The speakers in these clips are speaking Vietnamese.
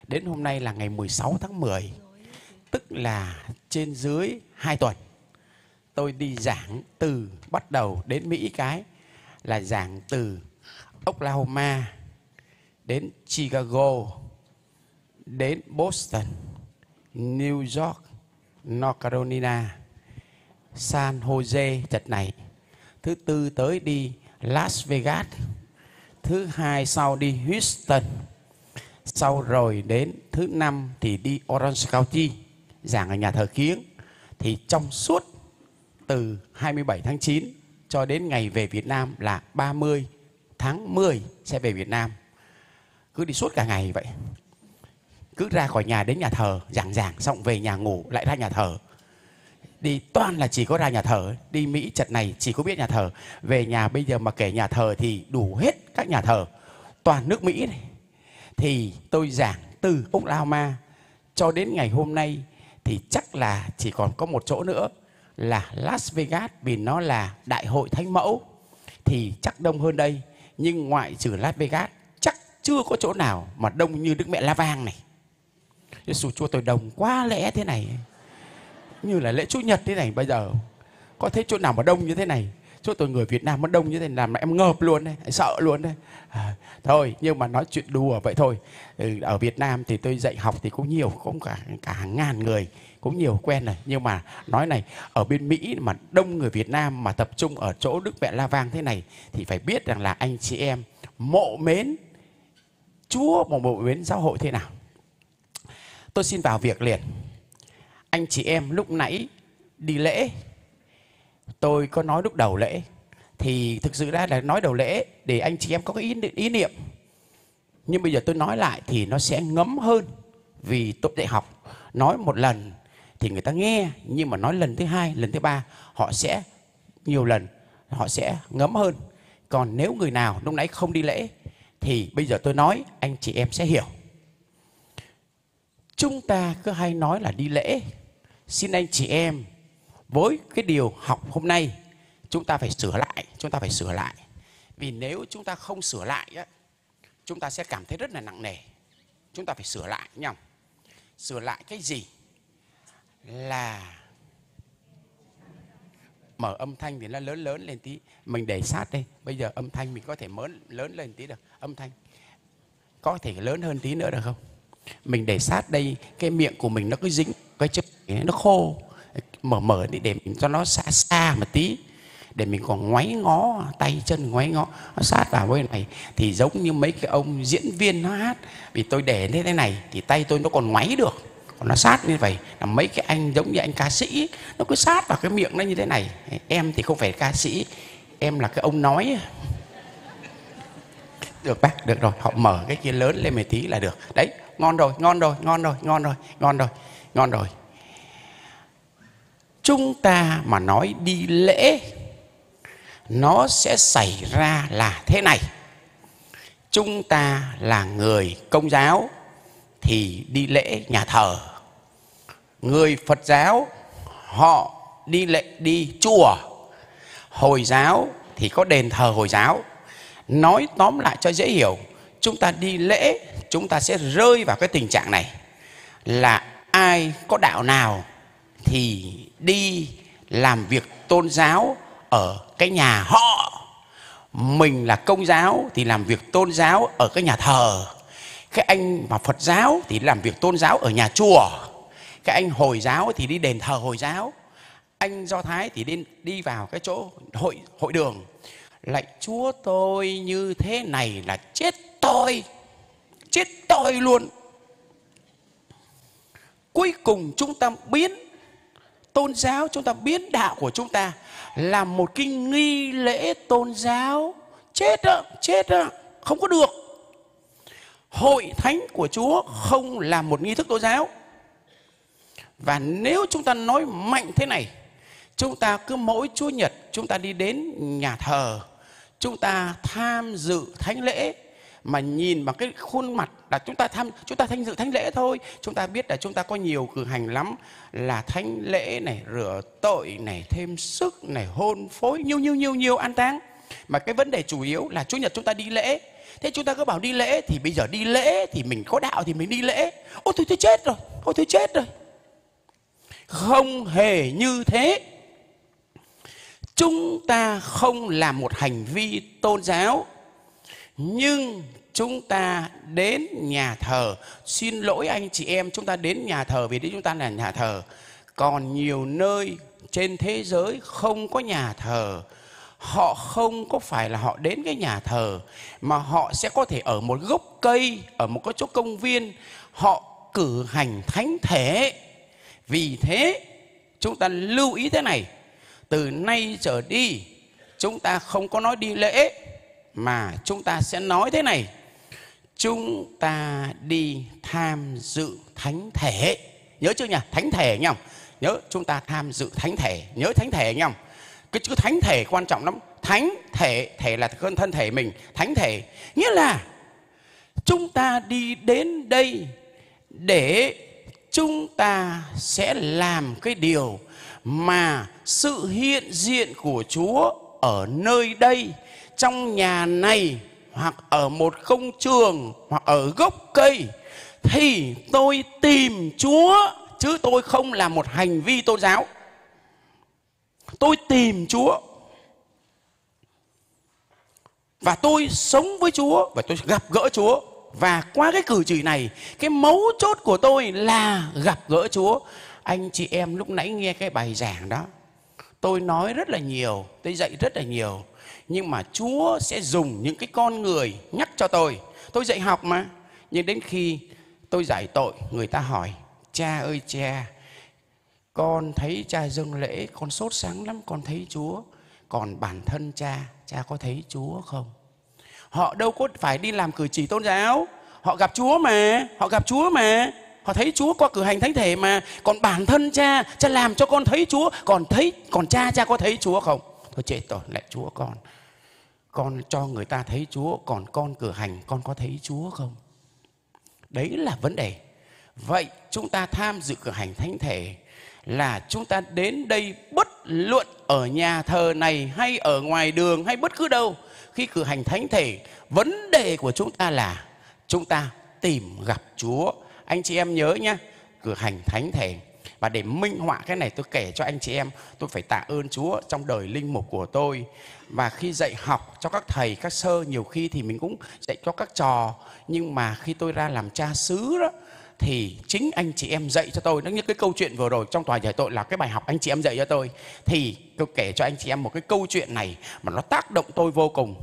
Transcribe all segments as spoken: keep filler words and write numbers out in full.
Đến hôm nay là ngày mười sáu tháng mười, tức là trên dưới hai tuần. Tôi đi giảng từ bắt đầu đến Mỹ cái là giảng từ Oklahoma đến Chicago, đến Boston, New York, North Carolina, San Jose trận này. Thứ tư tới đi Las Vegas. Thứ hai sau đi Houston. Sau rồi đến thứ năm thì đi Orange County, giảng ở nhà thờ Kiếng. Thì trong suốt từ hai mươi bảy tháng chín cho đến ngày về Việt Nam là ba mươi tháng mười sẽ về Việt Nam. Cứ đi suốt cả ngày vậy. Cứ ra khỏi nhà đến nhà thờ, giảng giảng xong về nhà ngủ lại ra nhà thờ. Đi toàn là chỉ có ra nhà thờ. Đi Mỹ trận này chỉ có biết nhà thờ. Về nhà bây giờ mà kể nhà thờ thì đủ hết các nhà thờ. Toàn nước Mỹ này. Thì tôi giảng từ Oklahoma cho đến ngày hôm nay thì chắc là chỉ còn có một chỗ nữa là Las Vegas, vì nó là đại hội thánh mẫu thì chắc đông hơn đây. Nhưng ngoại trừ Las Vegas chắc chưa có chỗ nào mà đông như Đức Mẹ La Vang này. Giê-xu Chúa tôi đông quá lẽ thế này. Như là lễ Chủ nhật thế này bây giờ. Có thấy chỗ nào mà đông như thế này? Chúa tôi người Việt Nam nó đông như thế này làm em ngợp luôn đấy, sợ luôn đấy. À, thôi nhưng mà nói chuyện đùa vậy thôi. Ừ, ở Việt Nam thì tôi dạy học thì cũng nhiều, cũng cả, cả hàng ngàn người, cũng nhiều quen rồi. Nhưng mà nói này, ở bên Mỹ mà đông người Việt Nam mà tập trung ở chỗ Đức Mẹ La Vang thế này thì phải biết rằng là anh chị em mộ mến Chúa mà mộ mến giáo hội thế nào. Tôi xin vào việc liền. Anh chị em lúc nãy đi lễ, tôi có nói lúc đầu lễ thì thực sự ra là nói đầu lễ để anh chị em có cái ý, ý niệm. Nhưng bây giờ tôi nói lại thì nó sẽ ngấm hơn. Vì tôi dạy học nói một lần thì người ta nghe, nhưng mà nói lần thứ hai, lần thứ ba họ sẽ nhiều lần, họ sẽ ngấm hơn. Còn nếu người nào lúc nãy không đi lễ thì bây giờ tôi nói anh chị em sẽ hiểu. Chúng ta cứ hay nói là đi lễ. Xin anh chị em với cái điều học hôm nay chúng ta phải sửa lại, chúng ta phải sửa lại. Vì nếu chúng ta không sửa lại á, chúng ta sẽ cảm thấy rất là nặng nề. Chúng ta phải sửa lại nhá. Sửa lại cái gì? Là mở âm thanh thì nó lớn lớn lên tí. Mình để sát đây. Bây giờ âm thanh mình có thể mớn lớn lên tí được. Âm thanh có thể lớn hơn tí nữa được không? Mình để sát đây, cái miệng của mình nó cứ dính, cái chữ nó khô. Mở mở đi để mình cho nó xa xa một tí. Để mình còn ngoáy ngó, tay chân ngoáy ngó, nó sát vào bên này. Thì giống như mấy cái ông diễn viên nó hát. Vì tôi để thế này thì tay tôi nó còn ngoáy được. Còn nó sát như vậy là mấy cái anh giống như anh ca sĩ, nó cứ sát vào cái miệng nó như thế này. Em thì không phải ca sĩ, em là cái ông nói. Được bác, được rồi, họ mở cái kia lớn lên một tí là được. Đấy, ngon rồi, ngon rồi, ngon rồi, ngon rồi, ngon rồi, ngon rồi. Chúng ta mà nói đi lễ, nó sẽ xảy ra là thế này. Chúng ta là người Công giáo thì đi lễ nhà thờ. Người Phật giáo họ đi lễ đi chùa. Hồi giáo thì có đền thờ Hồi giáo. Nói tóm lại cho dễ hiểu, chúng ta đi lễ, chúng ta sẽ rơi vào cái tình trạng này. Là ai có đạo nào thì đi làm việc tôn giáo ở cái nhà họ. Mình là Công giáo thì làm việc tôn giáo ở cái nhà thờ. Cái anh mà Phật giáo thì làm việc tôn giáo ở nhà chùa. Cái anh Hồi giáo thì đi đền thờ Hồi giáo. Anh Do Thái thì đi, đi vào cái chỗ hội, hội đường. Lạy Chúa tôi như thế này là chết tôi. Chết tôi luôn. Cuối cùng chúng ta biến tôn giáo, chúng ta biến đạo của chúng ta làm một cái nghi lễ tôn giáo. Chết á, chết á, không có được. Hội thánh của Chúa không làm một nghi thức tôn giáo. Và nếu chúng ta nói mạnh thế này, chúng ta cứ mỗi Chúa Nhật chúng ta đi đến nhà thờ, chúng ta tham dự thánh lễ, mà nhìn bằng cái khuôn mặt là chúng ta tham chúng ta tham dự thánh lễ thôi. Chúng ta biết là chúng ta có nhiều cử hành lắm, là thánh lễ này, rửa tội này, thêm sức này, hôn phối, nhiều nhiều nhiều nhiều an táng. Mà cái vấn đề chủ yếu là Chủ nhật chúng ta đi lễ. Thế chúng ta cứ bảo đi lễ thì bây giờ đi lễ thì mình có đạo thì mình đi lễ. Ôi tôi tôi chết rồi, ôi tôi chết rồi. Không hề như thế. Chúng ta không làm một hành vi tôn giáo, nhưng chúng ta đến nhà thờ. Xin lỗi anh chị em, chúng ta đến nhà thờ vì đấy chúng ta là nhà thờ. Còn nhiều nơi trên thế giới không có nhà thờ. Họ không có phải là họ đến cái nhà thờ, mà họ sẽ có thể ở một gốc cây, ở một cái chỗ công viên, họ cử hành thánh thể. Vì thế chúng ta lưu ý thế này, từ nay trở đi chúng ta không có nói đi lễ, mà chúng ta sẽ nói thế này: chúng ta đi tham dự thánh thể. Nhớ chưa nhỉ? Thánh thể nhỉ? Nhớ chúng ta tham dự thánh thể. Nhớ thánh thể nhỉ? Cái chữ thánh thể quan trọng lắm. Thánh thể, thể là thân thể mình. Thánh thể nghĩa là chúng ta đi đến đây để chúng ta sẽ làm cái điều mà sự hiện diện của Chúa ở nơi đây, trong nhà này, hoặc ở một công trường, hoặc ở gốc cây, thì tôi tìm Chúa, chứ tôi không làm một hành vi tôn giáo. Tôi tìm Chúa và tôi sống với Chúa, và tôi gặp gỡ Chúa. Và qua cái cử chỉ này, cái mấu chốt của tôi là gặp gỡ Chúa. Anh chị em lúc nãy nghe cái bài giảng đó, tôi nói rất là nhiều, tôi dạy rất là nhiều, nhưng mà Chúa sẽ dùng những cái con người nhắc cho tôi. Tôi dạy học mà, nhưng đến khi tôi giải tội, người ta hỏi: cha ơi cha, con thấy cha dâng lễ, con sốt sắng lắm, con thấy Chúa. Còn bản thân cha, cha có thấy Chúa không? Họ đâu có phải đi làm cử chỉ tôn giáo, họ gặp Chúa mà, họ gặp Chúa mà, họ thấy Chúa qua cử hành thánh thể mà. Còn bản thân cha, cha làm cho con thấy Chúa, còn thấy, còn cha, cha có thấy Chúa không? Thôi chết rồi, lại Chúa con. Con cho người ta thấy Chúa, còn con cử hành, con có thấy Chúa không? Đấy là vấn đề. Vậy chúng ta tham dự cử hành thánh thể là chúng ta đến đây bất luận ở nhà thờ này hay ở ngoài đường hay bất cứ đâu. Khi cử hành thánh thể, vấn đề của chúng ta là chúng ta tìm gặp Chúa. Anh chị em nhớ nhé, cử hành thánh thể. Và để minh họa cái này, tôi kể cho anh chị em, tôi phải tạ ơn Chúa trong đời linh mục của tôi. Và khi dạy học cho các thầy, các sơ, nhiều khi thì mình cũng dạy cho các trò. Nhưng mà khi tôi ra làm cha xứ đó, thì chính anh chị em dạy cho tôi. Nó như cái câu chuyện vừa rồi trong tòa giải tội là cái bài học anh chị em dạy cho tôi. Thì tôi kể cho anh chị em một cái câu chuyện này mà nó tác động tôi vô cùng.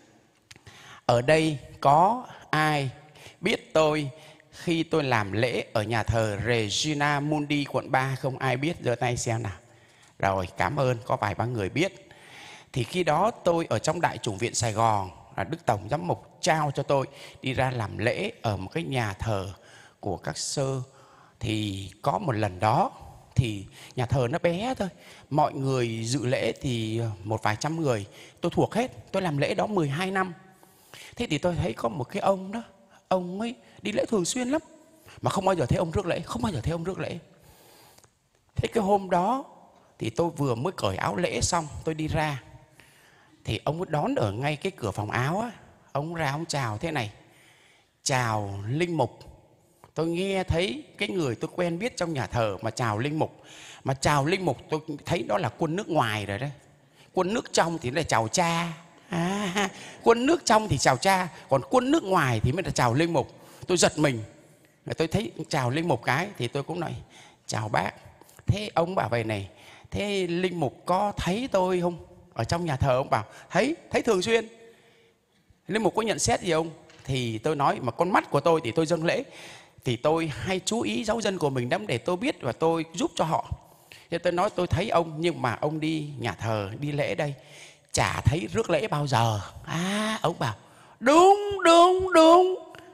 Ở đây có ai biết tôi khi tôi làm lễ ở nhà thờ Regina Mundi quận ba không? Ai biết giơ tay xem nào. Rồi, cảm ơn, có vài ba người biết. Thì khi đó tôi ở trong Đại chủng viện Sài Gòn, là Đức Tổng Giám mục trao cho tôi đi ra làm lễ ở một cái nhà thờ của các sơ. Thì có một lần đó thì nhà thờ nó bé thôi, mọi người dự lễ thì một vài trăm người. Tôi thuộc hết, tôi làm lễ đó mười hai năm. Thế thì tôi thấy có một cái ông đó, ông ấy đi lễ thường xuyên lắm, mà không bao giờ thấy ông rước lễ, không bao giờ thấy ông rước lễ. Thế cái hôm đó thì tôi vừa mới cởi áo lễ xong, tôi đi ra, thì ông ấy đón ở ngay cái cửa phòng áo á. Ông ra ông chào thế này: chào linh mục. Tôi nghe thấy cái người tôi quen biết trong nhà thờ mà chào linh mục. Mà chào linh mục tôi thấy đó là quân nước ngoài rồi đấy. Quân nước trong thì là chào cha. À, quân nước trong thì chào cha, còn quân nước ngoài thì mới là chào linh mục. Tôi giật mình, tôi thấy chào linh mục cái thì tôi cũng nói: chào bác. Thế ông bảo vậy này: thế linh mục có thấy tôi không? Ở trong nhà thờ ông bảo thấy, thấy thường xuyên. Linh mục có nhận xét gì không? Thì tôi nói mà con mắt của tôi thì tôi dâng lễ, thì tôi hay chú ý giáo dân của mình lắm để tôi biết và tôi giúp cho họ. Thế tôi nói tôi thấy ông, nhưng mà ông đi nhà thờ, đi lễ đây, chả thấy rước lễ bao giờ. À, ông bảo đúng, đúng, đúng.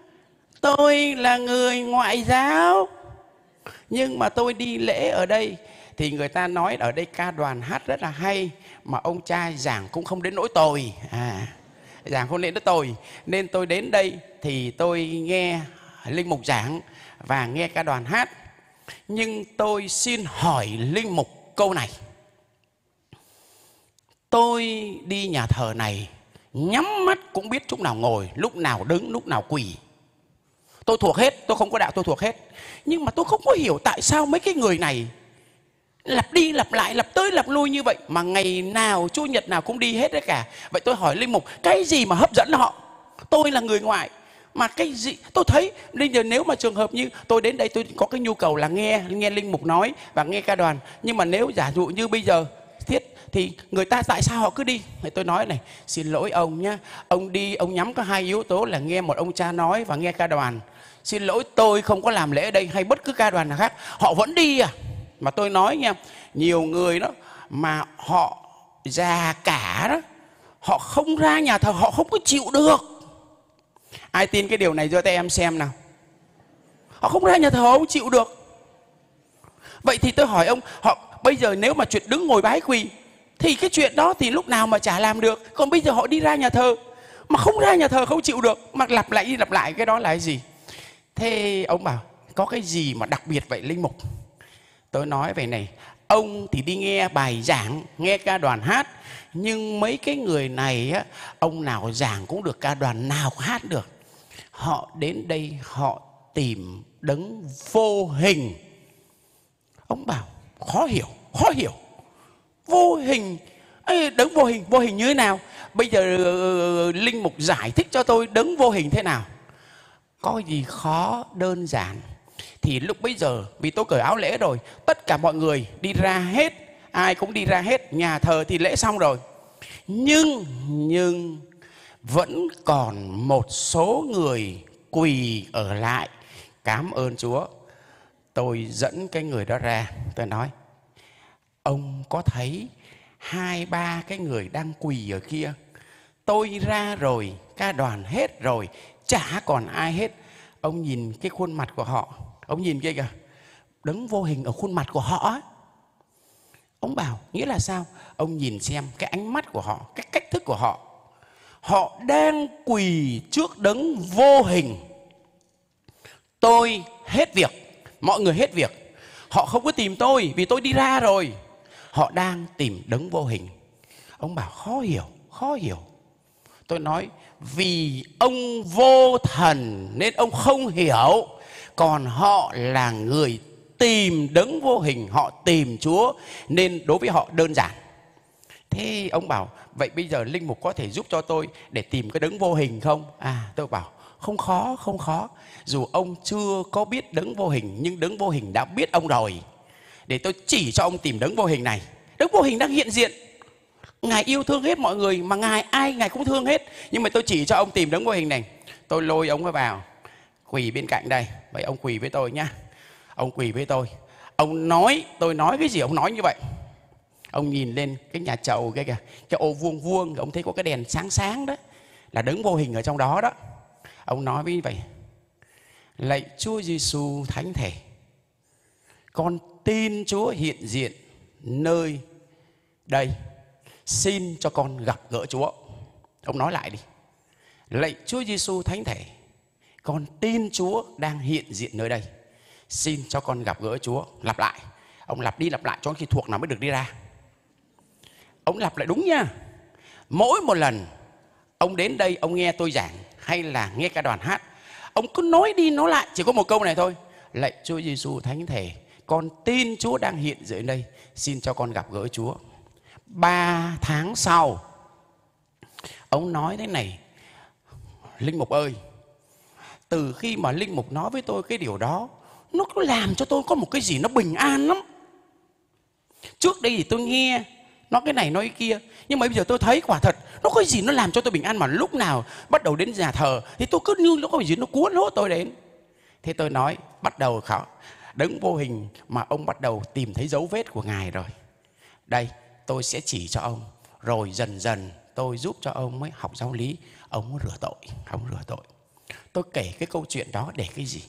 Tôi là người ngoại giáo, nhưng mà tôi đi lễ ở đây. Thì người ta nói ở đây ca đoàn hát rất là hay, mà ông cha giảng cũng không đến nỗi tồi. À, giảng không đến nỗi tồi. Nên tôi đến đây thì tôi nghe linh mục giảng và nghe ca đoàn hát. Nhưng tôi xin hỏi linh mục câu này: tôi đi nhà thờ này nhắm mắt cũng biết lúc nào ngồi, lúc nào đứng, lúc nào quỳ. Tôi thuộc hết, tôi không có đạo tôi thuộc hết. Nhưng mà tôi không có hiểu tại sao mấy cái người này lặp đi lặp lại, lặp tới lặp lui như vậy, mà ngày nào Chủ nhật nào cũng đi hết đấy cả. Vậy tôi hỏi linh mục, cái gì mà hấp dẫn họ? Tôi là người ngoài mà cái gì tôi thấy bây giờ, nếu mà trường hợp như tôi đến đây tôi có cái nhu cầu là nghe nghe linh mục nói và nghe ca đoàn, nhưng mà nếu giả dụ như bây giờ thiết thì người ta tại sao họ cứ đi? Thì tôi nói này, xin lỗi ông nhé, ông đi ông nhắm có hai yếu tố là nghe một ông cha nói và nghe ca đoàn. Xin lỗi, tôi không có làm lễ ở đây hay bất cứ ca đoàn nào khác, họ vẫn đi à? Mà tôi nói nha, nhiều người đó mà họ già cả đó, họ không ra nhà thờ, họ không có chịu được. Ai tin cái điều này giơ tay em xem nào. Họ không ra nhà thờ, họ không chịu được. Vậy thì tôi hỏi ông, họ bây giờ nếu mà chuyện đứng ngồi bái quỳ thì cái chuyện đó thì lúc nào mà chả làm được. Còn bây giờ họ đi ra nhà thờ mà không ra nhà thờ không chịu được, mà lặp lại đi lặp lại, cái đó là cái gì? Thế ông bảo có cái gì mà đặc biệt vậy linh mục? Tôi nói vậy này, ông thì đi nghe bài giảng, nghe ca đoàn hát, nhưng mấy cái người này á, ông nào giảng cũng được, ca đoàn nào hát được. Họ đến đây họ tìm đấng vô hình. Ông bảo khó hiểu, khó hiểu. Vô hình, Ê, đấng vô hình, vô hình như thế nào? Bây giờ uh, linh mục giải thích cho tôi đấng vô hình thế nào. Có gì khó, đơn giản. Thì lúc bấy giờ, vì tôi cởi áo lễ rồi, tất cả mọi người đi ra hết, ai cũng đi ra hết, nhà thờ thì lễ xong rồi. Nhưng, nhưng vẫn còn một số người quỳ ở lại. Cảm ơn Chúa. Tôi dẫn cái người đó ra, tôi nói, ông có thấy hai ba cái người đang quỳ ở kia? Tôi ra rồi, ca đoàn hết rồi, chả còn ai hết. Ông nhìn cái khuôn mặt của họ, ông nhìn kia kìa, đấng vô hình ở khuôn mặt của họ ấy. Ông bảo nghĩa là sao? Ông nhìn xem cái ánh mắt của họ, cái cách thức của họ. Họ đang quỳ trước đấng vô hình. Tôi hết việc, mọi người hết việc. Họ không có tìm tôi vì tôi đi ra rồi. Họ đang tìm đấng vô hình. Ông bảo khó hiểu, khó hiểu. Tôi nói vì ông vô thần nên ông không hiểu. Còn họ là người tìm đấng vô hình, họ tìm Chúa, nên đối với họ đơn giản. Thế ông bảo vậy bây giờ linh mục có thể giúp cho tôi để tìm cái đấng vô hình không? À, tôi bảo không khó, không khó. Dù ông chưa có biết đấng vô hình, nhưng đấng vô hình đã biết ông rồi. Để tôi chỉ cho ông tìm đấng vô hình này. Đấng vô hình đang hiện diện. Ngài yêu thương hết mọi người, mà Ngài ai Ngài cũng thương hết. Nhưng mà tôi chỉ cho ông tìm đấng vô hình này. Tôi lôi ông vào, quỳ bên cạnh đây. Vậy ông quỳ với tôi nhá. Ông quỳ với tôi. Ông nói, tôi nói cái gì ông nói như vậy. Ông nhìn lên cái nhà chầu kia kìa, cái ô vuông vuông, ông thấy có cái đèn sáng sáng đó, là đấng vô hình ở trong đó đó. Ông nói với vậy: lạy Chúa Giêsu thánh thể, con tin Chúa hiện diện nơi đây, xin cho con gặp gỡ Chúa. Ông nói lại đi: lạy Chúa Giêsu thánh thể, con tin Chúa đang hiện diện nơi đây, xin cho con gặp gỡ Chúa. Lặp lại, ông lặp đi lặp lại cho khi thuộc nào mới được đi ra. Ông lặp lại đúng nha. Mỗi một lần ông đến đây, ông nghe tôi giảng hay là nghe cả đoàn hát, ông cứ nói đi nói lại chỉ có một câu này thôi: lạy Chúa Giêsu thánh thể, con tin Chúa đang hiện diện đây, xin cho con gặp gỡ Chúa. Ba tháng sau, ông nói thế này: linh mục ơi, từ khi mà linh mục nói với tôi cái điều đó, nó cứ làm cho tôi có một cái gì nó bình an lắm. Trước đây thì tôi nghe nó cái này nói cái kia, nhưng mà bây giờ tôi thấy quả thật nó có cái gì nó làm cho tôi bình an, mà lúc nào bắt đầu đến nhà thờ thì tôi cứ như nó có gì nó cuốn hút tôi đến. Thế tôi nói bắt đầu khảo đấng vô hình mà ông bắt đầu tìm thấy dấu vết của Ngài rồi. Đây, tôi sẽ chỉ cho ông, rồi dần dần tôi giúp cho ông mới học giáo lý, ông rửa tội, ông rửa tội. Tôi kể cái câu chuyện đó để cái gì?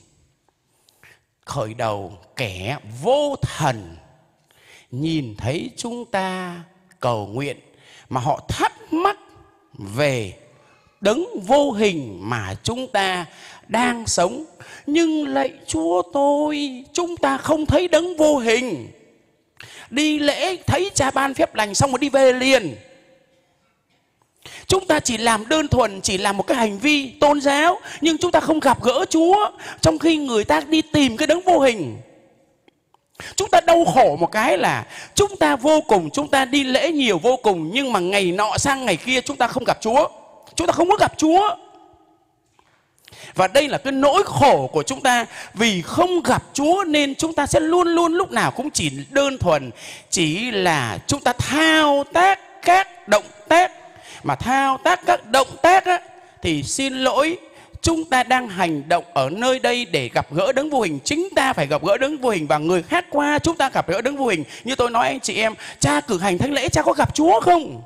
Khởi đầu kẻ vô thần nhìn thấy chúng ta cầu nguyện mà họ thắc mắc về đấng vô hình mà chúng ta đang sống. Nhưng lạy Chúa tôi, chúng ta không thấy đấng vô hình. Đi lễ thấy cha ban phép lành xong rồi đi về liền. Chúng ta chỉ làm đơn thuần, chỉ làm một cái hành vi tôn giáo, nhưng chúng ta không gặp gỡ Chúa, trong khi người ta đi tìm cái đấng vô hình. Chúng ta đau khổ một cái là chúng ta vô cùng, chúng ta đi lễ nhiều vô cùng, nhưng mà ngày nọ sang ngày kia chúng ta không gặp Chúa. Chúng ta không có gặp Chúa. Và đây là cái nỗi khổ của chúng ta. Vì không gặp Chúa nên chúng ta sẽ luôn luôn lúc nào cũng chỉ đơn thuần, chỉ là chúng ta thao tác các động tác. Mà thao tác các động tác á, thì xin lỗi, chúng ta đang hành động ở nơi đây để gặp gỡ đấng vô hình. Chính ta phải gặp gỡ đấng vô hình, và người khác qua chúng ta gặp gỡ đấng vô hình. Như tôi nói anh chị em, cha cử hành thánh lễ, cha có gặp Chúa không?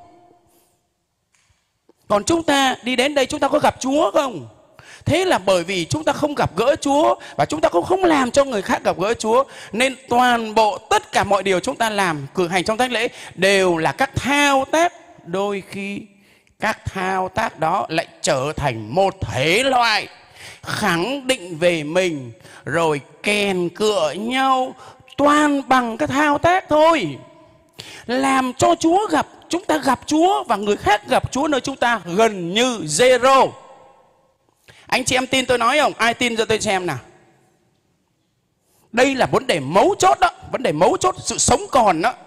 Còn chúng ta đi đến đây chúng ta có gặp Chúa không? Thế là bởi vì chúng ta không gặp gỡ Chúa, và chúng ta cũng không làm cho người khác gặp gỡ Chúa, nên toàn bộ tất cả mọi điều chúng ta làm cử hành trong thánh lễ đều là các thao tác. Đôi khi các thao tác đó lại trở thành một thể loại khẳng định về mình, rồi kèn cựa nhau, toàn bằng cái thao tác thôi, làm cho Chúa gặp, chúng ta gặp Chúa và người khác gặp Chúa nơi chúng ta gần như zero. Anh chị em tin tôi nói không? Ai tin cho tôi xem nào. Đây là vấn đề mấu chốt đó, vấn đề mấu chốt sự sống còn đó.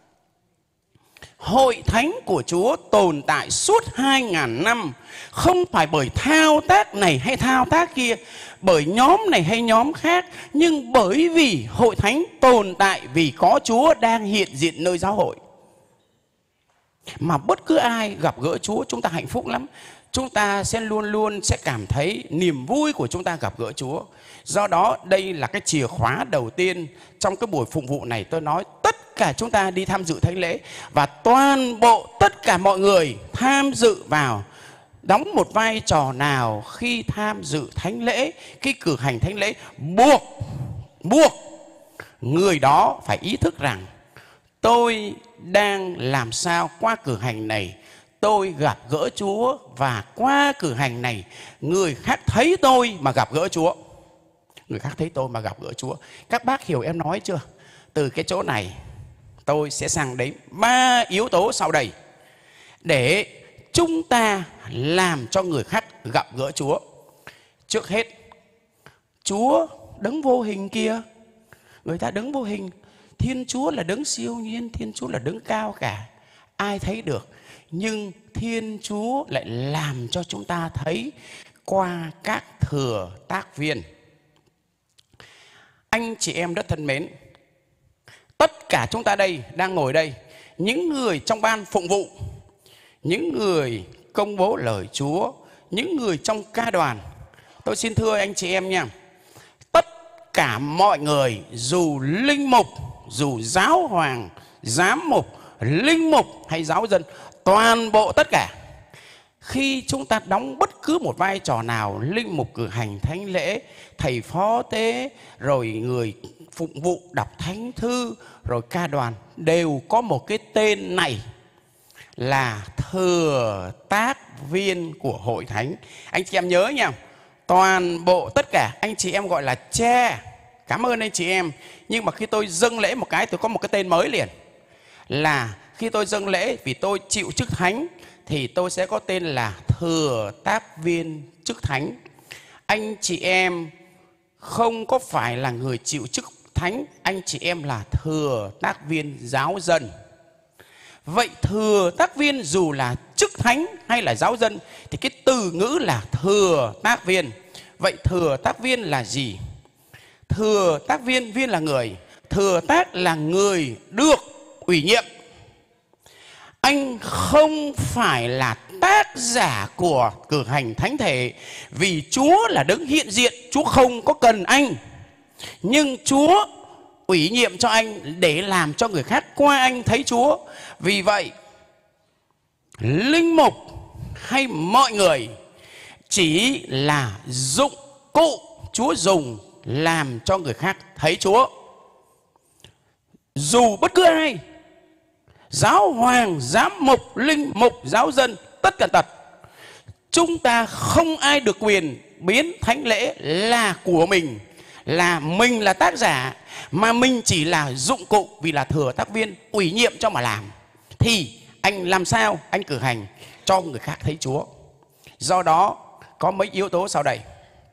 Hội thánh của Chúa tồn tại suốt hai ngàn năm, không phải bởi thao tác này hay thao tác kia, bởi nhóm này hay nhóm khác, nhưng bởi vì hội thánh tồn tại vì có Chúa đang hiện diện nơi giáo hội. Mà bất cứ ai gặp gỡ Chúa, chúng ta hạnh phúc lắm. Chúng ta sẽ luôn luôn sẽ cảm thấy niềm vui của chúng ta gặp gỡ Chúa. Do đó đây là cái chìa khóa đầu tiên trong cái buổi phụng vụ này. Tôi nói tất cả chúng ta đi tham dự thánh lễ, và toàn bộ tất cả mọi người tham dự vào, đóng một vai trò nào khi tham dự thánh lễ, khi cử hành thánh lễ, buộc buộc người đó phải ý thức rằng tôi đang làm sao qua cử hành này tôi gặp gỡ Chúa, và qua cử hành này người khác thấy tôi mà gặp gỡ Chúa. Người khác thấy tôi mà gặp gỡ Chúa. Các bác hiểu em nói chưa? Từ cái chỗ này tôi sẽ sang đến ba yếu tố sau đây để chúng ta làm cho người khác gặp gỡ Chúa. Trước hết, Chúa đấng vô hình kia, người ta đấng vô hình, Thiên Chúa là đấng siêu nhiên, Thiên Chúa là đấng cao cả, ai thấy được. Nhưng Thiên Chúa lại làm cho chúng ta thấy qua các thừa tác viên. Anh chị em rất thân mến, tất cả chúng ta đây, đang ngồi đây, những người trong ban phụng vụ, những người công bố lời Chúa, những người trong ca đoàn, tôi xin thưa anh chị em nha, tất cả mọi người, dù linh mục, dù giáo hoàng, giám mục, linh mục hay giáo dân, toàn bộ tất cả, khi chúng ta đóng bất cứ một vai trò nào, linh mục cử hành thánh lễ, thầy phó tế, rồi người phụng vụ đọc thánh thư, rồi ca đoàn, đều có một cái tên này là thừa tác viên của hội thánh. Anh chị em nhớ nha, toàn bộ tất cả anh chị em gọi là cha. Cảm ơn anh chị em. Nhưng mà khi tôi dâng lễ một cái, tôi có một cái tên mới liền, là khi tôi dâng lễ vì tôi chịu chức thánh thì tôi sẽ có tên là thừa tác viên chức thánh. Anh chị em không có phải là người chịu chức thánh, anh chị em là thừa tác viên giáo dân. Vậy thừa tác viên dù là chức thánh hay là giáo dân thì cái từ ngữ là thừa tác viên. Vậy thừa tác viên là gì? Thừa tác viên, viên là người, thừa tác là người được ủy nhiệm. Anh không phải là tác giả của cử hành thánh thể, vì Chúa là đấng hiện diện, Chúa không có cần anh, nhưng Chúa ủy nhiệm cho anh để làm cho người khác qua anh thấy Chúa. Vì vậy linh mục hay mọi người chỉ là dụng cụ Chúa dùng làm cho người khác thấy Chúa. Dù bất cứ ai, giáo hoàng, giám mục, linh mục, giáo dân, tất cả tật, chúng ta không ai được quyền biến thánh lễ là của mình, là mình là tác giả, mà mình chỉ là dụng cụ, vì là thừa tác viên ủy nhiệm cho mà làm. Thì anh làm sao anh cử hành cho người khác thấy Chúa. Do đó có mấy yếu tố sau đây.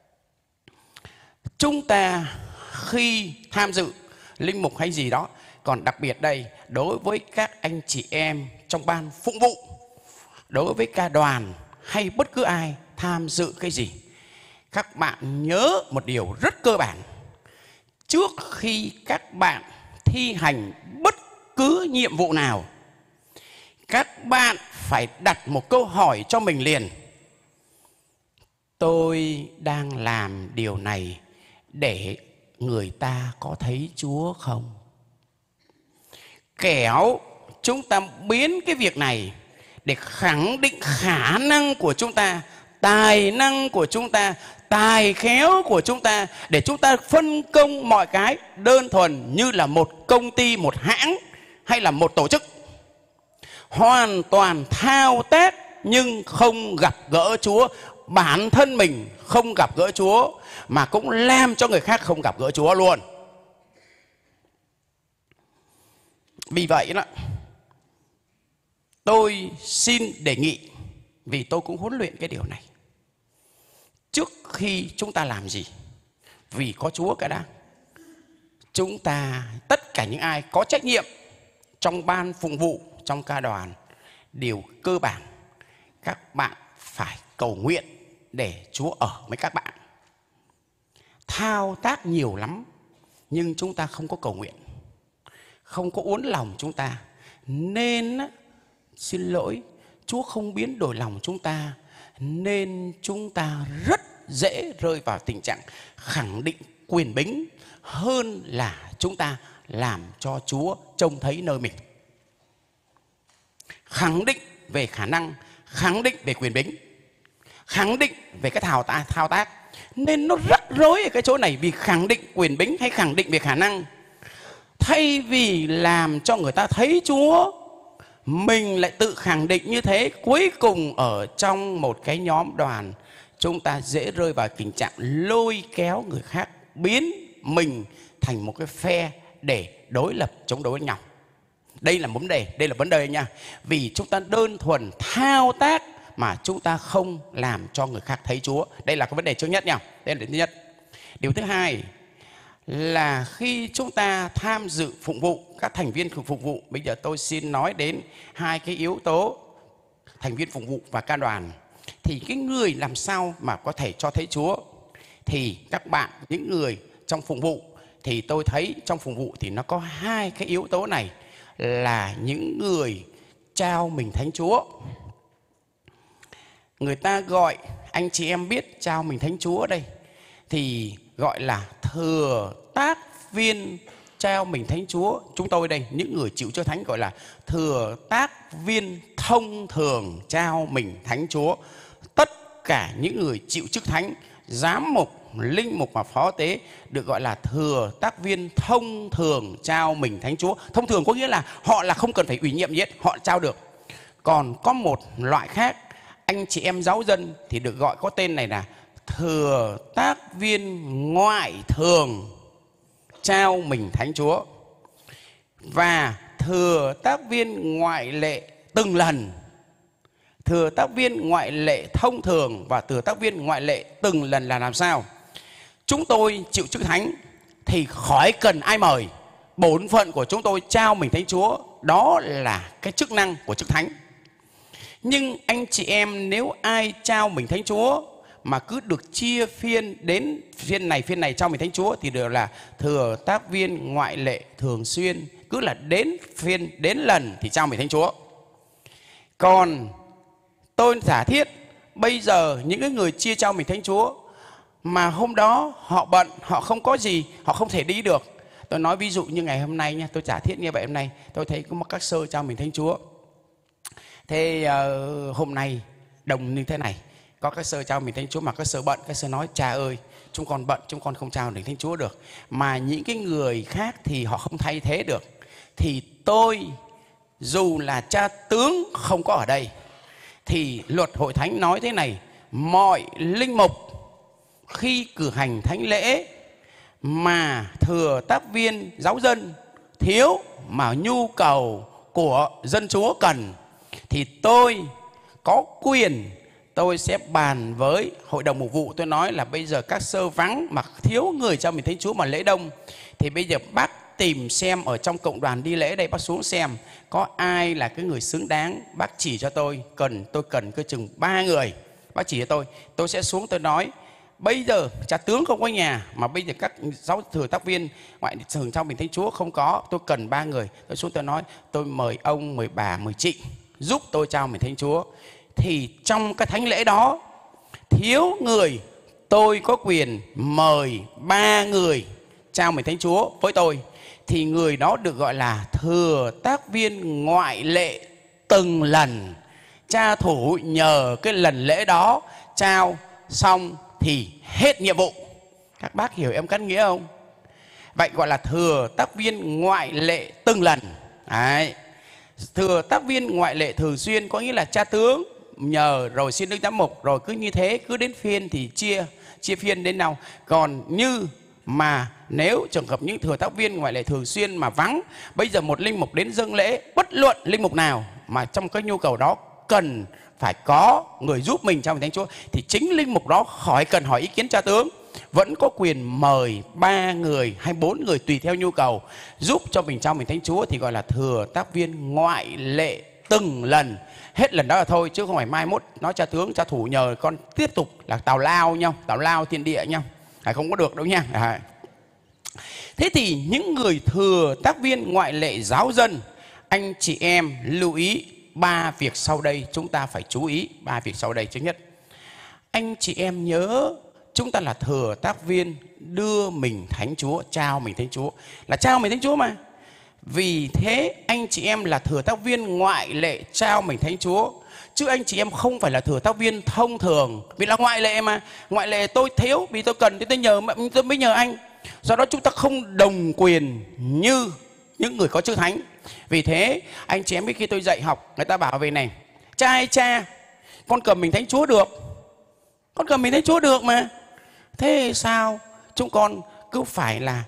Chúng ta khi tham dự linh mục hay gì đó, còn đặc biệt đây đối với các anh chị em trong ban phụng vụ, đối với ca đoàn hay bất cứ ai tham dự cái gì, các bạn nhớ một điều rất cơ bản. Trước khi các bạn thi hành bất cứ nhiệm vụ nào, các bạn phải đặt một câu hỏi cho mình liền: tôi đang làm điều này để người ta có thấy Chúa không? Kẻo chúng ta biến cái việc này để khẳng định khả năng của chúng ta, tài năng của chúng ta, tài khéo của chúng ta, để chúng ta phân công mọi cái đơn thuần như là một công ty, một hãng hay là một tổ chức. Hoàn toàn thao tác nhưng không gặp gỡ Chúa. Bản thân mình không gặp gỡ Chúa mà cũng làm cho người khác không gặp gỡ Chúa luôn. Vì vậy đó, tôi xin đề nghị, vì tôi cũng huấn luyện cái điều này, trước khi chúng ta làm gì, vì có Chúa cả đã, chúng ta tất cả những ai có trách nhiệm trong ban phụng vụ, trong ca đoàn, điều cơ bản các bạn phải cầu nguyện để Chúa ở với các bạn. Thao tác nhiều lắm nhưng chúng ta không có cầu nguyện, không có uốn lòng chúng ta, nên xin lỗi, Chúa không biến đổi lòng chúng ta, nên chúng ta rất dễ rơi vào tình trạng khẳng định quyền bính hơn là chúng ta làm cho Chúa trông thấy nơi mình. Khẳng định về khả năng, khẳng định về quyền bính, khẳng định về cái thao tác, thao tác. Nên nó rắc rối ở cái chỗ này, vì khẳng định quyền bính hay khẳng định về khả năng, thay vì làm cho người ta thấy Chúa, mình lại tự khẳng định như thế. Cuối cùng ở trong một cái nhóm đoàn, chúng ta dễ rơi vào tình trạng lôi kéo người khác, biến mình thành một cái phe để đối lập, chống đối với nhau. Đây là vấn đề, đây là vấn đề nha. Vì chúng ta đơn thuần thao tác mà chúng ta không làm cho người khác thấy Chúa. Đây là cái vấn đề trước nhất nha. Đây là điều thứ nhất. Điều thứ hai là khi chúng ta tham dự phụng vụ, các thành viên phục vụ, bây giờ tôi xin nói đến hai cái yếu tố thành viên phục vụ và ca đoàn. Thì cái người làm sao mà có thể cho thấy Chúa, thì các bạn, những người trong phụng vụ, thì tôi thấy trong phụng vụ thì nó có hai cái yếu tố này, là những người trao mình thánh Chúa. Người ta gọi, anh chị em biết trao mình thánh Chúa đây, thì gọi là thừa tác viên trao mình thánh Chúa. Chúng tôi đây, những người chịu chức thánh, gọi là thừa tác viên thông thường trao mình thánh Chúa. Tất cả những người chịu chức thánh, giám mục, linh mục và phó tế được gọi là thừa tác viên thông thường trao mình thánh Chúa. Thông thường có nghĩa là họ là không cần phải ủy nhiệm gì hết, họ trao được. Còn có một loại khác, anh chị em giáo dân thì được gọi có tên này là thừa tác viên ngoại thường trao mình thánh Chúa, và thừa tác viên ngoại lệ từng lần, thừa tác viên ngoại lệ thông thường và thừa tác viên ngoại lệ từng lần là làm sao? Chúng tôi chịu chức thánh thì khỏi cần ai mời, bổn phận của chúng tôi trao mình thánh Chúa, đó là cái chức năng của chức thánh. Nhưng anh chị em nếu ai trao mình thánh Chúa mà cứ được chia phiên, đến phiên này phiên này trao mình thánh Chúa, thì đều là thừa tác viên ngoại lệ thường xuyên, cứ là đến phiên đến lần thì trao mình thánh Chúa. Còn tôi giả thiết bây giờ những cái người chia trao mình thánh Chúa mà hôm đó họ bận, họ không có gì, họ không thể đi được. Tôi nói ví dụ như ngày hôm nay nha, tôi giả thiết như vậy, hôm nay tôi thấy có một các sơ trao mình thánh Chúa. Thế uh, hôm nay đồng như thế này, có các sơ trao mình thánh Chúa mà các sơ bận, các sơ nói cha ơi, chúng con bận, chúng con không trao được thánh Chúa được. Mà những cái người khác thì họ không thay thế được. Thì tôi, dù là cha tướng không có ở đây, thì luật hội thánh nói thế này: mọi linh mục khi cử hành thánh lễ mà thừa tác viên giáo dân thiếu mà nhu cầu của dân Chúa cần, thì tôi có quyền tôi sẽ bàn với hội đồng mục vụ. Tôi nói là bây giờ các sơ vắng mà thiếu người cho mình Thánh Chúa mà lễ đông, thì bây giờ bác tìm xem ở trong cộng đoàn đi lễ đây, bác xuống xem có ai là cái người xứng đáng. Bác chỉ cho tôi, cần tôi cần cứ chừng ba người. Bác chỉ cho tôi, tôi sẽ xuống tôi nói bây giờ cha tướng không có nhà, mà bây giờ các giáo thừa tác viên ngoại thường trong mình Thánh Chúa không có, tôi cần ba người. Tôi xuống tôi nói tôi mời ông, mời bà, mời chị giúp tôi trao mình Thánh Chúa. Thì trong cái thánh lễ đó thiếu người, tôi có quyền mời ba người trao mình Thánh Chúa với tôi, thì người đó được gọi là thừa tác viên ngoại lệ từng lần. Cha thủ nhờ cái lần lễ đó trao xong thì hết nhiệm vụ. Các bác hiểu em cắt nghĩa không? Vậy gọi là thừa tác viên ngoại lệ từng lần. Đấy. Thừa tác viên ngoại lệ thường xuyên có nghĩa là cha tướng nhờ rồi xin đức giám mục, rồi cứ như thế, cứ đến phiên thì chia chia phiên đến nào. Còn như mà nếu trường hợp những thừa tác viên ngoại lệ thường xuyên mà vắng, bây giờ một linh mục đến dâng lễ, bất luận linh mục nào mà trong cái nhu cầu đó cần phải có người giúp mình trong Thánh Chúa, thì chính linh mục đó khỏi cần hỏi ý kiến cha tướng, vẫn có quyền mời ba người hay bốn người tùy theo nhu cầu giúp cho mình trong mình Thánh Chúa, thì gọi là thừa tác viên ngoại lệ từng lần. Hết lần đó là thôi, chứ không phải mai mốt nói cha tướng, cha thủ nhờ con tiếp tục là tào lao nhau, tào lao thiên địa nhau, không có được đâu nha. À. Thế thì những người thừa tác viên ngoại lệ giáo dân, anh chị em lưu ý ba việc sau đây, chúng ta phải chú ý ba việc sau đây. Thứ nhất, anh chị em nhớ chúng ta là thừa tác viên đưa mình Thánh Chúa, trao mình Thánh Chúa, là trao mình Thánh Chúa mà. Vì thế anh chị em là thừa tác viên ngoại lệ trao mình Thánh Chúa, chứ anh chị em không phải là thừa tác viên thông thường. Vì là ngoại lệ mà, ngoại lệ tôi thiếu, vì tôi cần thì tôi nhờ, tôi mới nhờ anh. Do đó chúng ta không đồng quyền như những người có chữ thánh. Vì thế anh chị em biết khi tôi dạy học, người ta bảo về này, cha ơi cha, con cầm mình Thánh Chúa được, con cầm mình Thánh Chúa được mà, thế sao chúng con cứ phải là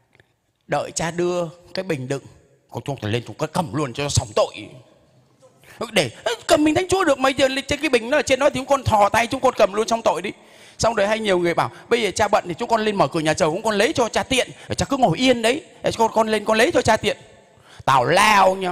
đợi cha đưa cái bình đựng, còn chúng ta lên chúng ta cầm luôn cho nó xong tội. Để cầm mình Thánh Chúa được, mấy giờ trên cái bình nó ở trên đó thì chúng con thò tay chúng con cầm luôn xong tội đi. Xong rồi hay nhiều người bảo bây giờ cha bận thì chúng con lên mở cửa nhà chầu, chúng con lấy cho cha tiện, cha cứ ngồi yên đấy, để con con lên con lấy cho cha tiện. Tào lao nha.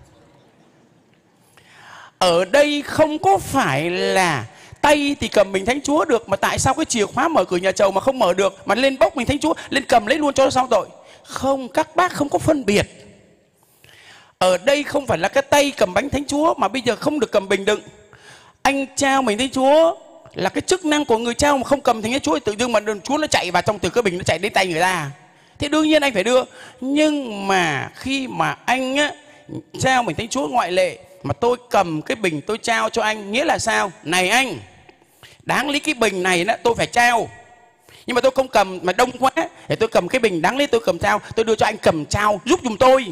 Ở đây không có phải là tay thì cầm mình Thánh Chúa được, mà tại sao cái chìa khóa mở cửa nhà chầu mà không mở được, mà lên bốc mình Thánh Chúa, lên cầm lấy luôn cho nó xong tội. Không, các bác không có phân biệt. Ở đây không phải là cái tay cầm bánh Thánh Chúa mà bây giờ không được cầm bình đựng. Anh trao mình Thánh Chúa là cái chức năng của người trao, mà không cầm Thánh Chúa tự dưng mà Chúa nó chạy vào trong từ cái bình, nó chạy đến tay người ta, thì đương nhiên anh phải đưa. Nhưng mà khi mà anh á, trao mình Thánh Chúa ngoại lệ, mà tôi cầm cái bình tôi trao cho anh, nghĩa là sao? Này anh, đáng lý cái bình này đó, tôi phải trao, nhưng mà tôi không cầm mà đông quá, để tôi cầm cái bình đáng lý tôi cầm trao, tôi đưa cho anh cầm trao giúp giùm tôi.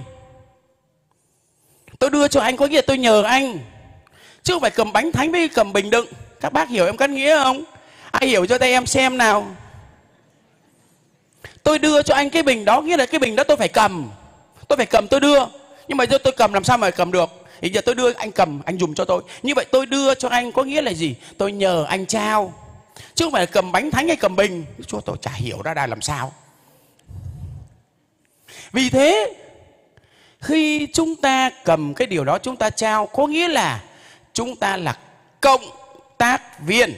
Tôi đưa cho anh có nghĩa là tôi nhờ anh, chứ không phải cầm bánh thánh với cầm bình đựng. Các bác hiểu em cắt nghĩa không? Ai hiểu cho tay em xem nào. Tôi đưa cho anh cái bình đó, nghĩa là cái bình đó tôi phải cầm, tôi phải cầm tôi đưa. Nhưng mà giờ tôi cầm làm sao mà cầm được? Thì giờ tôi đưa anh cầm, anh dùng cho tôi. Như vậy tôi đưa cho anh có nghĩa là gì? Tôi nhờ anh trao, chứ không phải là cầm bánh thánh hay cầm bình. Chúa tôi chả hiểu ra đây làm sao. Vì thế khi chúng ta cầm cái điều đó chúng ta trao, có nghĩa là chúng ta là cộng tác viên.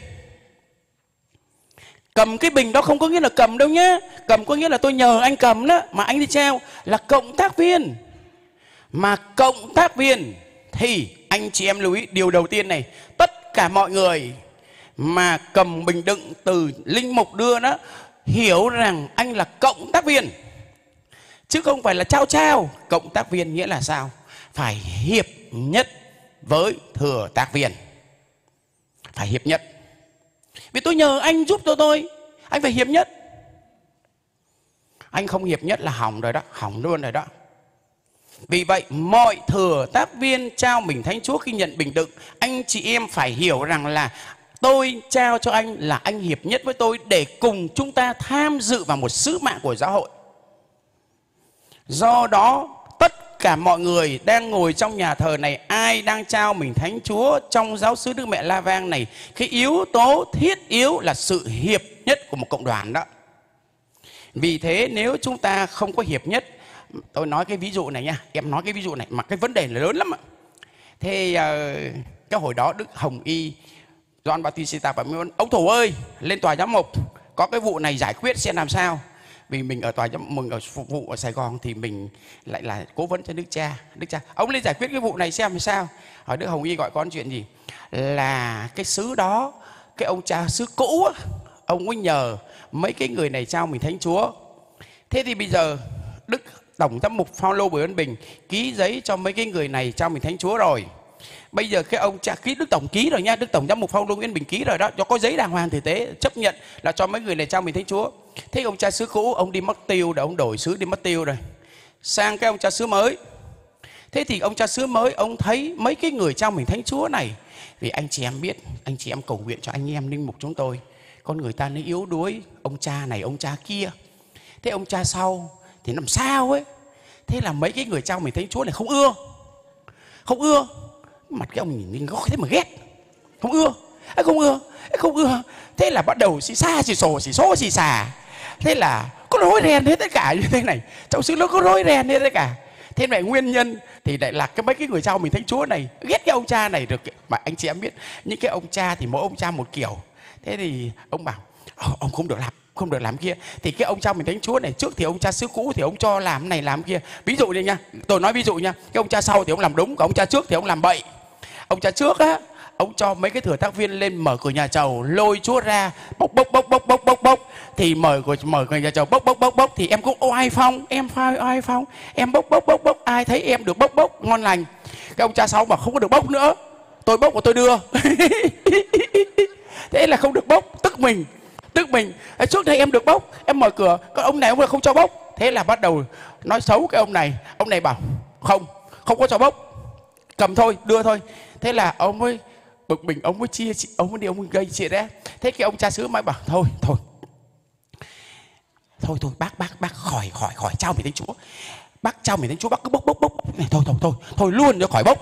Cầm cái bình đó không có nghĩa là cầm đâu nhé. Cầm có nghĩa là tôi nhờ anh cầm đó, mà anh đi trao là cộng tác viên. Mà cộng tác viên thì anh chị em lưu ý điều đầu tiên này, tất cả mọi người mà cầm bình đựng từ linh mục đưa đó, hiểu rằng anh là cộng tác viên, chứ không phải là trao trao. Cộng tác viên nghĩa là sao? Phải hiệp nhất với thừa tác viên, phải hiệp nhất. Vì tôi nhờ anh giúp cho tôi, anh phải hiệp nhất. Anh không hiệp nhất là hỏng rồi đó, hỏng luôn rồi đó. Vì vậy mọi thừa tác viên trao mình Thánh Chúa khi nhận bình đựng, anh chị em phải hiểu rằng là tôi trao cho anh là anh hiệp nhất với tôi, để cùng chúng ta tham dự vào một sứ mạng của giáo hội. Do đó tất cả mọi người đang ngồi trong nhà thờ này, ai đang trao mình Thánh Chúa trong giáo xứ Đức Mẹ La Vang này, cái yếu tố thiết yếu là sự hiệp nhất của một cộng đoàn đó. Vì thế nếu chúng ta không có hiệp nhất, tôi nói cái ví dụ này nha, em nói cái ví dụ này mà cái vấn đề là lớn lắm ạ. Thế uh, cái hồi đó Đức Hồng Y, Gioan Bautista và ông Thủ ơi, lên tòa giám mục, có cái vụ này giải quyết xem làm sao. Vì mình ở tòa giám mục, ở phục vụ ở Sài Gòn thì mình lại là cố vấn cho Đức Cha. Đức Cha, ông lên giải quyết cái vụ này xem làm sao. Hỏi Đức Hồng Y gọi con chuyện gì? Là cái xứ đó, cái ông cha xứ cũ á, ông ấy nhờ mấy cái người này trao mình Thánh Chúa. Thế thì bây giờ Đức Tổng giám mục Phao-lô Bùi Ân Bình ký giấy cho mấy cái người này trao mình Thánh Chúa rồi. Bây giờ cái ông cha ký, Đức Tổng ký rồi nha, Đức Tổng giám mục Phao-lô Nguyễn Bình ký rồi đó, cho có giấy đàng hoàng tử tế chấp nhận là cho mấy người này trao mình Thánh Chúa. Thế ông cha xứ cũ ông đi mất tiêu rồi, ông đổi xứ đi mất tiêu rồi, sang cái ông cha xứ mới. Thế thì ông cha xứ mới ông thấy mấy cái người trao mình Thánh Chúa này, vì anh chị em biết, anh chị em cầu nguyện cho anh em linh mục chúng tôi, con người ta nó yếu đuối, ông cha này ông cha kia. Thế ông cha sau thì làm sao ấy, thế là mấy cái người trao mình Thánh Chúa này không ưa, không ưa. Mặt cái ông nhìn gói thế mà ghét, không ưa, không ưa, không ưa. Thế là bắt đầu xì xa xì sổ xì xô xì xà. Thế là có rối ren hết tất cả như thế này, trong xứ nó có rối ren hết tất cả. Thế này nguyên nhân thì lại là cái mấy cái người trao mình Thánh Chúa này ghét cái ông cha này được. Mà anh chị em biết, những cái ông cha thì mỗi ông cha một kiểu. Thế thì ông bảo ông không được làm, không được làm kia. Thì cái ông trao mình Thánh Chúa này, trước thì ông cha xứ cũ thì ông cho làm này làm kia. Ví dụ như nha, tôi nói ví dụ nha, cái ông cha sau thì ông làm đúng, còn ông cha trước thì ông làm bậy. Ông cha trước á, ông cho mấy cái thừa tác viên lên mở cửa nhà chầu, lôi Chúa ra bốc bốc bốc bốc bốc bốc bốc. Thì mở cửa mở cửa nhà chầu bốc bốc bốc bốc thì em cũng oai phong, em phai oai phong, em bốc bốc bốc bốc, ai thấy em được bốc bốc ngon lành. Cái ông cha sau mà không có được bốc nữa, tôi bốc và tôi đưa. Thế là không được bốc, tức mình, tức mình. Trước đây em được bốc, em mở cửa, cái ông này ông là không cho bốc. Thế là bắt đầu nói xấu cái ông này. Ông này bảo không, không có cho bốc, cầm thôi, đưa thôi. Thế là ông mới bực mình, ông mới chia, ông mới đi, ông mới gây chuyện đấy. Thế cái ông cha xứ mới bảo thôi, thôi, thôi, thôi, bác, bác, bác khỏi, khỏi, khỏi trao mình Thánh Chúa. Bác trao mình Thánh Chúa, bác cứ bốc, bốc, bốc này, thôi, thôi, thôi, thôi luôn cho khỏi bốc.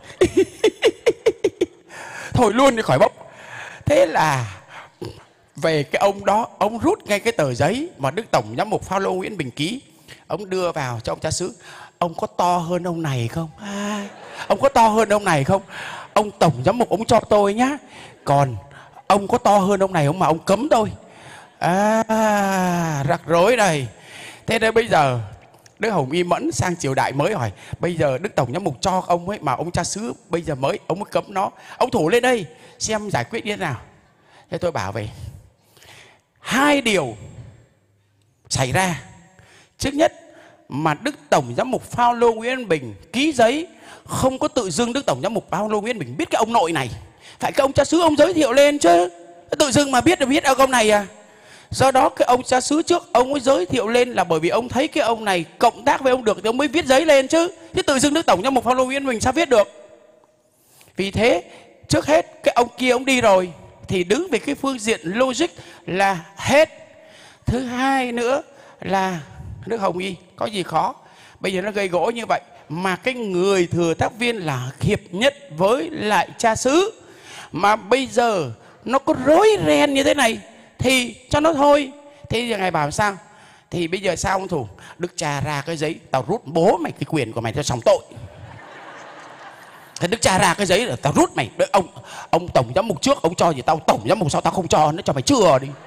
Thôi luôn đi khỏi bốc. Thế là về cái ông đó, ông rút ngay cái tờ giấy mà Đức Tổng giám mục Phao-lô Nguyễn Bình ký, ông đưa vào cho ông cha xứ. Ông có to hơn ông này không? À, ông có to hơn ông này không? Ông Tổng giám mục ông cho tôi nhá. Còn ông có to hơn ông này không mà ông cấm tôi? À, rắc rối đây. Thế nên bây giờ Đức Hồng Y Mẫn sang triều đại mới hỏi, bây giờ Đức Tổng giám mục cho ông ấy mà ông cha xứ bây giờ mới, ông mới cấm nó. Ông Thủ lên đây xem giải quyết như thế nào. Thế tôi bảo về hai điều xảy ra. Trước nhất mà Đức Tổng giám mục Phao-lô Nguyễn Bình ký giấy, không có tự dưng Đức Tổng giám mục Phao-lô Nguyễn Bình biết cái ông nội này, phải cái ông cha xứ ông giới thiệu lên chứ. Tự dưng mà biết là biết ông này à. Do đó cái ông cha xứ trước ông ấy giới thiệu lên là bởi vì ông thấy cái ông này cộng tác với ông được thì ông mới viết giấy lên chứ. Thế tự dưng Đức Tổng giám mục Phao-lô Nguyễn Bình sao viết được. Vì thế trước hết cái ông kia ông đi rồi thì đứng về cái phương diện logic là hết. Thứ hai nữa là Đức Hồng Y có gì khó, bây giờ nó gây gỗ như vậy mà cái người thừa tác viên là hiệp nhất với lại cha xứ, mà bây giờ nó có rối ren như thế này thì cho nó thôi. Thế giờ ngài bảo sao? Thì bây giờ sao ông Thủ? Đức cha ra cái giấy, tao rút bố mày cái quyền của mày cho xong tội. Thế Đức cha ra cái giấy là tao rút mày. Ông ông tổng giám mục trước ông cho gì tao, tổng giám mục sau tao không cho, nó cho mày chừa đi,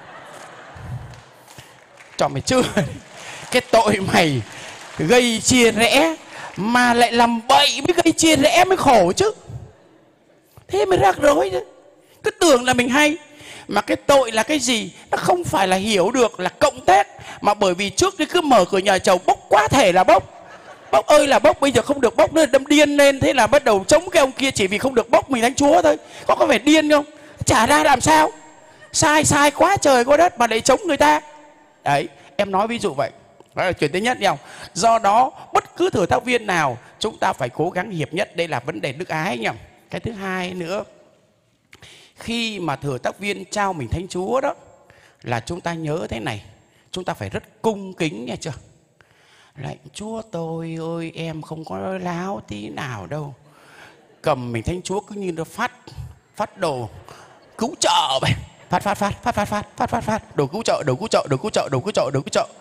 cho mày chừa đi. Cái tội mày gây chia rẽ mà lại làm bậy mới gây chia rẽ mới khổ chứ. Thế mới rắc rối chứ. Cứ tưởng là mình hay. Mà cái tội là cái gì? Nó không phải là hiểu được là cộng tác, mà bởi vì trước thì cứ mở cửa nhà chầu bốc quá thể là bốc. Bốc ơi là bốc, bây giờ không được bốc nữa đâm điên lên. Thế là bắt đầu chống cái ông kia chỉ vì không được bốc mình Thánh Chúa thôi. Có có phải điên không? Chả ra làm sao. Sai sai quá trời quá đất mà lại chống người ta. Đấy, em nói ví dụ vậy. Đó là chuyện thứ nhất nhau. Do đó bất cứ thừa tác viên nào chúng ta phải cố gắng hiệp nhất. Đây là vấn đề đức ái nhỉ. Cái thứ hai nữa, khi mà thừa tác viên trao mình Thánh Chúa đó, là chúng ta nhớ thế này, chúng ta phải rất cung kính nghe chưa. Lạy Chúa tôi ơi, em không có láo tí nào đâu. Cầm mình Thánh Chúa cứ như nó phát phát đồ cứu trợ vậy. Phát phát phát phát phát phát phát phát phát đồ cứu trợ, đồ cứu trợ, đồ cứu trợ, đồ cứu trợ, đồ cứu trợ.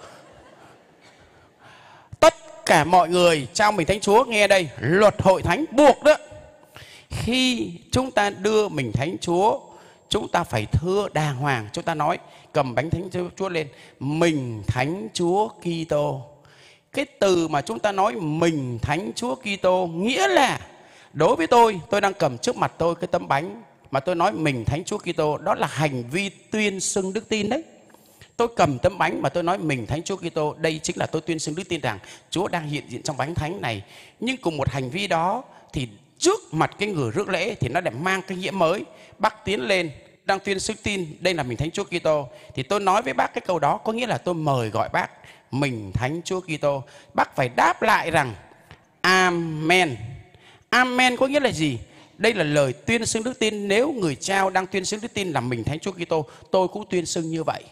Tất cả mọi người trao mình Thánh Chúa nghe đây, luật hội thánh buộc đó. Khi chúng ta đưa mình Thánh Chúa, chúng ta phải thưa đàng hoàng. Chúng ta nói, cầm bánh Thánh Chúa lên, mình Thánh Chúa Kitô. Cái từ mà chúng ta nói mình Thánh Chúa Kitô nghĩa là đối với tôi, tôi đang cầm trước mặt tôi cái tấm bánh mà tôi nói mình Thánh Chúa Kitô, đó là hành vi tuyên xưng đức tin đấy. Tôi cầm tấm bánh mà tôi nói mình Thánh Chúa Kitô, đây chính là tôi tuyên xưng đức tin rằng Chúa đang hiện diện trong bánh thánh này. Nhưng cùng một hành vi đó thì trước mặt cái người rước lễ thì nó lại mang cái nghĩa mới. Bác tiến lên đang tuyên xưng tin đây là mình Thánh Chúa Kitô, thì tôi nói với bác cái câu đó có nghĩa là tôi mời gọi bác mình Thánh Chúa Kitô. Bác phải đáp lại rằng Amen. Amen có nghĩa là gì? Đây là lời tuyên xưng đức tin. Nếu người trao đang tuyên xưng đức tin là mình Thánh Chúa Kitô, tôi cũng tuyên xưng như vậy.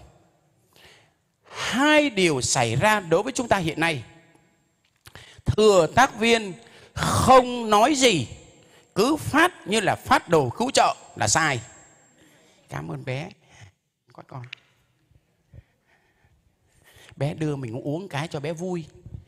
Hai điều xảy ra đối với chúng ta hiện nay. Thừa tác viên không nói gì, cứ phát như là phát đồ cứu trợ là sai. Cảm ơn bé. Có con. Bé đưa mình uống cái cho bé vui.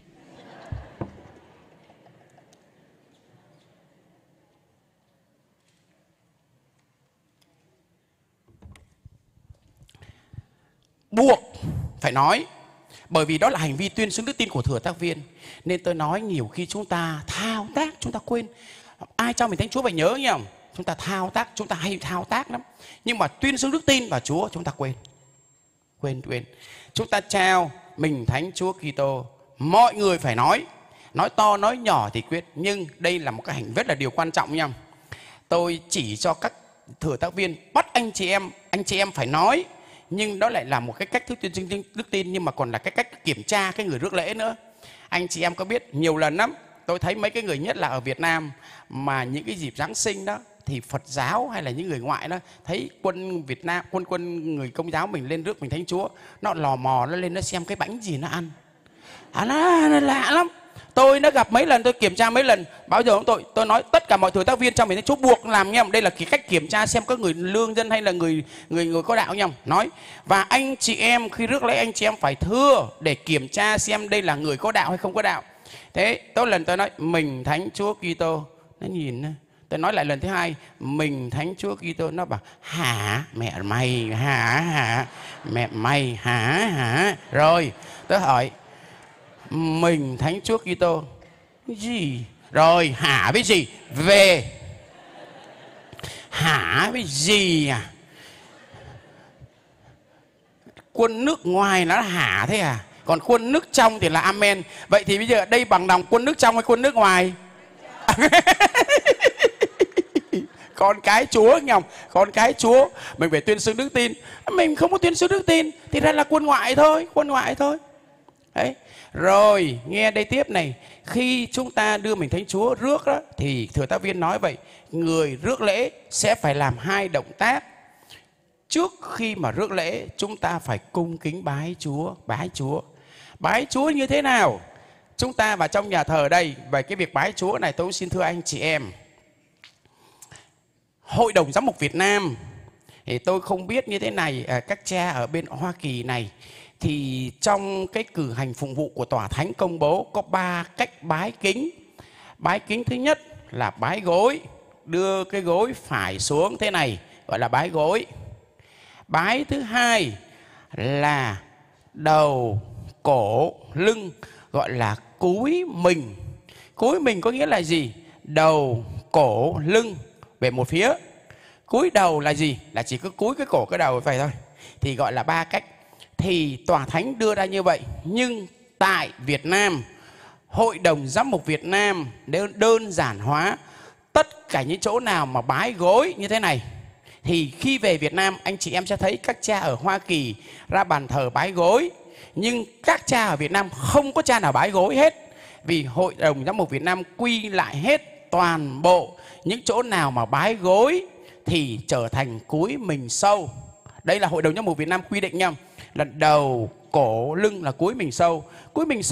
Buộc phải nói, bởi vì đó là hành vi tuyên xưng đức tin của thừa tác viên. Nên tôi nói nhiều khi chúng ta thao tác, chúng ta quên. Ai cho mình Thánh Chúa phải nhớ nhỉ? Chúng ta thao tác, chúng ta hay thao tác lắm. Nhưng mà tuyên xưng đức tin vào Chúa chúng ta quên. Quên, quên. Chúng ta trao mình Thánh Chúa Kitô, mọi người phải nói. Nói to, nói nhỏ thì quyết. Nhưng đây là một cái hành rất là điều quan trọng nha. Tôi chỉ cho các thừa tác viên bắt anh chị em, anh chị em phải nói. Nhưng đó lại là một cái cách thức tuyên xưng đức tin, nhưng mà còn là cái cách kiểm tra cái người rước lễ nữa. Anh chị em có biết nhiều lần lắm, tôi thấy mấy cái người, nhất là ở Việt Nam, mà những cái dịp Giáng sinh đó thì Phật giáo hay là những người ngoại đó thấy quân Việt Nam, quân quân người Công giáo mình lên rước mình Thánh Chúa, nó lò mò nó lên nó xem cái bánh gì nó ăn. À, nó, nó lạ lắm. Tôi đã gặp mấy lần, tôi kiểm tra mấy lần. Bao giờ tôi tôi nói tất cả mọi thừa tác viên trong mình Thánh Chúa buộc làm nha. Đây là cái cách kiểm tra xem có người lương dân hay là người người người có đạo nha. Nói và anh chị em khi rước lễ anh chị em phải thưa để kiểm tra xem đây là người có đạo hay không có đạo. Thế tôi lần tôi nói mình Thánh Chúa Kitô, nó nhìn. Tôi nói lại lần thứ hai, mình Thánh Chúa Kitô, nó bảo hả mẹ mày, hả hả mẹ mày, hả hả. Rồi tôi hỏi mình Thánh Chúa Kitô gì? Rồi hả với gì? Về. Hả với gì à? Quân nước ngoài nó là hả thế à? Còn quân nước trong thì là amen. Vậy thì bây giờ đây bằng đồng quân nước trong hay quân nước ngoài? Con cái Chúa nhầm, con cái Chúa mình phải tuyên xưng đức tin. Mình không có tuyên xưng đức tin thì ra là quân ngoại thôi, quân ngoại thôi. Đấy. Rồi nghe đây tiếp này, khi chúng ta đưa mình Thánh Chúa rước đó, thì thừa tác viên nói vậy, người rước lễ sẽ phải làm hai động tác. Trước khi mà rước lễ chúng ta phải cung kính bái Chúa. Bái Chúa Bái Chúa như thế nào? Chúng ta vào trong nhà thờ đây, về cái việc bái Chúa này tôi cũng xin thưa anh chị em, Hội đồng Giám mục Việt Nam thì tôi không biết như thế này, các cha ở bên Hoa Kỳ này thì trong cái cử hành phụng vụ của Tòa Thánh công bố có ba cách bái kính. Bái kính thứ nhất là bái gối, đưa cái gối phải xuống thế này, gọi là bái gối. Bái thứ hai là đầu, cổ, lưng, gọi là cúi mình. Cúi mình có nghĩa là gì? Đầu, cổ, lưng về một phía. Cúi đầu là gì? Là chỉ cứ cúi cái cổ cái đầu vậy thôi. Thì gọi là ba cách. Thì Tòa Thánh đưa ra như vậy. Nhưng tại Việt Nam, Hội đồng Giám mục Việt Nam đơn, đơn giản hóa tất cả những chỗ nào mà bái gối như thế này. Thì khi về Việt Nam, anh chị em sẽ thấy các cha ở Hoa Kỳ ra bàn thờ bái gối. Nhưng các cha ở Việt Nam không có cha nào bái gối hết. Vì Hội đồng Giám mục Việt Nam quy lại hết toàn bộ những chỗ nào mà bái gối thì trở thành cúi mình sâu. Đây là Hội đồng Giám mục Việt Nam quy định nha. Là đầu, cổ, lưng là cúi mình sâu. Cúi mình sâu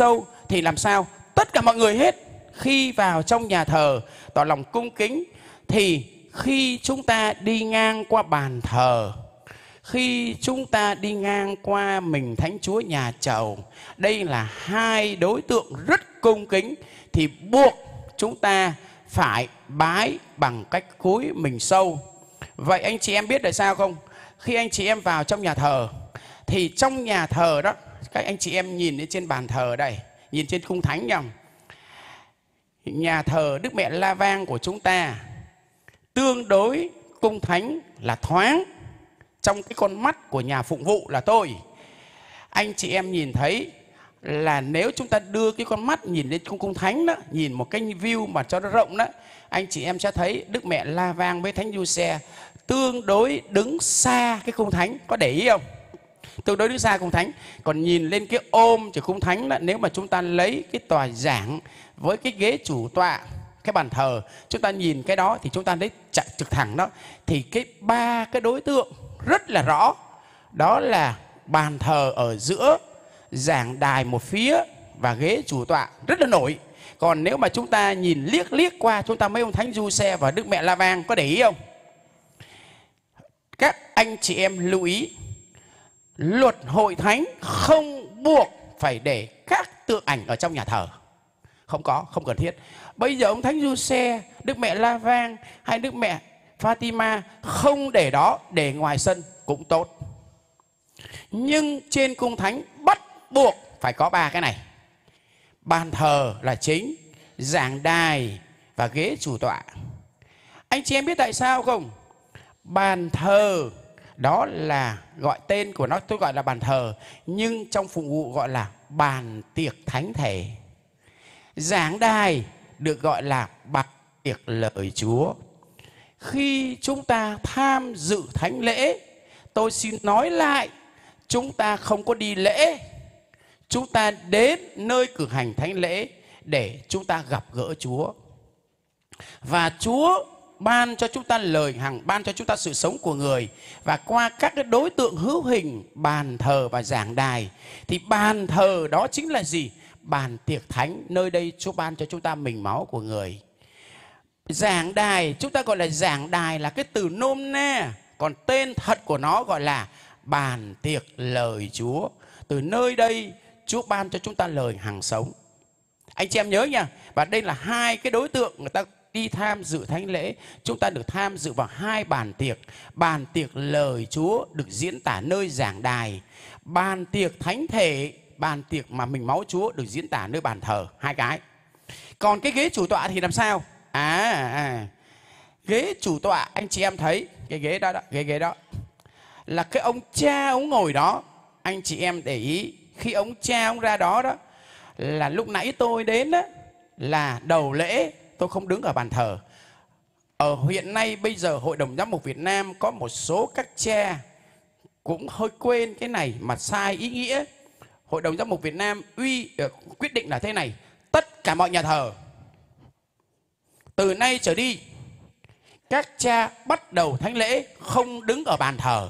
thì làm sao? Tất cả mọi người hết khi vào trong nhà thờ tỏ lòng cung kính, thì khi chúng ta đi ngang qua bàn thờ, khi chúng ta đi ngang qua mình Thánh Chúa nhà chầu, đây là hai đối tượng rất cung kính, thì buộc chúng ta phải bái bằng cách cúi mình sâu. Vậy anh chị em biết tại sao không? Khi anh chị em vào trong nhà thờ, thì trong nhà thờ đó, các anh chị em nhìn lên trên bàn thờ đây, nhìn trên cung thánh nhầm, nhà thờ Đức Mẹ La Vang của chúng ta tương đối cung thánh là thoáng trong cái con mắt của nhà phụng vụ là tôi. Anh chị em nhìn thấy là nếu chúng ta đưa cái con mắt nhìn lên cung cung thánh đó, nhìn một cái view mà cho nó rộng đó, anh chị em sẽ thấy Đức Mẹ La Vang với Thánh Giuse tương đối đứng xa cái cung thánh, có để ý không? Tương đối đứng xa cung thánh. Còn nhìn lên cái ôm của cung thánh đó, nếu mà chúng ta lấy cái tòa giảng với cái ghế chủ tọa, cái bàn thờ, chúng ta nhìn cái đó thì chúng ta lấy chạy trực thẳng đó, thì cái ba cái đối tượng rất là rõ. Đó là bàn thờ ở giữa, giảng đài một phía và ghế chủ tọa rất là nổi. Còn nếu mà chúng ta nhìn liếc liếc qua, chúng ta mấy ông Thánh Giuse và Đức Mẹ La Vang, có để ý không? Các anh chị em lưu ý, luật hội thánh không buộc phải để các tượng ảnh ở trong nhà thờ. Không có, không cần thiết. Bây giờ ông Thánh Giuse, Đức Mẹ La Vang hay Đức Mẹ Fatima không để đó, để ngoài sân cũng tốt. Nhưng trên cung thánh bắt buộc phải có ba cái này: bàn thờ là chính, giảng đài và ghế chủ tọa. Anh chị em biết tại sao không? Bàn thờ đó là gọi tên của nó, tôi gọi là bàn thờ, nhưng trong phục vụ gọi là bàn tiệc thánh thể. Giảng đài được gọi là bàn tiệc lời Chúa. Khi chúng ta tham dự thánh lễ, tôi xin nói lại, chúng ta không có đi lễ, chúng ta đến nơi cử hành thánh lễ để chúng ta gặp gỡ Chúa. Và Chúa ban cho chúng ta lời hằng, ban cho chúng ta sự sống của người. Và qua các cái đối tượng hữu hình, bàn thờ và giảng đài, thì bàn thờ đó chính là gì? Bàn tiệc thánh, nơi đây Chúa ban cho chúng ta mình máu của người. Giảng đài, chúng ta gọi là giảng đài là cái từ nôm na, còn tên thật của nó gọi là bàn tiệc lời Chúa. Từ nơi đây Chúa ban cho chúng ta lời hằng sống. Anh chị em nhớ nha. Và đây là hai cái đối tượng người ta đi tham dự thánh lễ. Chúng ta được tham dự vào hai bàn tiệc. Bàn tiệc lời Chúa được diễn tả nơi giảng đài. Bàn tiệc thánh thể, bàn tiệc mà mình máu Chúa được diễn tả nơi bàn thờ. Hai cái. Còn cái ghế chủ tọa thì làm sao? À, à ghế chủ tọa, anh chị em thấy cái ghế đó, đó ghế ghế đó là cái ông cha ông ngồi đó. Anh chị em để ý, khi ông cha ông ra đó đó, là lúc nãy tôi đến đó, là đầu lễ tôi không đứng ở bàn thờ. Ở hiện nay bây giờ Hội đồng Giám mục Việt Nam có một số các cha cũng hơi quên cái này mà sai ý nghĩa. Hội đồng Giám mục Việt Nam uy uh, quyết định là thế này: tất cả mọi nhà thờ từ nay trở đi, các cha bắt đầu thánh lễ không đứng ở bàn thờ.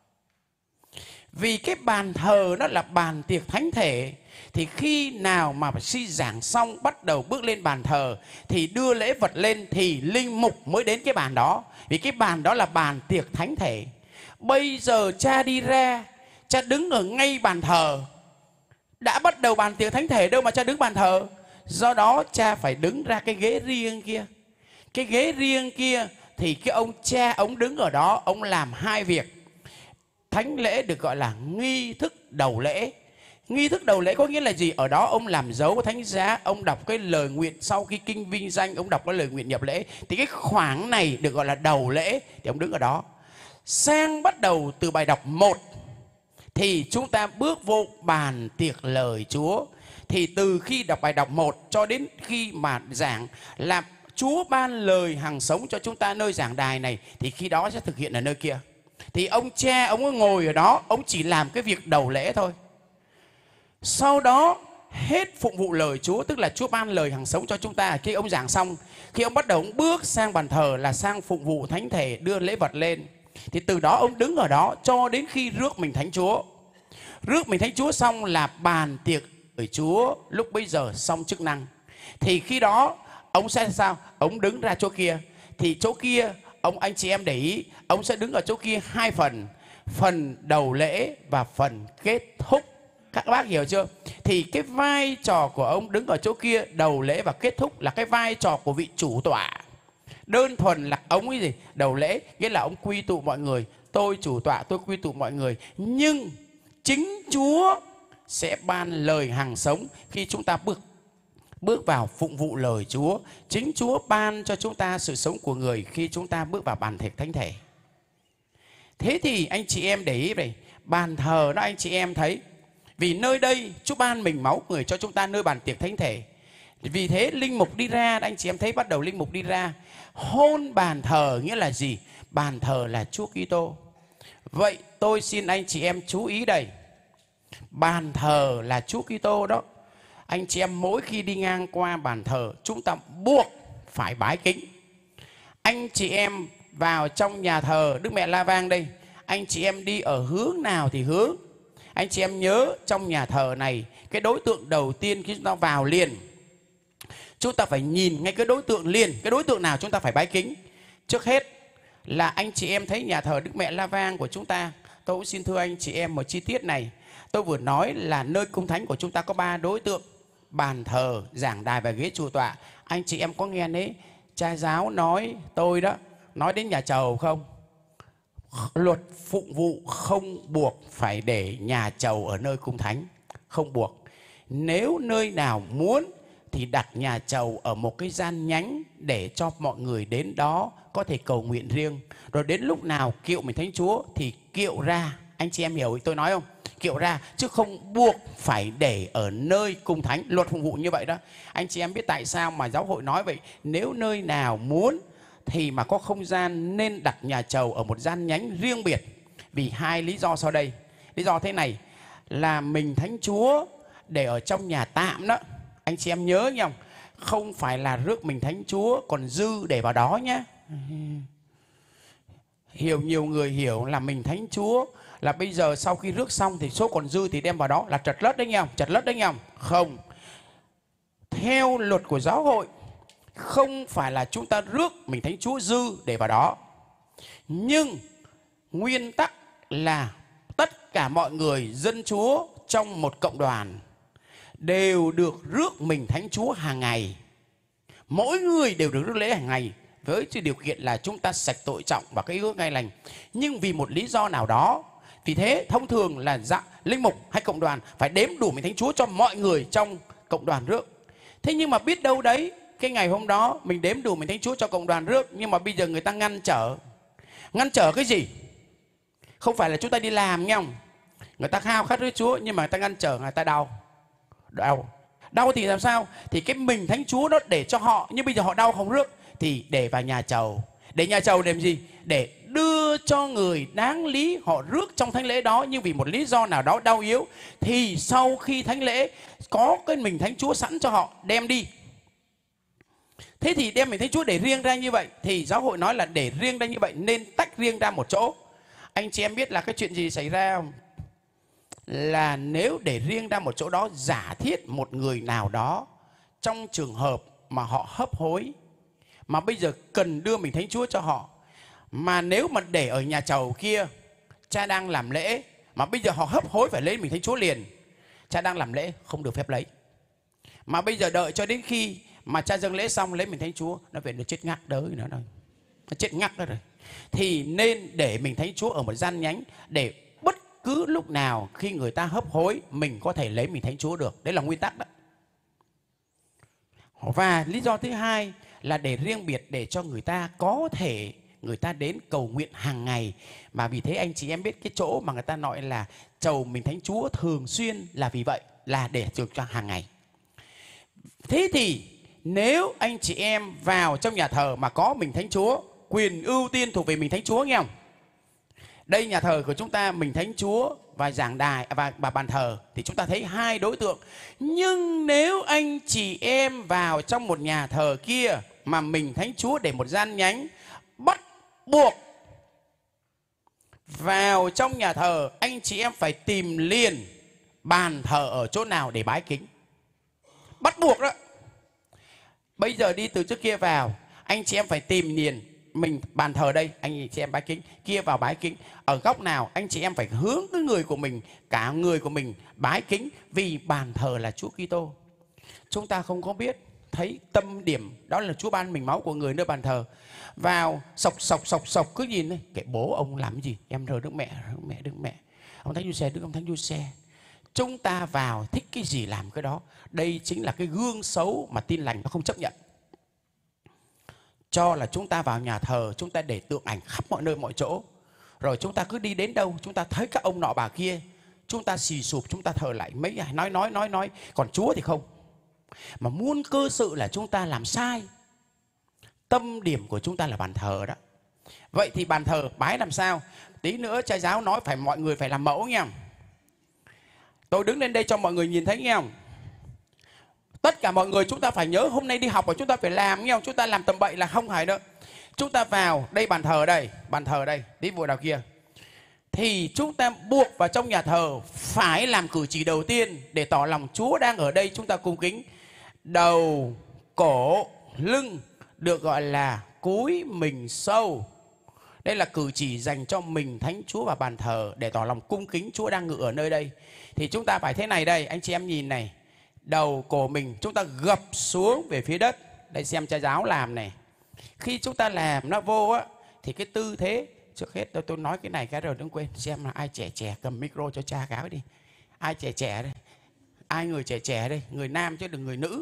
Vì cái bàn thờ nó là bàn tiệc thánh thể, thì khi nào mà suy giảng xong bắt đầu bước lên bàn thờ thì đưa lễ vật lên, thì linh mục mới đến cái bàn đó. Vì cái bàn đó là bàn tiệc thánh thể. Bây giờ cha đi ra, cha đứng ở ngay bàn thờ, đã bắt đầu bàn tiệc thánh thể đâu mà cha đứng bàn thờ. Do đó cha phải đứng ra cái ghế riêng kia. Cái ghế riêng kia thì cái ông cha ông đứng ở đó, ông làm hai việc. Thánh lễ được gọi là nghi thức đầu lễ. Nghi thức đầu lễ có nghĩa là gì? Ở đó ông làm dấu thánh giá, ông đọc cái lời nguyện, sau khi kinh vinh danh ông đọc cái lời nguyện nhập lễ. Thì cái khoảng này được gọi là đầu lễ, thì ông đứng ở đó. Sang bắt đầu từ bài đọc một thì chúng ta bước vô bàn tiệc lời Chúa. Thì từ khi đọc bài đọc một cho đến khi mà giảng là Chúa ban lời hằng sống cho chúng ta nơi giảng đài này, thì khi đó sẽ thực hiện ở nơi kia. Thì ông cha ông ngồi ở đó, ông chỉ làm cái việc đầu lễ thôi. Sau đó hết phụng vụ lời Chúa, tức là Chúa ban lời hằng sống cho chúng ta. Khi ông giảng xong, khi ông bắt đầu ông bước sang bàn thờ là sang phụng vụ thánh thể, đưa lễ vật lên. Thì từ đó ông đứng ở đó cho đến khi rước mình thánh Chúa. Rước mình thánh Chúa xong là bàn tiệc ở Chúa lúc bấy giờ xong chức năng. Thì khi đó ông sẽ sao? Ông đứng ra chỗ kia. Thì chỗ kia, ông anh chị em để ý, ông sẽ đứng ở chỗ kia hai phần. Phần đầu lễ và phần kết thúc. Các bác hiểu chưa? Thì cái vai trò của ông đứng ở chỗ kia, đầu lễ và kết thúc, là cái vai trò của vị chủ tọa. Đơn thuần là ông ấy gì? Đầu lễ, nghĩa là ông quy tụ mọi người. Tôi chủ tọa, tôi quy tụ mọi người. Nhưng chính Chúa sẽ ban lời hằng sống khi chúng ta bước bước vào phụng vụ lời Chúa. Chính Chúa ban cho chúng ta sự sống của người khi chúng ta bước vào bàn thờ thánh thể. Thế thì anh chị em để ý này, bàn thờ đó anh chị em thấy, vì nơi đây Chúa ban mình máu người cho chúng ta nơi bàn tiệc thánh thể. Vì thế linh mục đi ra, anh chị em thấy bắt đầu linh mục đi ra hôn bàn thờ, nghĩa là gì? Bàn thờ là Chúa Kitô. Vậy tôi xin anh chị em chú ý đây, bàn thờ là Chúa Kitô đó. Anh chị em mỗi khi đi ngang qua bàn thờ, chúng ta buộc phải bái kính. Anh chị em vào trong nhà thờ Đức Mẹ La Vang đây, anh chị em đi ở hướng nào thì hướng. Anh chị em nhớ trong nhà thờ này, cái đối tượng đầu tiên khi chúng ta vào liền, chúng ta phải nhìn ngay cái đối tượng liền. Cái đối tượng nào chúng ta phải bái kính? Trước hết là anh chị em thấy nhà thờ Đức Mẹ La Vang của chúng ta. Tôi cũng xin thưa anh chị em một chi tiết này. Tôi vừa nói là nơi cung thánh của chúng ta có ba đối tượng: bàn thờ, giảng đài và ghế chủ tọa. Anh chị em có nghe đấy, cha giáo nói tôi đó, nói đến nhà chầu không? Luật phụng vụ không buộc phải để nhà chầu ở nơi cung thánh, không buộc. Nếu nơi nào muốn thì đặt nhà chầu ở một cái gian nhánh để cho mọi người đến đó có thể cầu nguyện riêng. Rồi đến lúc nào kiệu mình thánh Chúa thì kiệu ra. Anh chị em hiểu tôi nói không? Kiệu ra, chứ không buộc phải để ở nơi cung thánh. Luật phụng vụ như vậy đó. Anh chị em biết tại sao mà giáo hội nói vậy? Nếu nơi nào muốn thì mà có không gian nên đặt nhà chầu ở một gian nhánh riêng biệt. Vì hai lý do sau đây. Lý do thế này là mình thánh Chúa để ở trong nhà tạm đó. Anh chị em nhớ nhá, không phải là rước mình thánh Chúa còn dư để vào đó nhé. Hiểu nhiều người hiểu là mình thánh Chúa là bây giờ sau khi rước xong thì số còn dư thì đem vào đó là trật lất đấy nhau, trật lất đấy nhau. Không. Theo luật của giáo hội, không phải là chúng ta rước mình thánh Chúa dư để vào đó. Nhưng nguyên tắc là tất cả mọi người dân Chúa trong một cộng đoàn đều được rước mình thánh Chúa hàng ngày. Mỗi người đều được rước lễ hàng ngày, với điều kiện là chúng ta sạch tội trọng và cái ước ngay lành. Nhưng vì một lý do nào đó, vì thế thông thường là dạ, linh mục hay cộng đoàn phải đếm đủ mình thánh Chúa cho mọi người trong cộng đoàn rước. Thế nhưng mà biết đâu đấy, cái ngày hôm đó mình đếm đủ mình thánh Chúa cho cộng đoàn rước, nhưng mà bây giờ người ta ngăn trở. Ngăn trở cái gì? Không phải là chúng ta đi làm nghe không? Người ta khao khát rước Chúa nhưng mà người ta ngăn trở, người ta đau. Đau. Đau thì làm sao? Thì cái mình thánh Chúa đó để cho họ, nhưng bây giờ họ đau không rước thì để vào nhà chầu. Để nhà chầu để làm gì? Để đưa cho người đáng lý họ rước trong thánh lễ đó, nhưng vì một lý do nào đó đau yếu thì sau khi thánh lễ có cái mình thánh Chúa sẵn cho họ đem đi. Thế thì đem mình thánh Chúa để riêng ra như vậy thì giáo hội nói là để riêng ra như vậy nên tách riêng ra một chỗ. Anh chị em biết là cái chuyện gì xảy ra không? Là nếu để riêng ra một chỗ đó, giả thiết một người nào đó trong trường hợp mà họ hấp hối, mà bây giờ cần đưa mình thánh Chúa cho họ, mà nếu mà để ở nhà chầu kia, cha đang làm lễ mà bây giờ họ hấp hối phải lấy mình thánh Chúa liền, cha đang làm lễ không được phép lấy. Mà bây giờ đợi cho đến khi mà cha dâng lễ xong lấy mình thánh Chúa, nó về nó chết ngắc đới nữa rồi, nó chết ngắc đó rồi. Thì nên để mình thánh Chúa ở một gian nhánh để bất cứ lúc nào khi người ta hấp hối mình có thể lấy mình thánh Chúa được. Đấy là nguyên tắc đó. Và lý do thứ hai là để riêng biệt để cho người ta có thể người ta đến cầu nguyện hàng ngày. Mà vì thế anh chị em biết cái chỗ mà người ta nói là chầu mình thánh Chúa thường xuyên là vì vậy, là để cho hàng ngày. Thế thì nếu anh chị em vào trong nhà thờ mà có mình thánh Chúa, quyền ưu tiên thuộc về mình thánh Chúa nghe không? Đây nhà thờ của chúng ta mình thánh Chúa và giảng đài và, và bàn thờ thì chúng ta thấy hai đối tượng. Nhưng nếu anh chị em vào trong một nhà thờ kia mà mình thánh Chúa để một gian nhánh, bắt buộc vào trong nhà thờ anh chị em phải tìm liền bàn thờ ở chỗ nào để bái kính. Bắt buộc đó. Bây giờ đi từ trước kia vào, anh chị em phải tìm liền mình bàn thờ đây, anh chị em bái kính, kia vào bái kính. Ở góc nào anh chị em phải hướng cái người của mình, cả người của mình bái kính, vì bàn thờ là Chúa Kitô. Chúng ta không có biết thấy tâm điểm đó là Chúa ban mình máu của người nơi bàn thờ. Vào sọc sọc sọc sọc cứ nhìn đây, cái bố ông làm cái gì, em rờ Đức Mẹ, Đức Mẹ, Đức Mẹ, ông Thánh Giuse, Đức ông Thánh Giuse. Chúng ta vào thích cái gì làm cái đó. Đây chính là cái gương xấu mà Tin Lành nó không chấp nhận. Cho là chúng ta vào nhà thờ, chúng ta để tượng ảnh khắp mọi nơi mọi chỗ, rồi chúng ta cứ đi đến đâu chúng ta thấy các ông nọ bà kia, chúng ta xì sụp, chúng ta thờ lại mấy nói nói nói nói. Còn Chúa thì không. Mà muôn cơ sự là chúng ta làm sai. Tâm điểm của chúng ta là bàn thờ đó. Vậy thì bàn thờ bái làm sao? Tí nữa cha giáo nói phải mọi người phải làm mẫu nha. Tôi đứng lên đây cho mọi người nhìn thấy nghe không? Tất cả mọi người chúng ta phải nhớ hôm nay đi học và chúng ta phải làm nghe không? Chúng ta làm tầm bậy là không phải nữa. Chúng ta vào đây, bàn thờ đây, bàn thờ đây, tí vội đào kia. Thì chúng ta buộc vào trong nhà thờ phải làm cử chỉ đầu tiên để tỏ lòng Chúa đang ở đây, chúng ta cung kính. Đầu, cổ, lưng được gọi là cúi mình sâu. Đây là cử chỉ dành cho mình, Thánh Chúa và bàn thờ để tỏ lòng cung kính Chúa đang ngự ở nơi đây. Thì chúng ta phải thế này đây, anh chị em nhìn này. Đầu cổ mình chúng ta gập xuống về phía đất. Đây xem cha giáo làm này. Khi chúng ta làm nó vô á, thì cái tư thế, trước hết tôi, tôi nói cái này cái rồi đừng quên. Xem là ai trẻ trẻ cầm micro cho cha cái đi. Ai trẻ trẻ đây? Ai người trẻ trẻ đây? Người nam chứ đừng người nữ.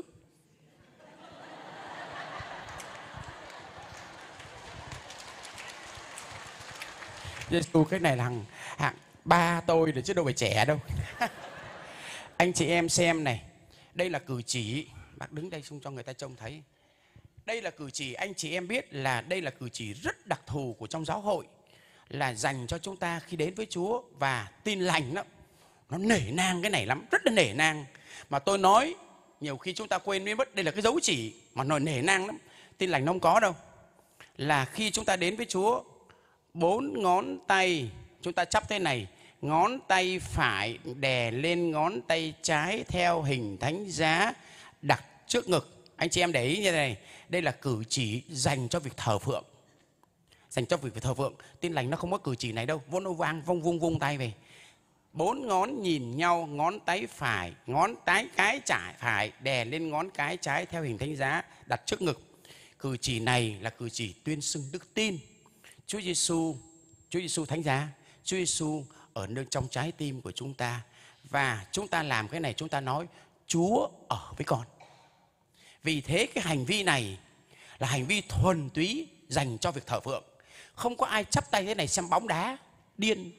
Giê-xu cái này là hạng, hạng ba tôi rồi chứ đâu phải trẻ đâu. Anh chị em xem này. Đây là cử chỉ. Bác đứng đây xung cho người ta trông thấy. Đây là cử chỉ, anh chị em biết là đây là cử chỉ rất đặc thù của trong giáo hội, là dành cho chúng ta khi đến với Chúa. Và Tin Lành đó, nó nể nang cái này lắm, rất là nể nang. Mà tôi nói nhiều khi chúng ta quên đi mất, đây là cái dấu chỉ mà nó nể nang lắm. Tin Lành nó không có đâu. Là khi chúng ta đến với Chúa, bốn ngón tay chúng ta chắp thế này, ngón tay phải đè lên ngón tay trái theo hình thánh giá đặt trước ngực. Anh chị em để ý như thế này, đây là cử chỉ dành cho việc thờ phượng. Dành cho việc thờ phượng. Tin Lành nó không có cử chỉ này đâu. Vốn nó vang vung vung vung tay về. Bốn ngón nhìn nhau, ngón tay phải, ngón tay cái trái phải đè lên ngón cái trái theo hình thánh giá đặt trước ngực. Cử chỉ này là cử chỉ tuyên xưng đức tin. Chúa Giêsu, Chúa Giêsu thánh giá, Chúa Giêsu ở nơi trong trái tim của chúng ta. Và chúng ta làm cái này, chúng ta nói Chúa ở với con. Vì thế cái hành vi này là hành vi thuần túy dành cho việc thờ phượng. Không có ai chắp tay thế này xem bóng đá, điên.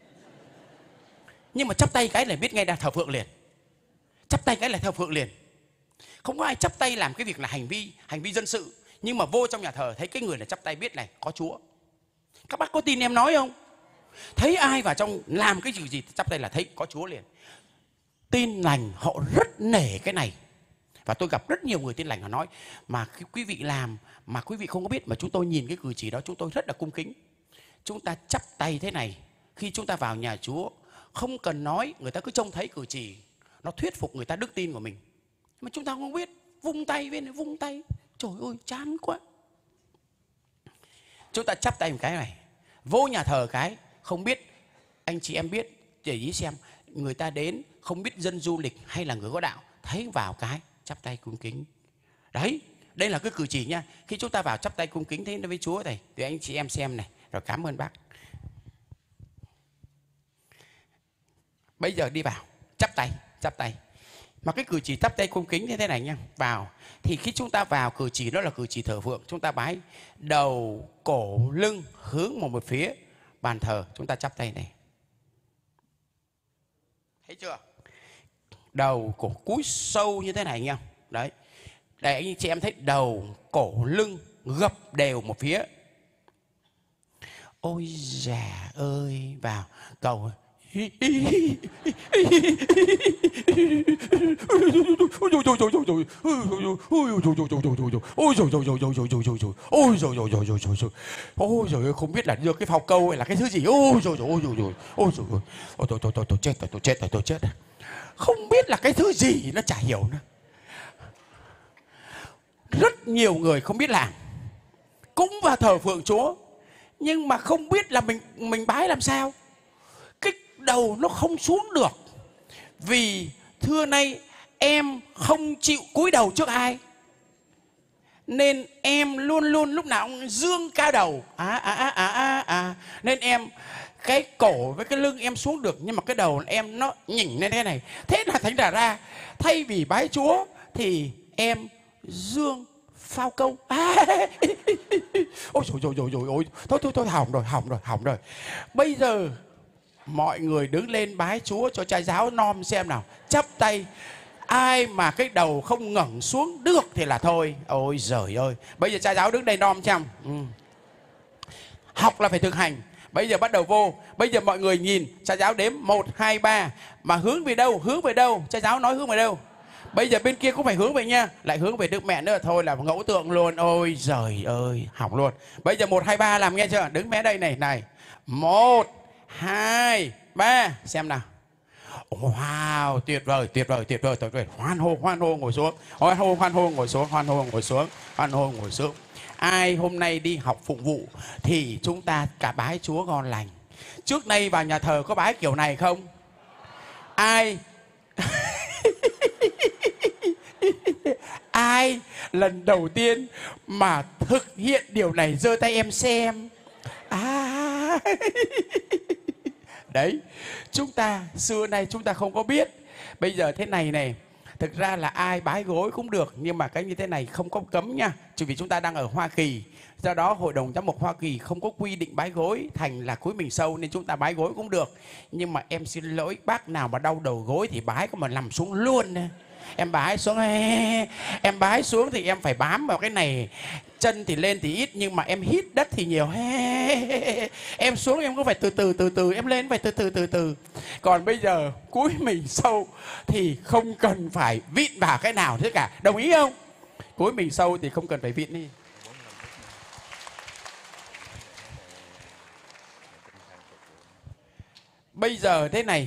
Nhưng mà chắp tay cái là biết ngay là thờ phượng liền. Chắp tay cái là thờ phượng liền. Không có ai chắp tay làm cái việc là hành vi hành vi dân sự. Nhưng mà vô trong nhà thờ thấy cái người là chắp tay biết này có Chúa. Các bác có tin em nói không? Thấy ai vào trong làm cái gì gì chắp tay là thấy có Chúa liền. Tin Lành họ rất nể cái này. Và tôi gặp rất nhiều người Tin Lành họ nói mà quý vị làm mà quý vị không có biết, mà chúng tôi nhìn cái cử chỉ đó chúng tôi rất là cung kính. Chúng ta chắp tay thế này khi chúng ta vào nhà Chúa, không cần nói, người ta cứ trông thấy cử chỉ nó thuyết phục người ta đức tin của mình. Mà chúng ta không biết, vung tay bên này vung tay, trời ơi chán quá. Chúng ta chắp tay một cái này, vô nhà thờ cái không biết, anh chị em biết để ý xem, người ta đến không biết dân du lịch hay là người có đạo, thấy vào cái chắp tay cung kính. Đấy, đây là cái cử chỉ nha. Khi chúng ta vào chắp tay cung kính thế với Chúa này, thì anh chị em xem này, rồi cảm ơn bác. Bây giờ đi vào chắp tay, chắp tay. Mà cái cử chỉ chắp tay cung kính như thế này nha. Vào thì khi chúng ta vào cử chỉ đó là cử chỉ thờ phượng. Chúng ta bái đầu, cổ, lưng hướng một một phía bàn thờ. Chúng ta chắp tay này. Thấy chưa? Đầu, cổ cúi sâu như thế này nha. Đấy. Để anh chị em thấy đầu, cổ, lưng gập đều một phía. Ôi già ơi, vào cầu. Ôi trời ơi, không biết là đưa cái phao câu hay là cái thứ gì. Ôi trời ơi, ôi trời ơi, ôi trời ơi, ôi tôi tôi tôi tôi chết rồi, tôi chết rồi, tôi chết rồi. Không biết là cái thứ gì nó chả hiểu nữa. Rất nhiều người không biết làm, cũng vào thờ phượng Chúa, nhưng mà không biết là mình mình bái làm sao. Cái đầu nó không xuống được. Vì thưa nay em không chịu cúi đầu trước ai, nên em luôn luôn lúc nào cũng dương cao đầu. À à à à à à. Nên em cái cổ với cái lưng em xuống được, nhưng mà cái đầu em nó nhỉnh lên thế này. Thế là thành ra ra thay vì bái Chúa thì em dương phao câu. À, ôi trời ơi, rồi rồi ôi, thôi thôi thôi, hỏng rồi, hỏng rồi, hỏng rồi. Bây giờ mọi người đứng lên bái Chúa cho cha giáo nom xem nào, chắp tay. Ai mà cái đầu không ngẩng xuống được thì là thôi. Ôi giời ơi, bây giờ cha giáo đứng đây nom xem. Ừ. Học là phải thực hành. Bây giờ bắt đầu vô. Bây giờ mọi người nhìn cha giáo đếm một, hai, ba. Mà hướng về đâu? Hướng về đâu? Cha giáo nói hướng về đâu? Bây giờ bên kia cũng phải hướng về nha. Lại hướng về Đức Mẹ nữa. Thôi là ngẫu tượng luôn. Ôi giời ơi, hỏng luôn. Bây giờ một, hai, ba làm nghe chưa? Đứng mé đây này này. Một, hai, ba. Xem nào. Wow, tuyệt vời, tuyệt vời, tuyệt vời, tuyệt vời. Hoan hô, hoan hô, ngồi xuống. Hoan hô, hoan hô, ngồi xuống. Hoan hô, ngồi xuống. Hoan hô, ngồi xuống. Ai hôm nay đi học phụng vụ thì chúng ta cả bái Chúa ngon lành. Trước nay vào nhà thờ có bái kiểu này không? Ai ai lần đầu tiên mà thực hiện điều này giơ tay em xem. À. Đấy, chúng ta xưa nay chúng ta không có biết. Bây giờ thế này này, thực ra là ai bái gối cũng được, nhưng mà cái như thế này không có cấm nha. Chỉ vì chúng ta đang ở Hoa Kỳ, do đó Hội đồng Giám mục Hoa Kỳ không có quy định bái gối thành là cúi mình sâu, nên chúng ta bái gối cũng được. Nhưng mà em xin lỗi, bác nào mà đau đầu gối thì bái có mà nằm xuống luôn. Em bái xuống, em bái xuống thì em phải bám vào cái này. Chân thì lên thì ít, nhưng mà em hít đất thì nhiều. Em xuống em có phải từ từ từ từ, em lên phải từ từ từ từ. Còn bây giờ cúi mình sâu thì không cần phải vịn vào cái nào thế cả. Đồng ý không? Cúi mình sâu thì không cần phải vịn đi. Bây giờ thế này,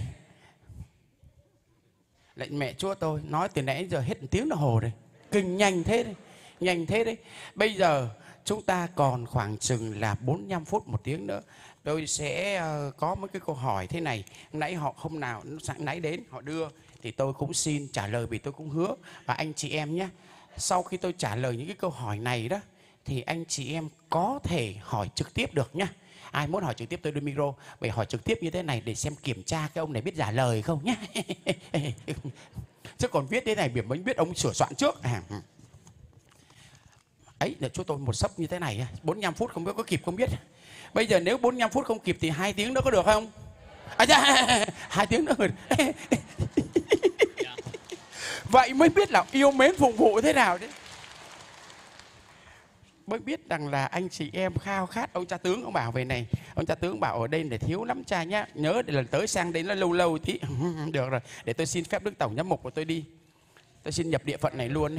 lại mẹ Chúa tôi nói từ nãy giờ hết một tiếng đồng hồ rồi. Kinh nhanh thế đấy, nhanh thế đấy. Bây giờ chúng ta còn khoảng chừng là bốn mươi lăm phút, một tiếng nữa. Tôi sẽ uh, có mấy cái câu hỏi thế này. Nãy họ hôm nào sáng nãy đến họ đưa thì tôi cũng xin trả lời, vì tôi cũng hứa. Và anh chị em nhé, sau khi tôi trả lời những cái câu hỏi này đó thì anh chị em có thể hỏi trực tiếp được nhá. Ai muốn hỏi trực tiếp tôi đưa micro. Bởi hỏi trực tiếp như thế này để xem kiểm tra cái ông này biết trả lời không nhé. Chứ còn viết thế này biển mới biết ông sửa soạn trước. À. Ấy là cho tôi một sấp như thế này, bốn mươi lăm phút không biết có kịp không biết. Bây giờ nếu bốn mươi lăm phút không kịp thì hai tiếng nữa có được không? À, hai tiếng nữa rồi. Vậy mới biết là yêu mến phục vụ thế nào đấy. Mới biết rằng là anh chị em khao khát. Ông cha tướng ông bảo về này, ông cha tướng bảo ở đây để thiếu lắm cha nhá, nhớ để lần tới sang đây nó lâu lâu tí. Được rồi, để tôi xin phép Đức Tổng Giám mục của tôi đi, tôi xin nhập địa phận này luôn.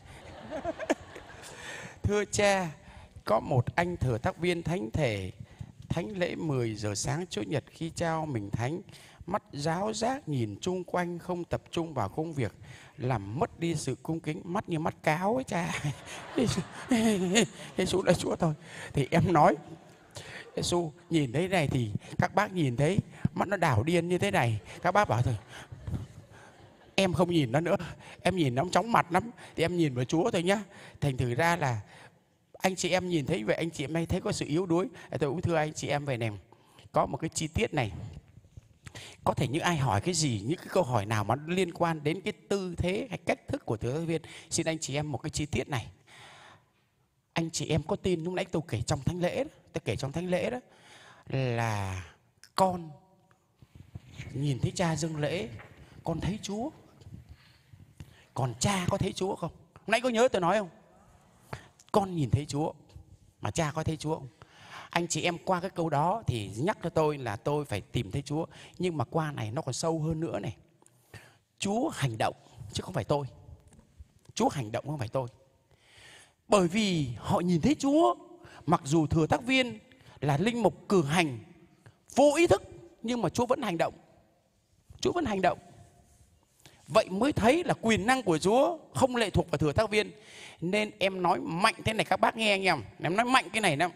Thưa cha, có một anh thừa tác viên thánh thể, thánh lễ mười giờ sáng Chủ nhật khi trao mình thánh, mắt giáo giác nhìn chung quanh không tập trung vào công việc, làm mất đi sự cung kính, mắt như mắt cáo ấy cha. Giê-xu là Chúa thôi. Thì em nói, Giê-xu nhìn thấy này thì các bác nhìn thấy mắt nó đảo điên như thế này, các bác bảo thôi em không nhìn nó nữa, em nhìn nó chóng mặt lắm, thì em nhìn vào Chúa thôi nhá. Thành thử ra là anh chị em nhìn thấy vậy, anh chị em hay thấy có sự yếu đuối. Tôi cũng thưa anh chị em về này, có một cái chi tiết này. Có thể những ai hỏi cái gì, những cái câu hỏi nào mà liên quan đến cái tư thế hay cách thức của thừa tác viên, xin anh chị em một cái chi tiết này. Anh chị em có tin lúc nãy tôi kể trong thánh lễ đó, tôi kể trong thánh lễ đó là con nhìn thấy cha dâng lễ, con thấy Chúa. Còn cha có thấy Chúa không? Nãy có nhớ tôi nói không? Con nhìn thấy Chúa, mà cha có thấy Chúa không? Anh chị em qua cái câu đó thì nhắc cho tôi là tôi phải tìm thấy Chúa. Nhưng mà qua này nó còn sâu hơn nữa này. Chúa hành động chứ không phải tôi. Chúa hành động không phải tôi. Bởi vì họ nhìn thấy Chúa. Mặc dù thừa tác viên là linh mục cử hành vô ý thức, nhưng mà Chúa vẫn hành động. Chúa vẫn hành động. Vậy mới thấy là quyền năng của Chúa không lệ thuộc vào thừa tác viên. Nên em nói mạnh thế này các bác nghe anh em. Em nói mạnh cái này nè.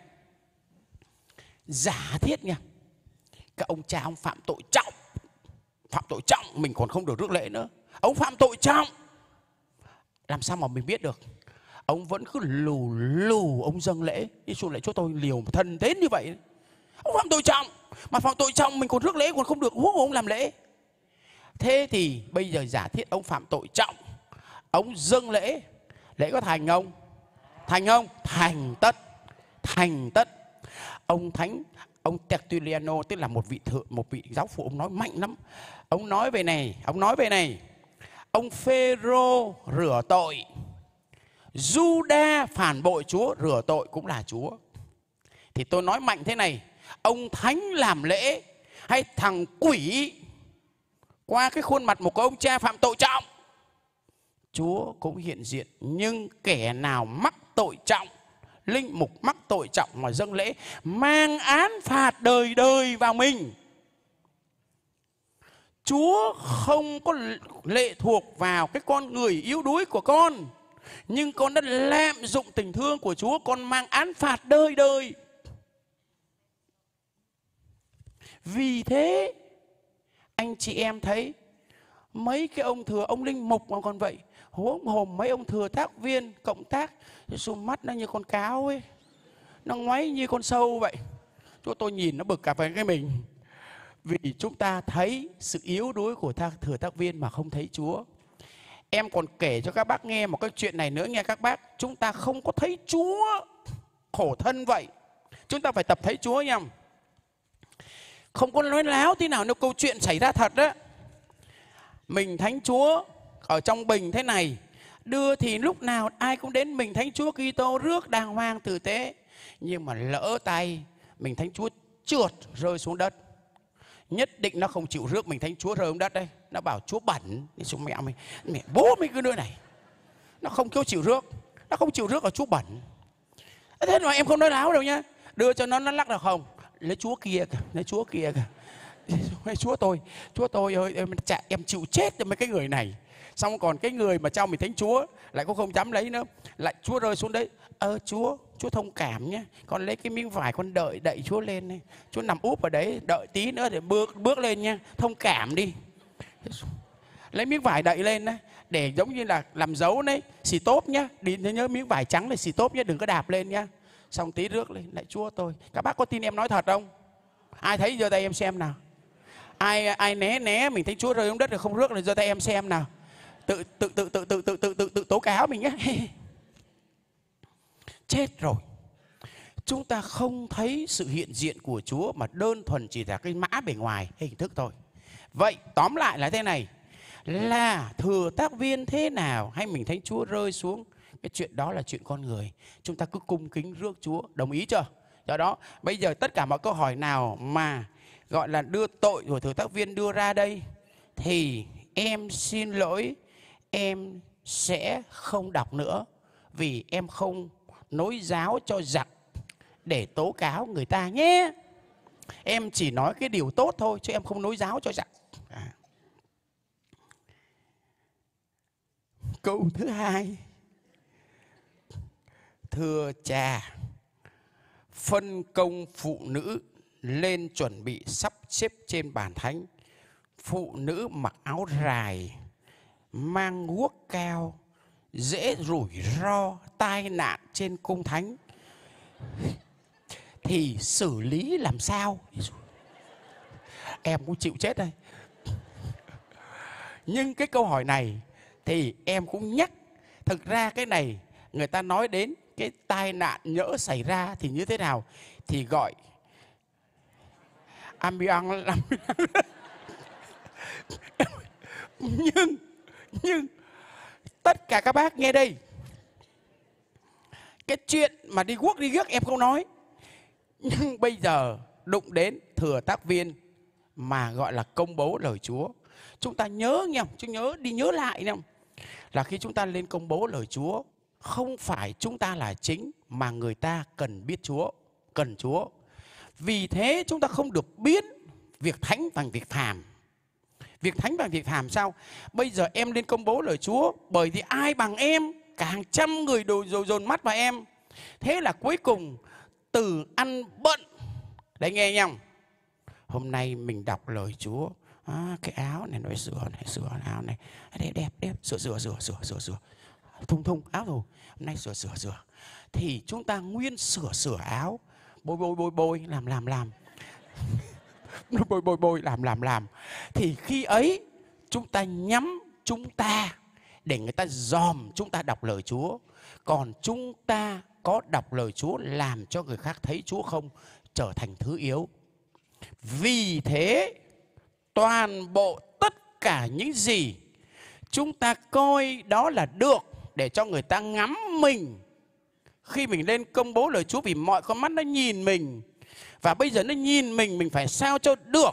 Giả thiết nha, các ông cha ông phạm tội trọng, phạm tội trọng mình còn không được rước lễ nữa. Ông phạm tội trọng, làm sao mà mình biết được? Ông vẫn cứ lù lù ông dâng lễ. Giê-xu lại cho tôi liều thân đến như vậy. Ông phạm tội trọng, mà phạm tội trọng mình còn rước lễ còn không được, huống hồ ông làm lễ. Thế thì bây giờ giả thiết ông phạm tội trọng, ông dâng lễ, lễ có thành không? Thành không? Thành tất, thành tất. Ông thánh, ông Tertulliano, tức là một vị thượng, một vị giáo phụ, ông nói mạnh lắm. Ông nói về này, ông nói về này. Ông Phêrô rửa tội, Giuđa phản bội Chúa, rửa tội cũng là Chúa. Thì tôi nói mạnh thế này, ông thánh làm lễ hay thằng quỷ qua cái khuôn mặt một cái ông cha phạm tội trọng, Chúa cũng hiện diện. Nhưng kẻ nào mắc tội trọng, linh mục mắc tội trọng mà dâng lễ, mang án phạt đời đời vào mình. Chúa không có lệ thuộc vào cái con người yếu đuối của con, nhưng con đã lạm dụng tình thương của Chúa, con mang án phạt đời đời. Vì thế anh chị em thấy mấy cái ông thừa, ông linh mục mà còn vậy, huống hồ mấy ông thừa tác viên cộng tác, xung mắt nó như con cáo ấy, nó ngoáy như con sâu vậy. Chúa tôi nhìn nó bực cả về cái mình. Vì chúng ta thấy sự yếu đuối của ta, thừa tác viên mà không thấy Chúa. Em còn kể cho các bác nghe một cái chuyện này nữa nghe các bác. Chúng ta không có thấy Chúa, khổ thân vậy. Chúng ta phải tập thấy Chúa nha. Không có nói láo tí nào, nếu câu chuyện xảy ra thật đó. Mình thánh Chúa ở trong bình thế này, đưa thì lúc nào ai cũng đến mình thánh Chúa Kitô rước đàng hoàng tử tế. Nhưng mà lỡ tay mình thánh Chúa trượt rơi xuống đất, nhất định nó không chịu rước mình thánh Chúa rơi xuống đất đây. Nó bảo Chúa bẩn. Đi xuống mẹ mày, mẹ bố mày cứ nơi này. Nó không chịu rước, nó không chịu rước ở Chúa bẩn. Thế mà em không nói láo đâu nhá. Đưa cho nó, nó lắc được không? Lấy Chúa kia kìa, lấy Chúa kia kìa. Chúa tôi, Chúa tôi ơi, em, em chịu chết cho mấy cái người này. Xong còn cái người mà cho mình thánh Chúa lại cũng không dám lấy nữa. Lại Chúa rơi xuống đấy. Ơ Chúa, Chúa thông cảm nhé. Con lấy cái miếng vải con đợi đậy Chúa lên này. Chúa nằm úp ở đấy, đợi tí nữa để bước bước lên nha. Thông cảm đi. Lấy miếng vải đậy lên đấy, để giống như là làm dấu đấy, xì tốp nhá. Đi nhớ miếng vải trắng là xì tốp nhá, đừng có đạp lên nhá. Xong tí rước lên, lại Chúa tôi. Các bác có tin em nói thật không? Ai thấy giơ tay em xem nào. Ai ai né né mình thấy Chúa rơi xuống đất rồi không rước rồi giơ tay em xem nào. Tự tự tự tự tự tự tự tự, tự tố cáo mình nhé. Chết rồi. Chúng ta không thấy sự hiện diện của Chúa mà đơn thuần chỉ là cái mã bề ngoài hình thức thôi. Vậy tóm lại là thế này, là thừa tác viên thế nào hay mình thánh Chúa rơi xuống, cái chuyện đó là chuyện con người. Chúng ta cứ cung kính rước Chúa, đồng ý chưa? Do đó bây giờ tất cả mọi câu hỏi nào mà gọi là đưa tội của thừa tác viên đưa ra đây, thì em xin lỗi, em sẽ không đọc nữa. Vì em không nối giáo cho giặc để tố cáo người ta nhé. Em chỉ nói cái điều tốt thôi, chứ em không nối giáo cho giặc. À. Câu thứ hai, thưa cha, phân công phụ nữ lên chuẩn bị sắp xếp trên bàn thánh. Phụ nữ mặc áo rài, mang guốc cao, dễ rủi ro tai nạn trên cung thánh, thì xử lý làm sao? Em cũng chịu chết đây. Nhưng cái câu hỏi này thì em cũng nhắc, thực ra cái này người ta nói đến cái tai nạn nhỡ xảy ra thì như thế nào, thì gọi ambulance. nhưng nhưng tất cả các bác nghe đây, cái chuyện mà đi guốc đi ghiếc em không nói, nhưng bây giờ đụng đến thừa tác viên mà gọi là công bố lời Chúa, chúng ta nhớ nha, chúng nhớ đi nhớ lại nha, là khi chúng ta lên công bố lời Chúa, không phải chúng ta là chính mà người ta cần biết Chúa, cần Chúa. Vì thế chúng ta không được biến việc thánh thành việc phàm, Việc thánh và việc phàm sao? Bây giờ em lên công bố lời Chúa, bởi vì ai bằng em, cả hàng trăm người đồ dồn dồn mắt vào em. Thế là cuối cùng từ ăn bận, đấy nghe nhầm. Hôm nay mình đọc lời Chúa, à, cái áo này nó phải sửa này, sửa áo này đẹp đẹp đẹp, sửa sửa sửa sửa sửa sửa, thùng thùng áo rồi, hôm nay sửa sửa sửa. Thì chúng ta nguyên sửa sửa áo, bôi bôi bôi bôi, làm làm làm, bôi bôi bôi, làm làm làm. Thì khi ấy chúng ta nhắm chúng ta để người ta dòm chúng ta đọc lời Chúa. Còn chúng ta có đọc lời Chúa làm cho người khác thấy Chúa không, trở thành thứ yếu. Vì thế toàn bộ tất cả những gì chúng ta coi đó là được để cho người ta ngắm mình khi mình lên công bố lời Chúa, vì mọi con mắt nó nhìn mình. Và bây giờ nó nhìn mình, mình phải sao cho được.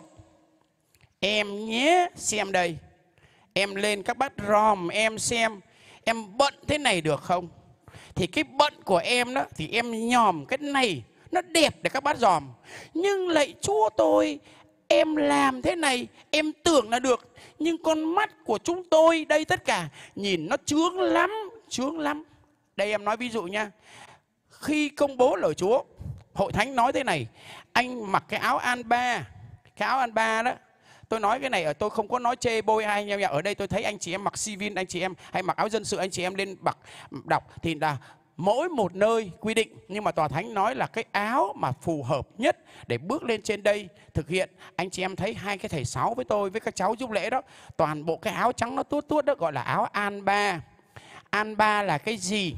Em nhé, xem đây. Em lên các bác ròm em xem, em bận thế này được không? Thì cái bận của em đó, thì em nhòm cái này nó đẹp để các bác dòm. Nhưng lạy Chúa tôi, em làm thế này, em tưởng là được. Nhưng con mắt của chúng tôi, đây tất cả, nhìn nó chướng lắm, chướng lắm. Đây em nói ví dụ nha. Khi công bố lời Chúa, hội thánh nói thế này, anh mặc cái áo an ba, cái áo an ba đó. Tôi nói cái này, tôi không có nói chê bôi ai anh em. Ở đây tôi thấy anh chị em mặc civil, anh chị em hay mặc áo dân sự, anh chị em lên bạc đọc thì là mỗi một nơi quy định. Nhưng mà tòa thánh nói là cái áo mà phù hợp nhất để bước lên trên đây thực hiện. Anh chị em thấy hai cái thầy sáu với tôi, với các cháu giúp lễ đó, toàn bộ cái áo trắng nó tuốt tuốt đó, gọi là áo an ba. An ba là cái gì?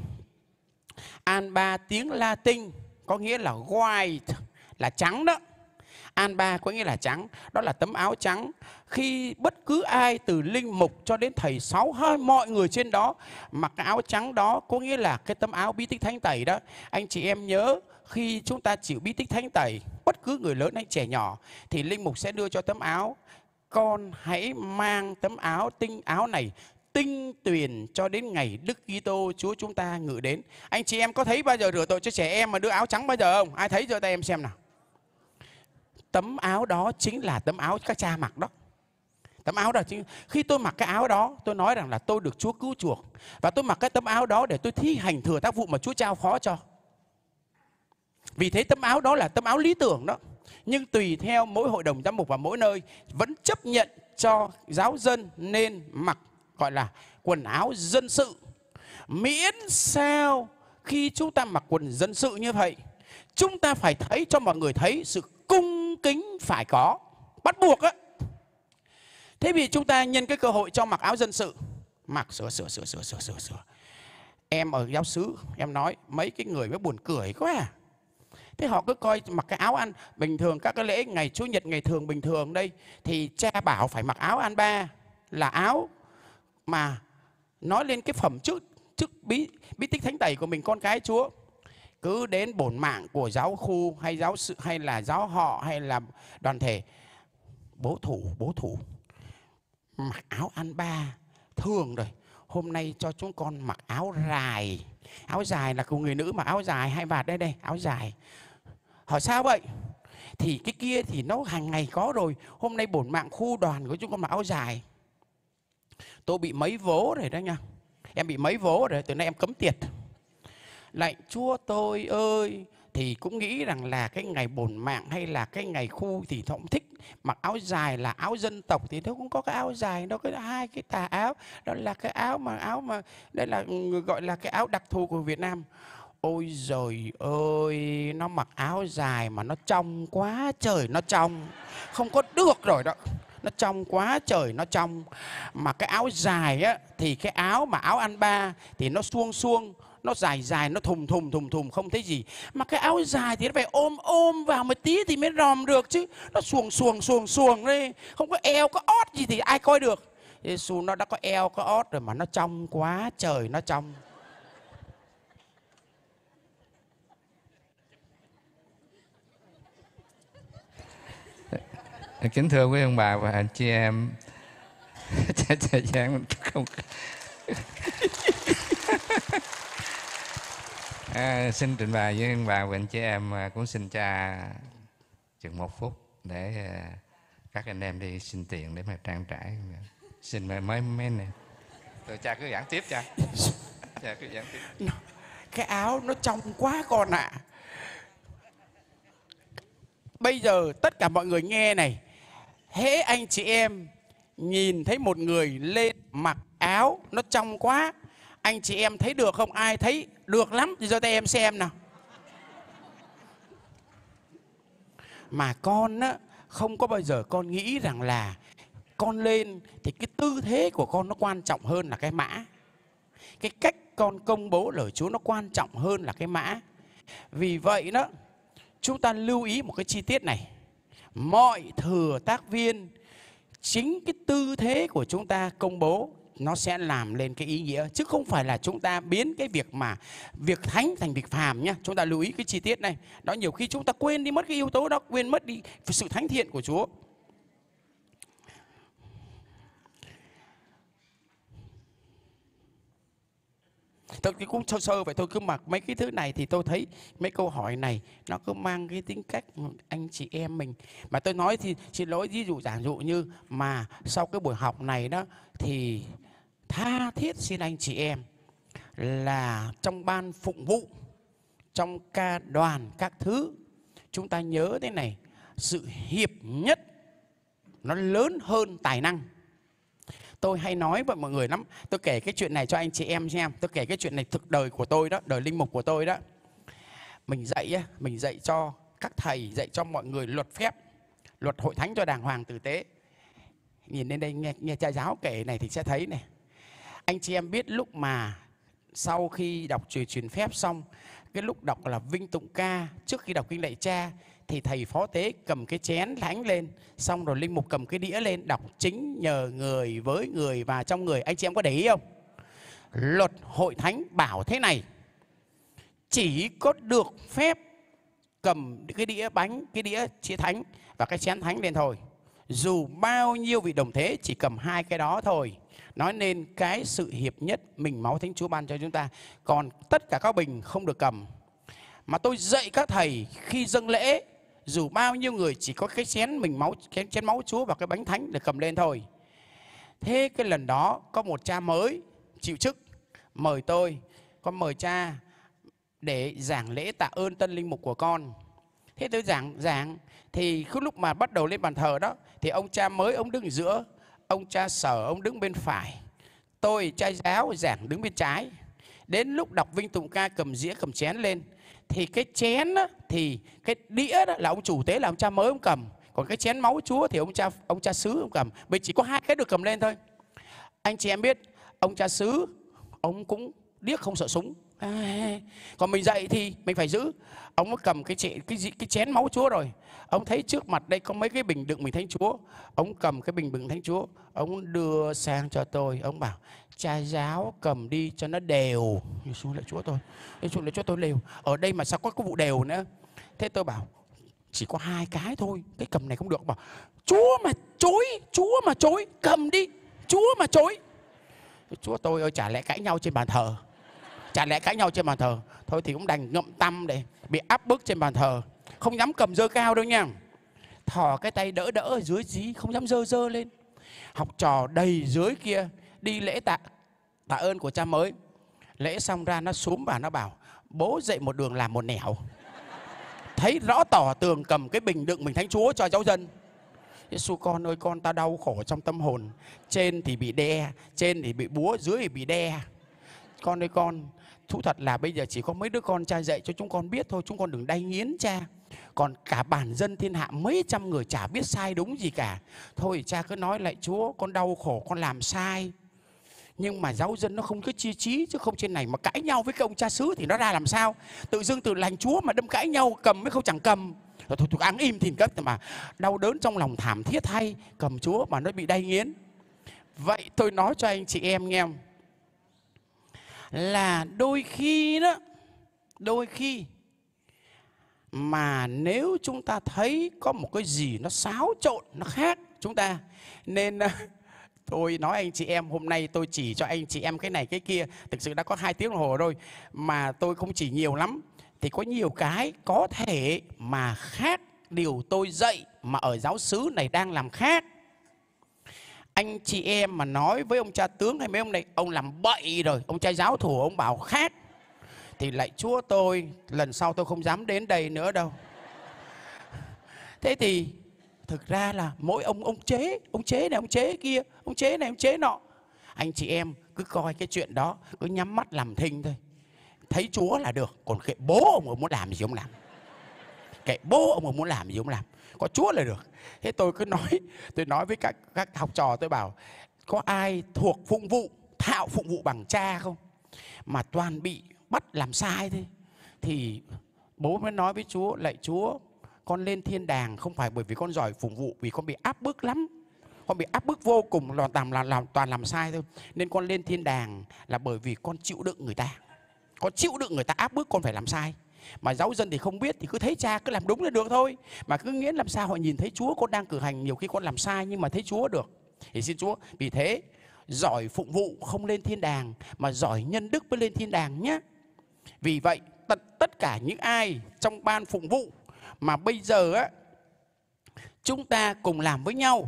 An ba tiếng Latin có nghĩa là white, là trắng đó. An ba có nghĩa là trắng, đó là tấm áo trắng. Khi bất cứ ai từ linh mục cho đến thầy sáu, hơi mọi người trên đó mặc cái áo trắng đó, có nghĩa là cái tấm áo bí tích thánh tẩy đó. Anh chị em nhớ, khi chúng ta chịu bí tích thánh tẩy, bất cứ người lớn hay trẻ nhỏ, thì linh mục sẽ đưa cho tấm áo. Con hãy mang tấm áo tinh áo này tinh tuyền cho đến ngày Đức Kitô Chúa chúng ta ngự đến. Anh chị em có thấy bao giờ rửa tội cho trẻ em mà đưa áo trắng bao giờ không? Ai thấy giơ tay em xem nào. Tấm áo đó chính là tấm áo các cha mặc đó. Tấm áo đó chính. Khi tôi mặc cái áo đó, tôi nói rằng là tôi được Chúa cứu chuộc. Và tôi mặc cái tấm áo đó để tôi thi hành thừa tác vụ mà Chúa trao phó cho. Vì thế tấm áo đó là tấm áo lý tưởng đó. Nhưng tùy theo mỗi hội đồng giám mục và mỗi nơi vẫn chấp nhận cho giáo dân nên mặc gọi là quần áo dân sự. Miễn sao khi chúng ta mặc quần dân sự như vậy, chúng ta phải thấy cho mọi người thấy sự cung kính phải có, bắt buộc á. Thế vì chúng ta nhân cái cơ hội cho mặc áo dân sự, mặc sửa sửa sửa sửa sửa sửa sửa. Em ở giáo xứ, em nói mấy cái người mới buồn cười quá à. Thế họ cứ coi mặc cái áo ăn bình thường, các cái lễ ngày Chủ nhật ngày thường bình thường đây thì cha bảo phải mặc áo an ba, là áo mà nói lên cái phẩm chức chức bí bí tích thánh tẩy của mình, con cái Chúa. Cứ đến bổn mạng của giáo khu hay giáo sự hay là giáo họ hay là đoàn thể, bố thủ bố thủ mặc áo an ba thường rồi. Hôm nay cho chúng con mặc áo dài. Áo dài là của người nữ mà áo dài hai vạt đây đây, áo dài. Hỏi sao vậy? Thì cái kia thì nó hàng ngày có rồi. Hôm nay bổn mạng khu đoàn của chúng con mặc áo dài. Tôi bị mấy vố rồi đó nha. Em bị mấy vố rồi, từ nay em cấm tiệt. Lạy Chúa tôi ơi, thì cũng nghĩ rằng là cái ngày bổn mạng hay là cái ngày khu thì họ cũng thích mặc áo dài, là áo dân tộc thì nó cũng có cái áo dài, nó có hai cái tà áo, đó là cái áo mà áo mà đây là gọi là cái áo đặc thù của Việt Nam. Ôi giời ơi, nó mặc áo dài mà nó trong quá trời nó trong, không có được rồi đó. Nó trong quá trời nó trong. Mà cái áo dài á, thì cái áo mà áo ăn ba thì nó suông suông, nó dài dài, nó thùng thùng thùng thùng không thấy gì. Mà cái áo dài thì nó phải ôm ôm vào một tí thì mới ròm được chứ. Nó xuồng xuồng xuồng xuồng đấy, không có eo có ót gì thì ai coi được. Giê-xu nó đã có eo có ót rồi mà nó trong quá trời nó trong. Kính thưa quý ông bà và anh chị em, thời gian không à, xin trình bày với ông bà và anh chị em, cũng xin cha chừng một phút để các anh em đi xin tiền để mà trang trải. Xin mấy mấy mấy này. Rồi cha cứ giảng tiếp cha. Cha cứ giảng tiếp. Cái áo nó trong quá con ạ. À. Bây giờ tất cả mọi người nghe này, hễ anh chị em nhìn thấy một người lên mặc áo nó trong quá, anh chị em thấy được không? Ai thấy được lắm thì giơ tay em xem nào. Mà con á, không có bao giờ con nghĩ rằng là con lên thì cái tư thế của con nó quan trọng hơn là cái mã. Cái cách con công bố lời Chúa nó quan trọng hơn là cái mã. Vì vậy đó, chúng ta lưu ý một cái chi tiết này. Mọi thừa tác viên, chính cái tư thế của chúng ta công bố nó sẽ làm lên cái ý nghĩa, chứ không phải là chúng ta biến cái việc mà việc thánh thành việc phàm nhá. Chúng ta lưu ý cái chi tiết này. Đó, nhiều khi chúng ta quên đi mất cái yếu tố đó, quên mất đi sự thánh thiện của Chúa. Tôi cũng sơ sơ vậy thôi, cứ mặc mấy cái thứ này thì tôi thấy mấy câu hỏi này nó cứ mang cái tính cách anh chị em mình. Mà tôi nói thì xin lỗi, ví dụ giảng dụ như mà sau cái buổi học này đó thì tha thiết xin anh chị em là trong ban phụng vụ, trong ca đoàn các thứ, chúng ta nhớ thế này, sự hiệp nhất nó lớn hơn tài năng. Tôi hay nói với mọi người lắm. Tôi kể cái chuyện này cho anh chị em xem. Tôi kể cái chuyện này thực đời của tôi đó, đời linh mục của tôi đó. Mình dạy á, mình dạy cho các thầy, dạy cho mọi người luật phép, luật hội thánh cho đàng hoàng tử tế. Nhìn lên đây nghe, nghe cha giáo kể này thì sẽ thấy này. Anh chị em biết lúc mà sau khi đọc truyền truyền phép xong, cái lúc đọc là vinh tụng ca, trước khi đọc kinh lạy cha thì thầy phó tế cầm cái chén thánh lên, xong rồi linh mục cầm cái đĩa lên đọc chính nhờ người với người và trong người. Anh chị em có để ý không? Luật hội thánh bảo thế này: chỉ có được phép cầm cái đĩa bánh, cái đĩa chia thánh và cái chén thánh lên thôi. Dù bao nhiêu vị đồng thế chỉ cầm hai cái đó thôi. Nói nên cái sự hiệp nhất mình máu Thánh Chúa ban cho chúng ta. Còn tất cả các bình không được cầm. Mà tôi dạy các thầy khi dâng lễ, dù bao nhiêu người chỉ có cái chén mình máu, cái chén máu Chúa và cái bánh thánh để cầm lên thôi. Thế cái lần đó có một cha mới chịu chức mời tôi, con mời cha để giảng lễ tạ ơn tân linh mục của con. Thế tôi giảng giảng thì cứ lúc mà bắt đầu lên bàn thờ đó thì ông cha mới ông đứng ở giữa, ông cha sở ông đứng bên phải, tôi cha giáo giảng đứng bên trái. Đến lúc đọc vinh tụng ca cầm dĩa cầm chén lên thì cái chén á, thì cái đĩa đó là ông chủ tế là ông cha mới ông cầm, còn cái chén máu Chúa thì ông cha ông cha xứ ông cầm. Bởi chỉ có hai cái được cầm lên thôi. Anh chị em biết ông cha xứ ông cũng điếc không sợ súng. À, còn mình dạy thì mình phải giữ. Ông mới cầm cái, cái, cái, cái chén máu Chúa rồi. Ông thấy trước mặt đây có mấy cái bình đựng mình Thánh Chúa. Ông cầm cái bình đựng Thánh Chúa, ông đưa sang cho tôi. Ông bảo cha giáo cầm đi cho nó đều. Giê-xu lạy Chúa tôi, Giê-xu lạy Chúa tôi đều. Ở đây mà sao có cái vụ đều nữa. Thế tôi bảo chỉ có hai cái thôi, cái cầm này không được. Bảo Chúa mà chối, Chúa mà chối, cầm đi, Chúa mà chối. Chúa tôi ơi, chả lẽ cãi nhau trên bàn thờ. Chả lẽ cãi nhau trên bàn thờ. Thôi thì cũng đành ngậm tâm để bị áp bức trên bàn thờ. Không dám cầm dơ cao đâu nha. Thò cái tay đỡ đỡ ở dưới gì, không dám dơ dơ lên. Học trò đầy dưới kia đi lễ tạ tạ ơn của cha mới. Lễ xong ra nó súm và nó bảo bố dậy một đường làm một nẻo. Thấy rõ tỏ tường cầm cái bình đựng mình Thánh Chúa cho giáo dân. Giê-xu con ơi, con ta đau khổ trong tâm hồn. Trên thì bị đe, trên thì bị búa, dưới thì bị đe. Con ơi con, thú thật là bây giờ chỉ có mấy đứa con cha dạy cho chúng con biết thôi. Chúng con đừng đay nghiến cha. Còn cả bản dân thiên hạ mấy trăm người chả biết sai đúng gì cả. Thôi cha cứ nói lại Chúa, con đau khổ, con làm sai. Nhưng mà giáo dân nó không có chia trí. Chứ không trên này mà cãi nhau với cái ông cha xứ thì nó ra làm sao. Tự dưng từ lành Chúa mà đâm cãi nhau, cầm mới không chẳng cầm. Rồi thôi, thôi áng im thì cấp. Mà đau đớn trong lòng thảm thiết hay cầm Chúa mà nó bị đay nghiến. Vậy tôi nói cho anh chị em nghe, là đôi khi đó, đôi khi mà nếu chúng ta thấy có một cái gì nó xáo trộn, nó khác chúng ta, nên tôi nói anh chị em, hôm nay tôi chỉ cho anh chị em cái này cái kia. Thực sự đã có hai tiếng đồng hồ rồi mà tôi không chỉ nhiều lắm. Thì có nhiều cái có thể mà khác điều tôi dạy mà ở giáo xứ này đang làm khác. Anh chị em mà nói với ông cha tướng hay mấy ông này, ông làm bậy rồi, ông cha giáo thủ ông bảo khác, thì lạy Chúa tôi, lần sau tôi không dám đến đây nữa đâu. Thế thì thực ra là mỗi ông ông chế, ông chế này, ông chế kia, ông chế này, ông chế nọ. Anh chị em cứ coi cái chuyện đó, cứ nhắm mắt làm thinh thôi. Thấy Chúa là được, còn kệ bố ông ông muốn làm gì ông làm. Kệ bố ông ông muốn làm gì ông làm, có Chúa là được. Thế tôi cứ nói, tôi nói với các các học trò, tôi bảo có ai thuộc phụng vụ, thạo phụng vụ bằng cha không, mà toàn bị bắt làm sai thôi. Thì bố mới nói với Chúa, lạy Chúa, con lên thiên đàng không phải bởi vì con giỏi phụng vụ, vì con bị áp bức lắm, con bị áp bức vô cùng, là toàn làm, làm toàn làm sai thôi. Nên con lên thiên đàng là bởi vì con chịu đựng người ta, con chịu đựng người ta áp bức, con phải làm sai. Mà giáo dân thì không biết, thì cứ thấy cha cứ làm đúng là được thôi. Mà cứ nghĩ làm sao họ nhìn thấy Chúa con đang cử hành, nhiều khi con làm sai nhưng mà thấy Chúa được. Thì xin Chúa, vì thế giỏi phụng vụ không lên thiên đàng, mà giỏi nhân đức mới lên thiên đàng nhé. Vì vậy tất, tất cả những ai trong ban phụng vụ mà bây giờ á, chúng ta cùng làm với nhau,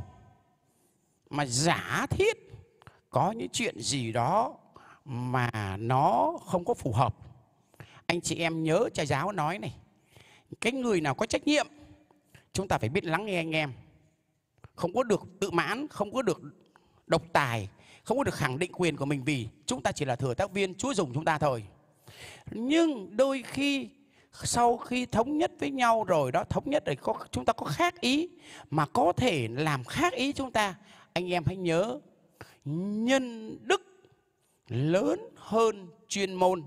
mà giả thiết có những chuyện gì đó mà nó không có phù hợp, anh chị em nhớ cha giáo nói này, cái người nào có trách nhiệm chúng ta phải biết lắng nghe anh em, không có được tự mãn, không có được độc tài, không có được khẳng định quyền của mình, vì chúng ta chỉ là thừa tác viên, Chúa dùng chúng ta thôi. Nhưng đôi khi sau khi thống nhất với nhau rồi đó, thống nhất rồi có, chúng ta có khác ý, mà có thể làm khác ý chúng ta. Anh em hãy nhớ, nhân đức lớn hơn chuyên môn.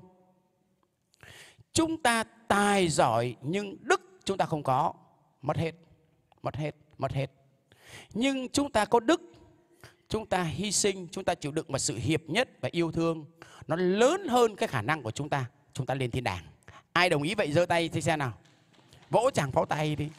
Chúng ta tài giỏi nhưng đức chúng ta không có, mất hết, mất hết, mất hết. Nhưng chúng ta có đức, chúng ta hy sinh, chúng ta chịu đựng và sự hiệp nhất và yêu thương, nó lớn hơn cái khả năng của chúng ta, chúng ta lên thiên đàng. Ai đồng ý vậy giơ tay thì xem nào, vỗ chàng pháo tay đi.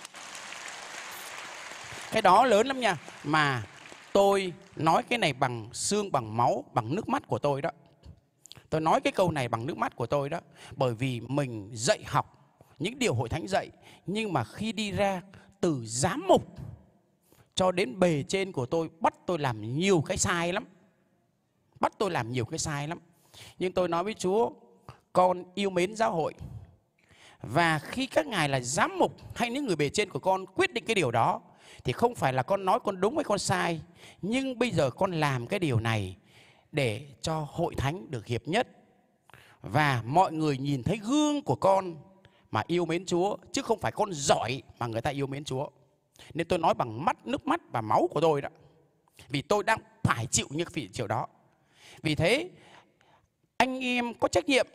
Cái đó lớn lắm nha. Mà tôi nói cái này bằng xương, bằng máu, bằng nước mắt của tôi đó. Tôi nói cái câu này bằng nước mắt của tôi đó. Bởi vì mình dạy học những điều hội thánh dạy, nhưng mà khi đi ra từ giám mục cho đến bề trên của tôi, bắt tôi làm nhiều cái sai lắm, bắt tôi làm nhiều cái sai lắm. Nhưng tôi nói với Chúa, con yêu mến giáo hội, và khi các ngài là giám mục hay những người bề trên của con quyết định cái điều đó, thì không phải là con nói con đúng hay con sai, nhưng bây giờ con làm cái điều này để cho hội thánh được hiệp nhất, và mọi người nhìn thấy gương của con mà yêu mến Chúa, chứ không phải con giỏi mà người ta yêu mến Chúa. Nên tôi nói bằng mắt, nước mắt và máu của tôi đó, vì tôi đang phải chịu những cái chuyện đó. Vì thế anh em có trách nhiệm,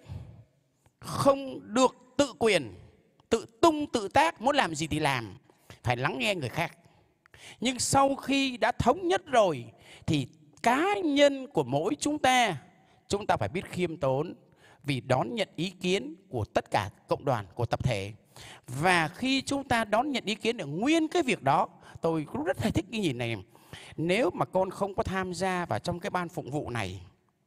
không được tự quyền, tự tung tự tác, muốn làm gì thì làm, phải lắng nghe người khác. Nhưng sau khi đã thống nhất rồi thì cá nhân của mỗi chúng ta, chúng ta phải biết khiêm tốn, vì đón nhận ý kiến của tất cả cộng đoàn, của tập thể. Và khi chúng ta đón nhận ý kiến được nguyên cái việc đó, tôi cũng rất là thích cái nhìn này. Nếu mà con không có tham gia vào trong cái ban phụng vụ này,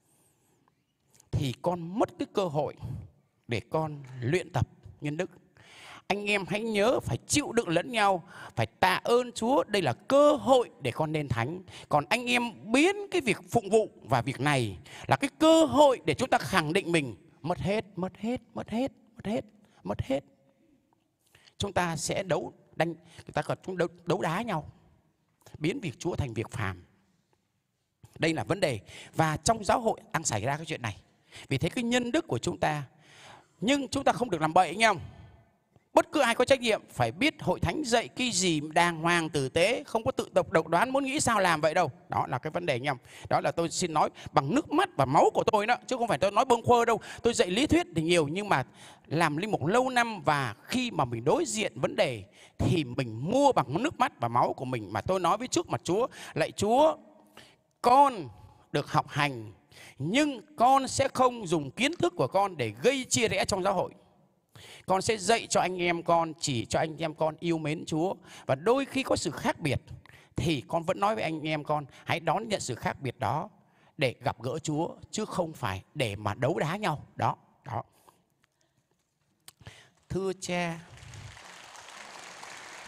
thì con mất cái cơ hội để con luyện tập nhân đức. Anh em hãy nhớ phải chịu đựng lẫn nhau, phải tạ ơn Chúa, đây là cơ hội để con nên thánh. Còn anh em biến cái việc phụng vụ và việc này là cái cơ hội để chúng ta khẳng định mình, mất hết, mất hết, mất hết, mất hết, mất hết. Chúng ta sẽ đấu đánh, người ta còn đấu, đấu đá nhau, biến việc Chúa thành việc phàm. Đây là vấn đề, và trong giáo hội đang xảy ra cái chuyện này. Vì thế cái nhân đức của chúng ta, nhưng chúng ta không được làm bậy anh em. Bất cứ ai có trách nhiệm phải biết hội thánh dạy cái gì đàng hoàng tử tế, không có tự độc độc đoán muốn nghĩ sao làm vậy đâu. Đó là cái vấn đề anh em. Đó là tôi xin nói bằng nước mắt và máu của tôi đó, chứ không phải tôi nói bâng quơ đâu. Tôi dạy lý thuyết thì nhiều, nhưng mà làm linh mục lâu năm, và khi mà mình đối diện vấn đề thì mình mua bằng nước mắt và máu của mình. Mà tôi nói với trước mặt Chúa, lạy Chúa, con được học hành, nhưng con sẽ không dùng kiến thức của con để gây chia rẽ trong giáo hội. Con sẽ dạy cho anh em con, chỉ cho anh em con yêu mến Chúa. Và đôi khi có sự khác biệt thì con vẫn nói với anh em con, hãy đón nhận sự khác biệt đó để gặp gỡ Chúa, chứ không phải để mà đấu đá nhau. Đó, đó. Thưa cha,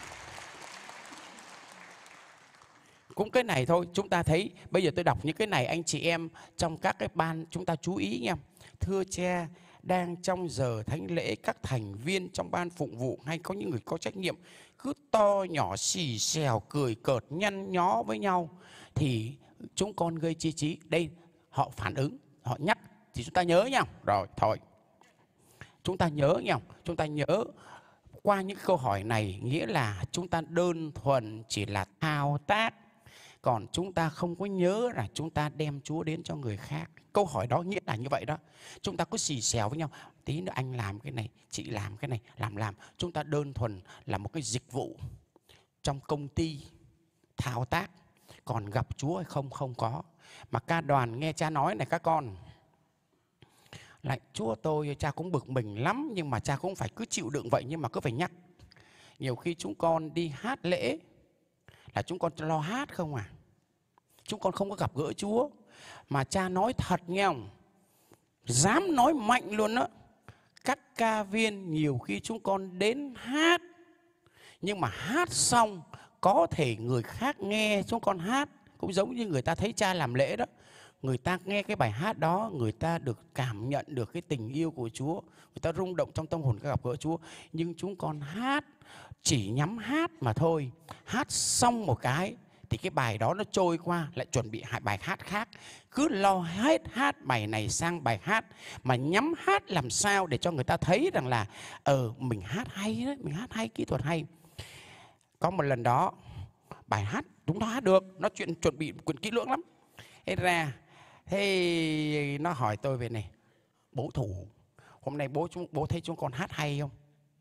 cũng cái này thôi. Chúng ta thấy bây giờ tôi đọc những cái này anh chị em trong các cái ban chúng ta chú ý nha. Thưa cha, đang trong giờ thánh lễ, các thành viên trong ban phụng vụ hay có những người có trách nhiệm cứ to nhỏ xì xèo cười cợt nhăn nhó với nhau thì chúng con gây chia trí. Đây họ phản ứng, họ nhắc thì chúng ta nhớ nhau. Rồi thôi, chúng ta nhớ nhau, chúng ta nhớ qua những câu hỏi này, nghĩa là chúng ta đơn thuần chỉ là thao tác, còn chúng ta không có nhớ là chúng ta đem Chúa đến cho người khác. Câu hỏi đó nghĩa là như vậy đó. Chúng ta cứ xì xèo với nhau, tí nữa anh làm cái này, chị làm cái này, làm làm. Chúng ta đơn thuần là một cái dịch vụ trong công ty, thao tác. Còn gặp Chúa hay không, không có. Mà ca đoàn nghe cha nói này các con, lại Chúa tôi, cha cũng bực mình lắm, nhưng mà cha cũng phải cứ chịu đựng vậy, nhưng mà cứ phải nhắc. Nhiều khi chúng con đi hát lễ là chúng con lo hát không à. Chúng con không có gặp gỡ Chúa. Mà cha nói thật nghe không? Dám nói mạnh luôn đó. Các ca viên nhiều khi chúng con đến hát, nhưng mà hát xong có thể người khác nghe chúng con hát, cũng giống như người ta thấy cha làm lễ đó. Người ta nghe cái bài hát đó, người ta được cảm nhận được cái tình yêu của Chúa, người ta rung động trong tâm hồn các gặp gỡ Chúa. Nhưng chúng con hát chỉ nhắm hát mà thôi. Hát xong một cái thì cái bài đó nó trôi qua, lại chuẩn bị hai bài hát khác. Cứ lo hết hát bài này sang bài hát, mà nhắm hát làm sao để cho người ta thấy rằng là ờ mình hát hay đấy, mình hát hay, kỹ thuật hay. Có một lần đó bài hát chúng nó hát được, nó chuyện chuẩn bị quyển kỹ lưỡng lắm. Thế ra thế nó hỏi tôi về này: bố thủ, hôm nay bố chúng bố thấy chúng con hát hay không?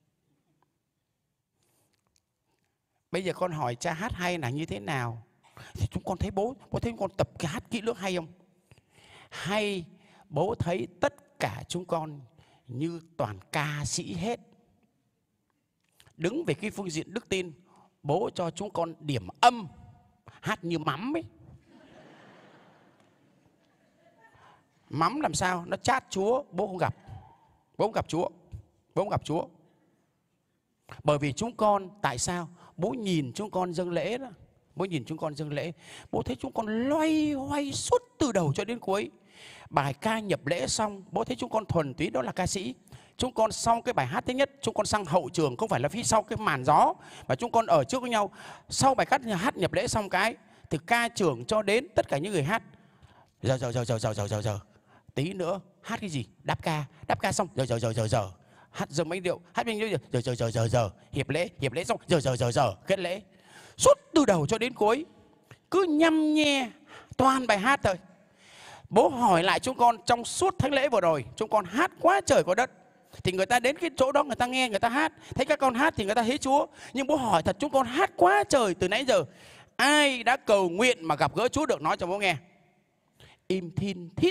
Bây giờ con hỏi cha hát hay là như thế nào? Thì chúng con thấy bố, bố thấy chúng con tập cái hát kỹ lưỡng hay không? Hay, bố thấy tất cả chúng con như toàn ca sĩ hết. Đứng về cái phương diện đức tin, bố cho chúng con điểm âm, hát như mắm ấy. Mắm làm sao? Nó chát Chúa, bố không gặp. Bố không gặp Chúa. Bố không gặp Chúa. Bởi vì chúng con, tại sao? Bố nhìn chúng con dâng lễ đó. Bố nhìn chúng con dâng lễ, bố thấy chúng con loay hoay suốt từ đầu cho đến cuối. Bài ca nhập lễ xong, bố thấy chúng con thuần túy đó là ca sĩ. Chúng con xong cái bài hát thứ nhất, chúng con sang hậu trường, không phải là phía sau cái màn gió, mà chúng con ở trước với nhau. Sau bài hát nhập lễ xong cái, từ ca trưởng cho đến tất cả những người hát, giờ giờ giờ giờ giờ giờ giờ giờ tí nữa hát cái gì? Đáp ca, đáp ca xong giờ giờ giờ giờ giờ hát dâng bánh rượu, hát bánh rượu giờ giờ giờ giờ giờ hiệp lễ, hiệp lễ xong giờ giờ giờ giờ kết lễ. Suốt từ đầu cho đến cuối cứ nhăm nhe toàn bài hát thôi. Bố hỏi lại chúng con trong suốt thánh lễ vừa rồi, chúng con hát quá trời quá đất. Thì người ta đến cái chỗ đó, người ta nghe, người ta hát, thấy các con hát thì người ta thấy Chúa. Nhưng bố hỏi thật, chúng con hát quá trời từ nãy giờ, ai đã cầu nguyện mà gặp gỡ Chúa được? Nói cho bố nghe. Im thin thít.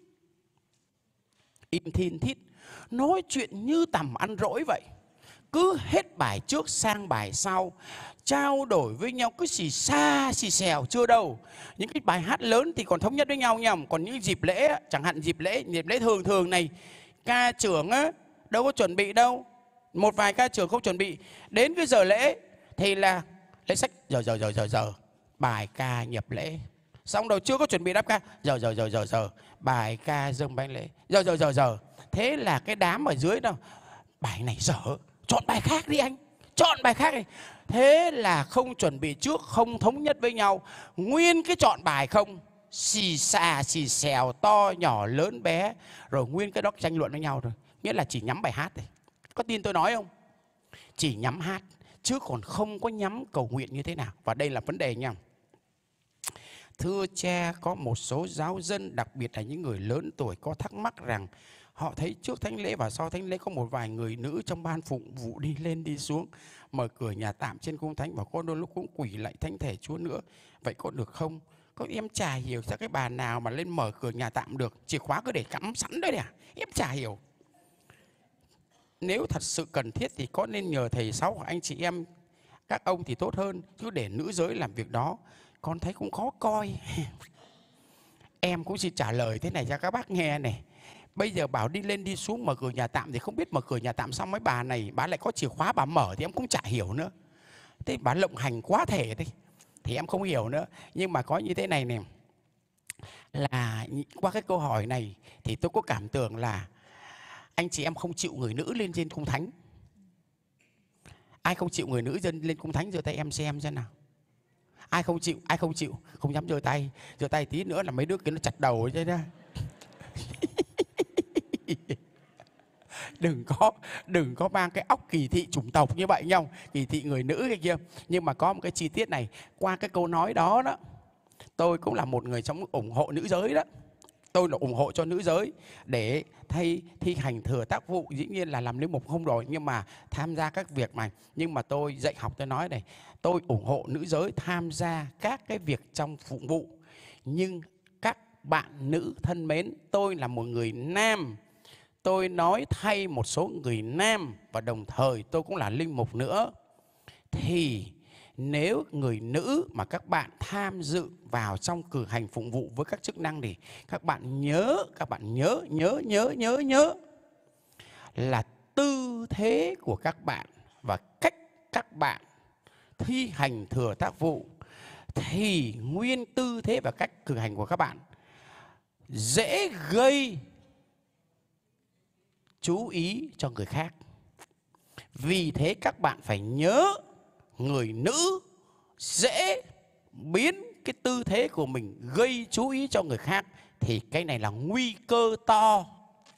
Im thin thít. Nói chuyện như tầm ăn rỗi vậy. Cứ hết bài trước sang bài sau, trao đổi với nhau cứ xì xa xì xèo. Chưa đâu, những cái bài hát lớn thì còn thống nhất với nhau nha. Còn những dịp lễ, chẳng hạn dịp lễ, dịp lễ thường thường này, ca trưởng á đâu có chuẩn bị đâu. Một vài ca trưởng không chuẩn bị, đến cái giờ lễ thì là lễ sách giờ giờ giờ giờ giờ bài ca nhập lễ. Xong rồi chưa có chuẩn bị đáp ca, giờ giờ giờ giờ giờ bài ca dâng bánh lễ, giờ giờ giờ giờ. Thế là cái đám ở dưới đó, bài này dở, chọn bài khác đi anh, chọn bài khác đi. Thế là không chuẩn bị trước, không thống nhất với nhau, nguyên cái chọn bài không, xì xà xì xèo, to nhỏ lớn bé, rồi nguyên cái đó tranh luận với nhau rồi. Nghĩa là chỉ nhắm bài hát thôi. Có tin tôi nói không? Chỉ nhắm hát chứ còn không có nhắm cầu nguyện như thế nào. Và đây là vấn đề nha. Thưa cha, có một số giáo dân, đặc biệt là những người lớn tuổi, có thắc mắc rằng họ thấy trước thánh lễ và sau thánh lễ có một vài người nữ trong ban phụng vụ đi lên đi xuống, mở cửa nhà tạm trên cung thánh, và có đôi lúc cũng quỳ lạy thánh thể Chúa nữa. Vậy có được không? Có em chả hiểu sao cái bà nào mà lên mở cửa nhà tạm được, chìa khóa cứ để cắm sẵn đấy à? Em chả hiểu. Nếu thật sự cần thiết thì có nên nhờ thầy sáu hoặc anh chị em các ông thì tốt hơn, chứ để nữ giới làm việc đó con thấy cũng khó coi. Em cũng xin trả lời thế này cho các bác nghe này. Bây giờ bảo đi lên đi xuống mở cửa nhà tạm thì không biết mở cửa nhà tạm xong mấy bà này bà lại có chìa khóa bà mở thì em cũng chả hiểu nữa. Thế bà lộng hành quá thể thế. thì em không hiểu nữa. Nhưng mà có như thế này nè, là qua cái câu hỏi này thì tôi có cảm tưởng là anh chị em không chịu người nữ lên trên cung thánh. Ai không chịu người nữ dân lên cung thánh giơ tay em xem xem nào. Ai không chịu, ai không chịu, không dám giơ tay. Giơ tay tí nữa là mấy đứa kia nó chặt đầu chứ đó. Đừng có đừng có mang cái óc kỳ thị chủng tộc như vậy nhau, kỳ thị người nữ cái kia. Nhưng mà có một cái chi tiết này, qua cái câu nói đó đó, tôi cũng là một người trong ủng hộ nữ giới đó. Tôi là ủng hộ cho nữ giới để thay thi hành thừa tác vụ, dĩ nhiên là làm linh mục không rồi, nhưng mà tham gia các việc này. Nhưng mà tôi dạy học tôi nói này, tôi ủng hộ nữ giới tham gia các cái việc trong phụng vụ. Nhưng các bạn nữ thân mến, tôi là một người nam, tôi nói thay một số người nam và đồng thời tôi cũng là linh mục nữa. Thì nếu người nữ mà các bạn tham dự vào trong cử hành phụng vụ với các chức năng thì các bạn nhớ, các bạn nhớ, nhớ, nhớ, nhớ, nhớ là tư thế của các bạn và cách các bạn thi hành thừa tác vụ thì nguyên tư thế và cách cử hành của các bạn dễ gây chú ý cho người khác. Vì thế các bạn phải nhớ, người nữ dễ biến cái tư thế của mình gây chú ý cho người khác thì cái này là nguy cơ to.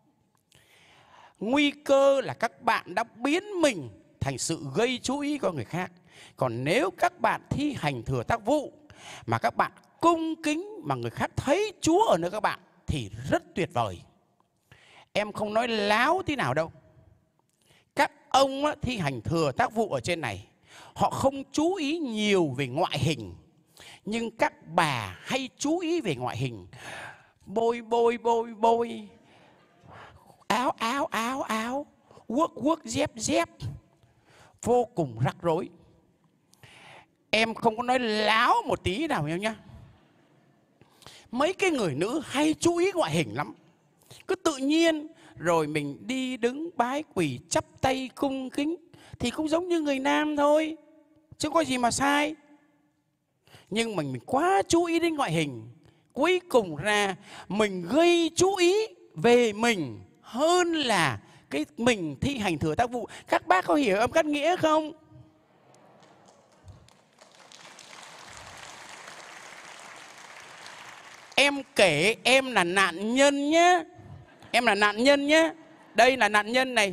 Nguy cơ là các bạn đã biến mình thành sự gây chú ý cho người khác. Còn nếu các bạn thi hành thừa tác vụ mà các bạn cung kính mà người khác thấy Chúa ở nơi các bạn thì rất tuyệt vời. Em không nói láo tí nào đâu. Các ông thi hành thừa tác vụ ở trên này, họ không chú ý nhiều về ngoại hình, nhưng các bà hay chú ý về ngoại hình. Bôi bôi bôi bôi, áo áo áo áo, guốc guốc dép dép, vô cùng rắc rối. Em không có nói láo một tí nào nhau nhá. Mấy cái người nữ hay chú ý ngoại hình lắm. Cứ tự nhiên rồi mình đi đứng bái quỳ chắp tay cung kính thì cũng giống như người nam thôi, chứ có gì mà sai. Nhưng mình, mình quá chú ý đến ngoại hình, cuối cùng ra mình gây chú ý về mình hơn là cái mình thi hành thừa tác vụ. Các bác có hiểu âm cắt nghĩa không? Em kể em là nạn nhân nhé. Em là nạn nhân nhé. Đây là nạn nhân này.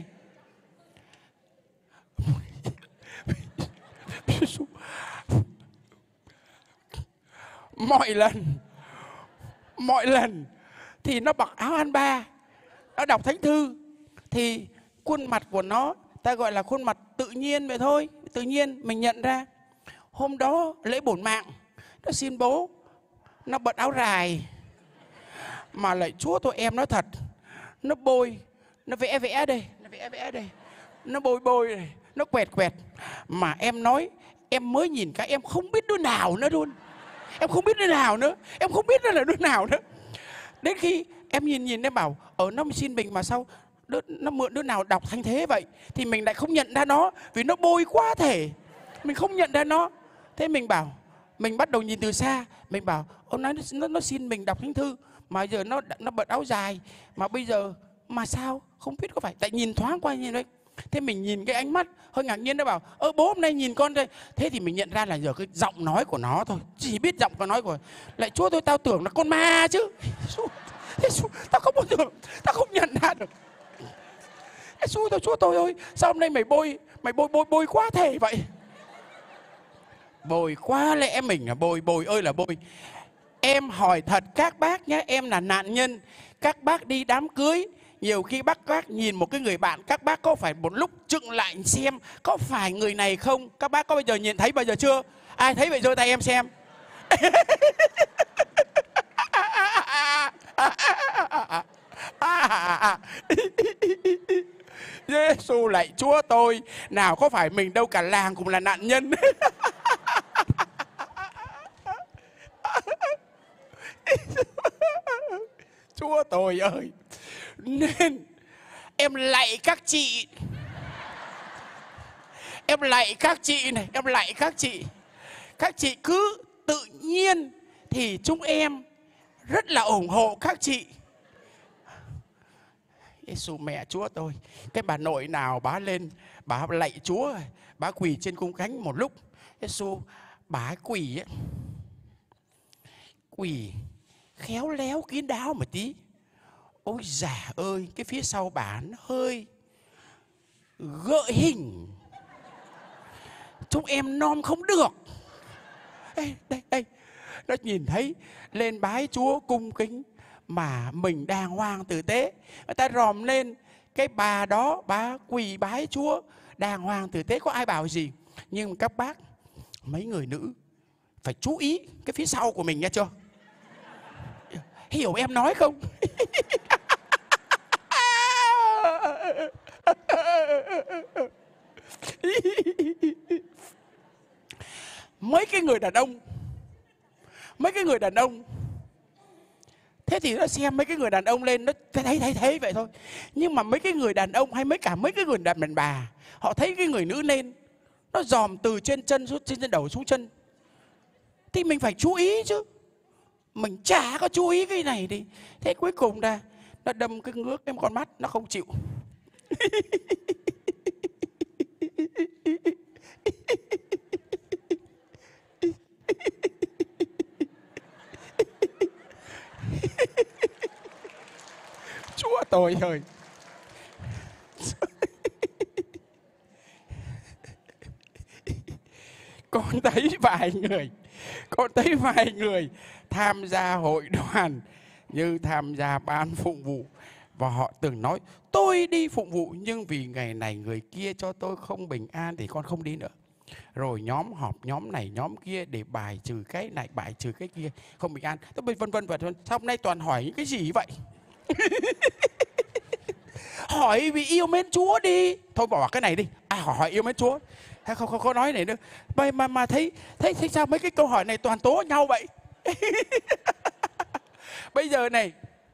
Mọi lần Mọi lần thì nó mặc áo ăn ba, nó đọc thánh thư, thì khuôn mặt của nó ta gọi là khuôn mặt tự nhiên vậy thôi. Tự nhiên mình nhận ra. Hôm đó lễ bổn mạng, nó xin bố, nó bật áo dài. Mà lại Chúa tôi em nói thật, nó bôi, nó vẽ vẽ đây, nó vẽ vẽ đây, nó bôi bôi đây, nó quẹt quẹt. Mà em nói, em mới nhìn cái em không biết đứa nào nữa luôn. Em không biết đứa nào nữa, em không biết là đứa nào nữa. Đến khi em nhìn nhìn em bảo, ở nó xin mình mà sao đứa, nó mượn đứa nào đọc thanh thế vậy, thì mình lại không nhận ra nó, vì nó bôi quá thể, mình không nhận ra nó. Thế mình bảo, mình bắt đầu nhìn từ xa, mình bảo, ông nói nó, nó xin mình đọc thánh thư, mà giờ nó nó bật áo dài, mà bây giờ mà sao không biết có phải tại nhìn thoáng qua nhìn đấy. Thế mình nhìn cái ánh mắt hơi ngạc nhiên, nó bảo ơ bố hôm nay nhìn con đây. Thế thì mình nhận ra là giờ cái giọng nói của nó thôi, chỉ biết giọng con nói của lại Chúa tôi, tao tưởng là con ma chứ. Thế tao không bao giờ, tao không nhận ra được. Chúa tôi, Chúa tôi ơi, sao hôm nay mày bôi, mày bôi bôi bôi quá thể vậy. Bôi quá lẽ mình là bôi, bôi ơi là bôi. Em hỏi thật các bác nhé, em là nạn nhân. Các bác đi đám cưới, nhiều khi bác bác nhìn một cái người bạn, các bác có phải một lúc chững lại xem có phải người này không? Các bác có bao giờ nhìn thấy bao giờ chưa? Ai thấy vậy giơ tay em xem. Giê-xu lạy Chúa tôi, nào có phải mình đâu, cả làng cũng là nạn nhân. Chúa tôi ơi. Nên em lạy các chị, em lạy các chị này, em lạy các chị. Các chị cứ tự nhiên thì chúng em rất là ủng hộ các chị. Giêsu mẹ Chúa tôi, cái bà nội nào bà lên, bà lạy Chúa, bà quỳ trên cung thánh một lúc, Giêsu bà quỳ ấy, quỳ khéo léo kín đáo một tí. Ôi già ơi, cái phía sau bà nó hơi gợi hình, chúng em nom không được. Đây, đây, đây, nó nhìn thấy lên bái Chúa cung kính mà mình đàng hoàng tử tế, người ta ròm lên cái bà đó, bà quỳ bái Chúa đàng hoàng tử tế, có ai bảo gì. Nhưng các bác, mấy người nữ phải chú ý cái phía sau của mình nha chưa? Hiểu em nói không? Mấy cái người đàn ông, mấy cái người đàn ông thế thì nó xem mấy cái người đàn ông lên nó thấy thấy thấy vậy thôi. Nhưng mà mấy cái người đàn ông hay mấy cả mấy cái người đàn bà, họ thấy cái người nữ lên nó dòm từ trên chân xuống trên đầu xuống chân, thì mình phải chú ý chứ. Mình chả có chú ý cái này đi. Thế cuối cùng là nó đâm cái ngước cái con mắt, nó không chịu. Chúa tôi ơi. Con thấy vài người, con thấy vài người tham gia hội đoàn như tham gia ban phụng vụ, và họ từng nói tôi đi phụng vụ nhưng vì ngày này người kia cho tôi không bình an thì con không đi nữa. Rồi nhóm họp nhóm này nhóm kia để bài trừ cái này bài trừ cái kia, không bình an, vân vân vân vân. Sao hôm nay toàn hỏi những cái gì vậy? Hỏi vì yêu mến Chúa đi. Thôi bỏ cái này đi. À hỏi yêu mến Chúa. Hay không, không có nói này nữa. Mà, mà, mà thấy, thấy thấy sao mấy cái câu hỏi này toàn tố nhau vậy? Bây giờ này,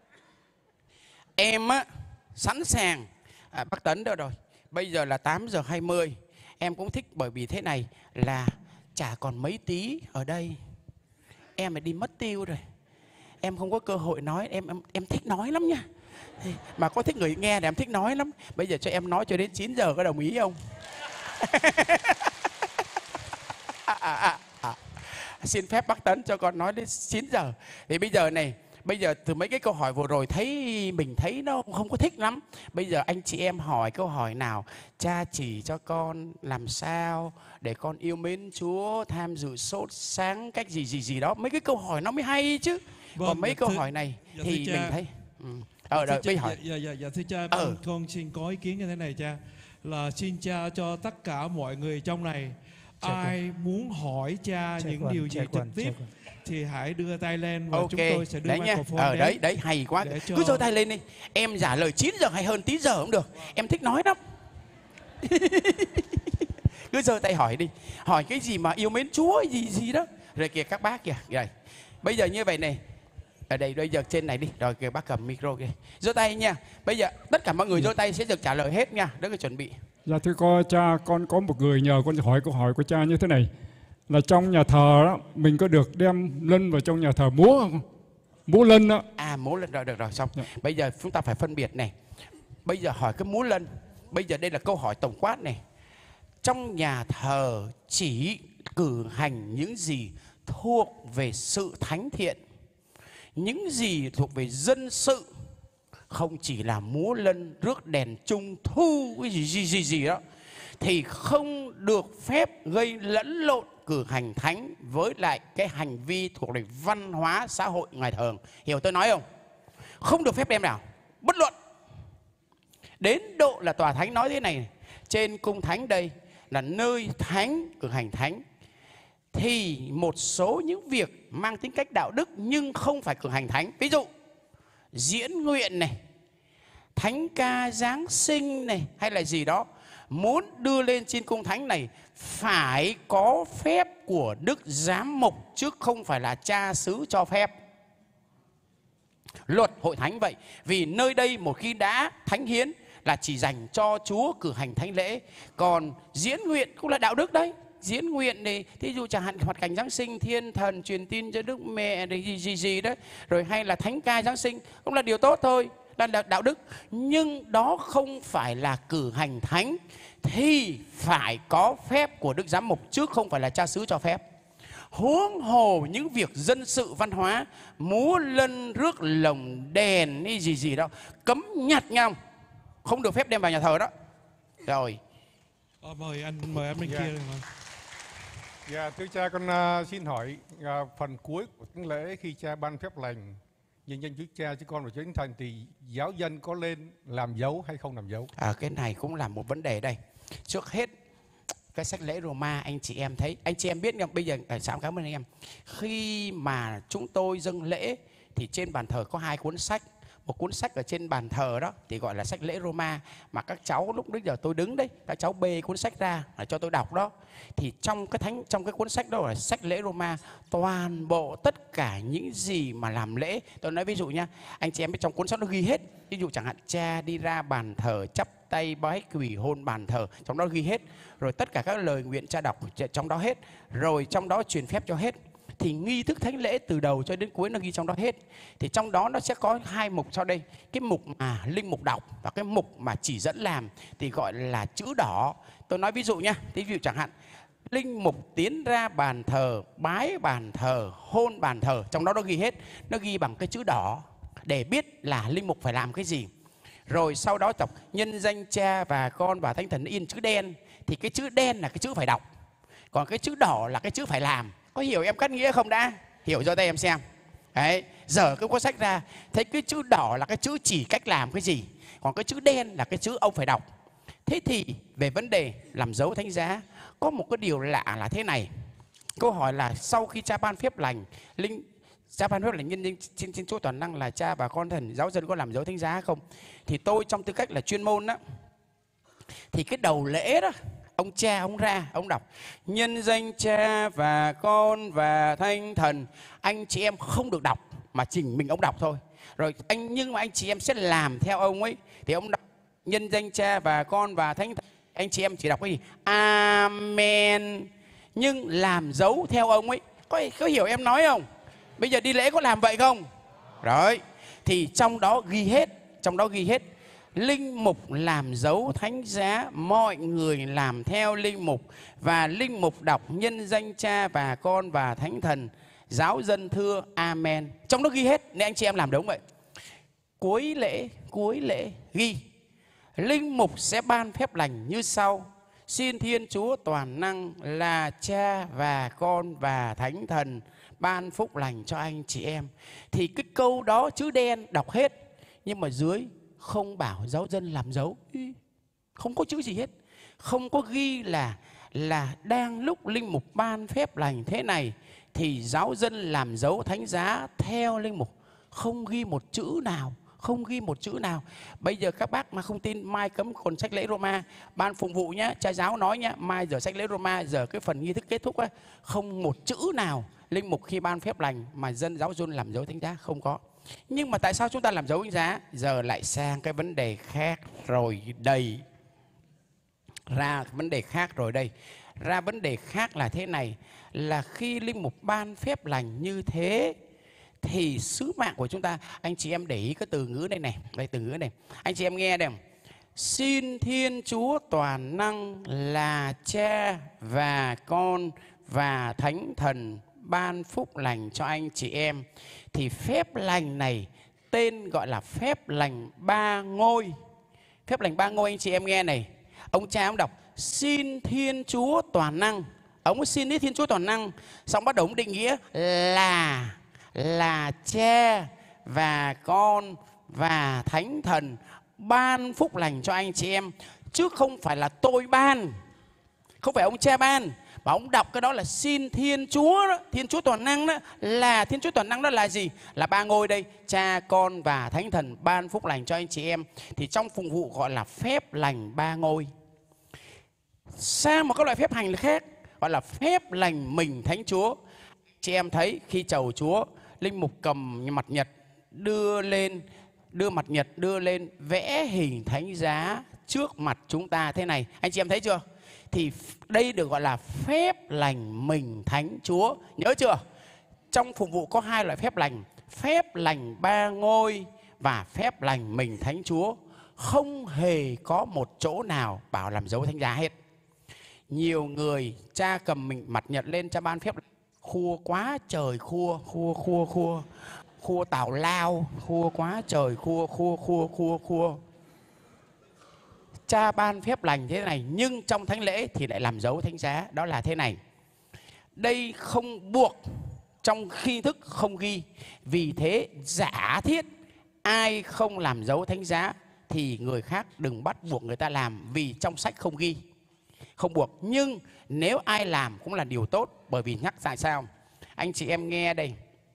em á sẵn sàng. À, bác Tấn đâu rồi? Bây giờ là tám giờ hai mươi. Em cũng thích bởi vì thế này là chả còn mấy tí ở đây. Em phải đi mất tiêu rồi. Em không có cơ hội nói. Em em, em thích nói lắm nha. Mà có thích người nghe thì em thích nói lắm. Bây giờ cho em nói cho đến chín giờ, có đồng ý không? à, à, à, à. Xin phép bác Tấn cho con nói đến chín giờ. Thì bây giờ này, bây giờ từ mấy cái câu hỏi vừa rồi thấy mình thấy nó không có thích lắm. Bây giờ anh chị em hỏi câu hỏi nào, cha chỉ cho con làm sao để con yêu mến Chúa, tham dự sốt sáng cách gì gì gì đó. Mấy cái câu hỏi nó mới hay chứ. Vâng, còn mấy câu thưa, hỏi này dạ thì mình thấy ừ. Ờ, dạ, đợi, cha, hỏi. dạ, dạ, dạ thưa cha, ờ. con, con xin có ý kiến như thế này cha. Là xin cha cho tất cả mọi người trong này, cha ai con. muốn hỏi cha, cha những con, điều gì trực con, tiếp thì hãy đưa tay lên và okay. chúng tôi sẽ đưa đấy microphone ờ, đến. Đấy, đấy, hay quá. Cho... Cứ giơ tay lên đi. Em trả lời chín giờ hay hơn tí giờ cũng được. Em thích nói lắm. Cứ giơ tay hỏi đi. Hỏi cái gì mà yêu mến Chúa gì gì đó. Rồi kìa các bác kìa. Rồi. Bây giờ như vậy này. Ở đây, bây giờ trên này đi. Rồi kìa bác cầm micro kìa. Giơ tay nha. Bây giờ tất cả mọi người giơ tay sẽ được trả lời hết nha. Đó là chuẩn bị. Dạ thưa con, cha, con có một người nhờ con hỏi câu hỏi của cha như thế này. Là trong nhà thờ đó, mình có được đem lân vào trong nhà thờ múa không? Múa lân đó. À múa lân rồi, được rồi, xong. Dạ. Bây giờ chúng ta phải phân biệt này. Bây giờ hỏi cái múa lân. Bây giờ đây là câu hỏi tổng quát này. Trong nhà thờ chỉ cử hành những gì thuộc về sự thánh thiện, những gì thuộc về dân sự, không chỉ là múa lân, rước đèn trung thu cái gì gì gì gì đó, thì không được phép gây lẫn lộn cử hành thánh với lại cái hành vi thuộc về văn hóa xã hội ngoài thường. Hiểu tôi nói không? Không được phép đem nào. Bất luận. Đến độ là tòa thánh nói thế này, trên cung thánh đây là nơi thánh cử hành thánh, thì một số những việc mang tính cách đạo đức nhưng không phải cử hành thánh. Ví dụ diễn nguyện này, thánh ca Giáng sinh này, hay là gì đó, muốn đưa lên trên cung thánh này phải có phép của Đức Giám Mục, chứ không phải là cha xứ cho phép. Luật hội thánh vậy. Vì nơi đây một khi đã thánh hiến là chỉ dành cho Chúa cử hành thánh lễ. Còn diễn nguyện cũng là đạo đức đấy. diễn nguyện này, thí dụ chẳng hạn hoạt cảnh Giáng sinh, thiên thần truyền tin cho Đức Mẹ này, gì gì gì đó, rồi hay là thánh ca Giáng sinh cũng là điều tốt thôi, là đạo đức. Nhưng đó không phải là cử hành thánh, thì phải có phép của Đức Giám mục chứ không phải là cha xứ cho phép. Huống hồ những việc dân sự văn hóa, múa lân rước lồng đèn hay gì gì đó, cấm nhặt nhau, không được phép đem vào nhà thờ đó. Rồi. À, mời anh, mời anh bên Dạ. kia. Rồi. Dạ, thưa cha, con uh, xin hỏi uh, phần cuối của thánh lễ khi cha ban phép lành nhân danh Chúa Cha, Chúa Con và Chúa Thánh Thần thì giáo dân có lên làm dấu hay không làm dấu? À, cái này cũng là một vấn đề đây. Trước hết cái sách lễ Roma anh chị em thấy, anh chị em biết không? Bây giờ sáng cảm ơn anh em. Khi mà chúng tôi dâng lễ thì trên bàn thờ có hai cuốn sách. Một cuốn sách ở trên bàn thờ đó thì gọi là sách lễ Roma, mà các cháu lúc bây giờ tôi đứng đấy, các cháu bê cuốn sách ra để cho tôi đọc đó. Thì trong cái thánh trong cái cuốn sách đó là sách lễ Roma, toàn bộ tất cả những gì mà làm lễ. Tôi nói ví dụ nha, anh chị em biết trong cuốn sách nó ghi hết. Ví dụ chẳng hạn cha đi ra bàn thờ chắp tay bái quỳ hôn bàn thờ, trong đó ghi hết. Rồi tất cả các lời nguyện cha đọc trong đó hết. Rồi trong đó truyền phép cho hết. Thì nghi thức thánh lễ từ đầu cho đến cuối nó ghi trong đó hết. Thì trong đó nó sẽ có hai mục sau đây. Cái mục mà linh mục đọc và cái mục mà chỉ dẫn làm thì gọi là chữ đỏ. Tôi nói ví dụ nha, ví dụ chẳng hạn linh mục tiến ra bàn thờ, bái bàn thờ, hôn bàn thờ, trong đó nó ghi hết. Nó ghi bằng cái chữ đỏ để biết là linh mục phải làm cái gì. Rồi sau đó đọc nhân danh Cha và Con và Thánh Thần in chữ đen. Thì cái chữ đen là cái chữ phải đọc, còn cái chữ đỏ là cái chữ phải làm. Có hiểu em cắt nghĩa không đã? Hiểu cho tay em xem. Đấy, giờ cái cuốn sách ra, thấy cái chữ đỏ là cái chữ chỉ cách làm cái gì, còn cái chữ đen là cái chữ ông phải đọc. Thế thì về vấn đề làm dấu thánh giá, có một cái điều lạ là thế này. Câu hỏi là sau khi cha ban phép lành, linh cha ban phép lành nhân danh trên trên Chúa toàn năng là Cha và Con Thần, giáo dân có làm dấu thánh giá không? Thì tôi trong tư cách là chuyên môn đó, thì cái đầu lễ đó, ông cha ông ra, ông đọc nhân danh Cha và Con và Thánh Thần. Anh chị em không được đọc, mà chỉnh mình ông đọc thôi. Rồi anh nhưng mà anh chị em sẽ làm theo ông ấy. Thì ông đọc nhân danh Cha và Con và Thánh Thần. Anh chị em chỉ đọc cái gì? Amen. Nhưng làm dấu theo ông ấy. Có, có hiểu em nói không? Bây giờ đi lễ có làm vậy không? Rồi. Thì trong đó ghi hết, trong đó ghi hết. Linh mục làm dấu thánh giá, mọi người làm theo linh mục. Và linh mục đọc nhân danh Cha và Con và Thánh Thần. Giáo dân thưa Amen. Trong đó ghi hết, nên anh chị em làm đúng vậy. Cuối lễ, cuối lễ ghi linh mục sẽ ban phép lành như sau: xin Thiên Chúa toàn năng là Cha và Con và Thánh Thần ban phúc lành cho anh chị em. Thì cái câu đó chữ đen đọc hết, nhưng mà dưới không bảo giáo dân làm dấu, không có chữ gì hết, không có ghi là là đang lúc linh mục ban phép lành thế này thì giáo dân làm dấu thánh giá theo linh mục, không ghi một chữ nào, không ghi một chữ nào. Bây giờ các bác mà không tin, mai cấm còn sách lễ Roma, ban phụng vụ nhá, cha giáo nói nhá, mai giờ sách lễ Roma, giờ cái phần nghi thức kết thúc á, không một chữ nào linh mục khi ban phép lành mà dân giáo dân làm dấu thánh giá, không có. Nhưng mà tại sao chúng ta làm dấu thánh giá? Giờ lại sang cái vấn đề khác rồi đây. Ra vấn đề khác rồi đây. Ra vấn đề khác là thế này, là khi linh mục ban phép lành như thế thì sứ mạng của chúng ta, anh chị em để ý cái từ ngữ đây này, đây từ ngữ này, anh chị em nghe đây. Xin Thiên Chúa toàn năng là Cha và Con và Thánh Thần ban phúc lành cho anh chị em. Thì phép lành này tên gọi là phép lành ba ngôi. Phép lành ba ngôi anh chị em nghe này. Ông cha ông đọc xin Thiên Chúa toàn năng. Ông xin đến Thiên Chúa toàn năng, xong bắt đầu ông định nghĩa là là Cha và Con và Thánh Thần ban phúc lành cho anh chị em, chứ không phải là tôi ban, không phải ông cha ban, mà ông đọc cái đó là xin Thiên Chúa đó, Thiên Chúa toàn năng đó, là Thiên Chúa toàn năng đó là gì? Là ba ngôi đây, Cha, Con và Thánh Thần ban phúc lành cho anh chị em. Thì trong phụng vụ gọi là phép lành ba ngôi. Sang một các loại phép hành khác gọi là phép lành mình Thánh Chúa. Chị em thấy khi chầu Chúa, linh mục cầm mặt nhật đưa lên, đưa mặt nhật đưa lên vẽ hình thánh giá trước mặt chúng ta thế này. Anh chị em thấy chưa? thì đây được gọi là phép lành mình thánh Chúa. Nhớ chưa? Trong phục vụ có hai loại phép lành, phép lành ba ngôi và phép lành mình thánh Chúa. Không hề có một chỗ nào bảo làm dấu thánh giá hết. Nhiều người cha cầm mình mặt nhật lên, cha ban phép khua quá trời, khua khua khua khua khua tào lao, khua quá trời, khua khua khua khua khua. Cha ban phép lành thế này, nhưng trong thánh lễ thì lại làm dấu thánh giá. Đó là thế này: đây không buộc, trong khi thức không ghi. Vì thế giả thiết ai không làm dấu thánh giá thì người khác đừng bắt buộc người ta làm, vì trong sách không ghi, không buộc. Nhưng nếu ai làm cũng là điều tốt, bởi vì nhắc tại sao? Anh chị em nghe đây.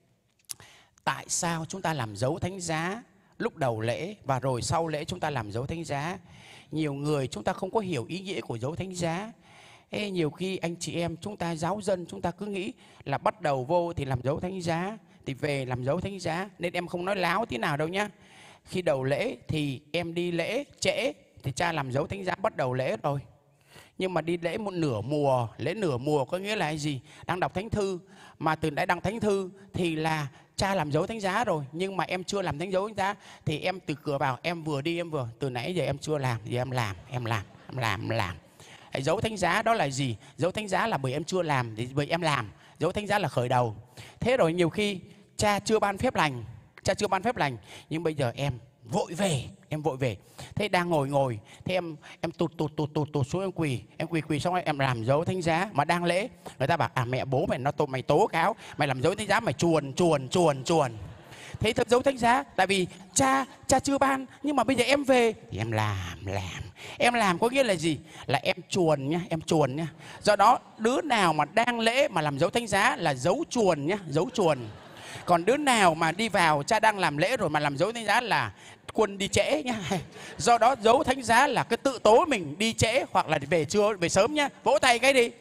Tại sao chúng ta làm dấu thánh giá lúc đầu lễ và rồi sau lễ chúng ta làm dấu thánh giá? Nhiều người chúng ta không có hiểu ý nghĩa của dấu thánh giá. Ê, nhiều khi anh chị em chúng ta giáo dân chúng ta cứ nghĩ là bắt đầu vô thì làm dấu thánh giá, thì về làm dấu thánh giá. Nên em không nói láo tí nào đâu nhá. Khi đầu lễ thì em đi lễ trễ thì cha làm dấu thánh giá bắt đầu lễ rồi. Nhưng mà đi lễ một nửa mùa, lễ nửa mùa có nghĩa là cái gì? Đang đọc thánh thư, mà từ đã đọc thánh thư thì là cha làm dấu thánh giá rồi. Nhưng mà em chưa làm thánh dấu thánh giá thì em từ cửa vào, em vừa đi em vừa, từ nãy giờ em chưa làm, thì em làm, em làm, em làm, em làm. Dấu thánh giá đó là gì? Dấu thánh giá là bởi em chưa làm thì bởi em làm. Dấu thánh giá là khởi đầu. Thế rồi nhiều khi cha chưa ban phép lành, cha chưa ban phép lành, nhưng bây giờ em vội về, em vội về. Thế đang ngồi ngồi, thế em em tụt tụt tụt tụt tụt xuống, em quỳ, em quỳ quỳ xong rồi em làm dấu thánh giá. Mà đang lễ, người ta bảo à mẹ bố mày nó tụi mày tố cáo, mày làm dấu thánh giá mày chuồn chuồn chuồn chuồn. Thế thật dấu thánh giá, tại vì cha cha chưa ban, nhưng mà bây giờ em về thì em làm làm. Em làm có nghĩa là gì? Là em chuồn nhá, em chuồn nhá. Do đó đứa nào mà đang lễ mà làm dấu thánh giá là dấu chuồn nhá, dấu chuồn. Còn đứa nào mà đi vào cha đang làm lễ rồi mà làm dấu thánh giá là quân đi trễ nhá. Do đó dấu thánh giá là cái tự tố mình đi trễ hoặc là về trưa, về sớm nhá. Vỗ tay cái đi.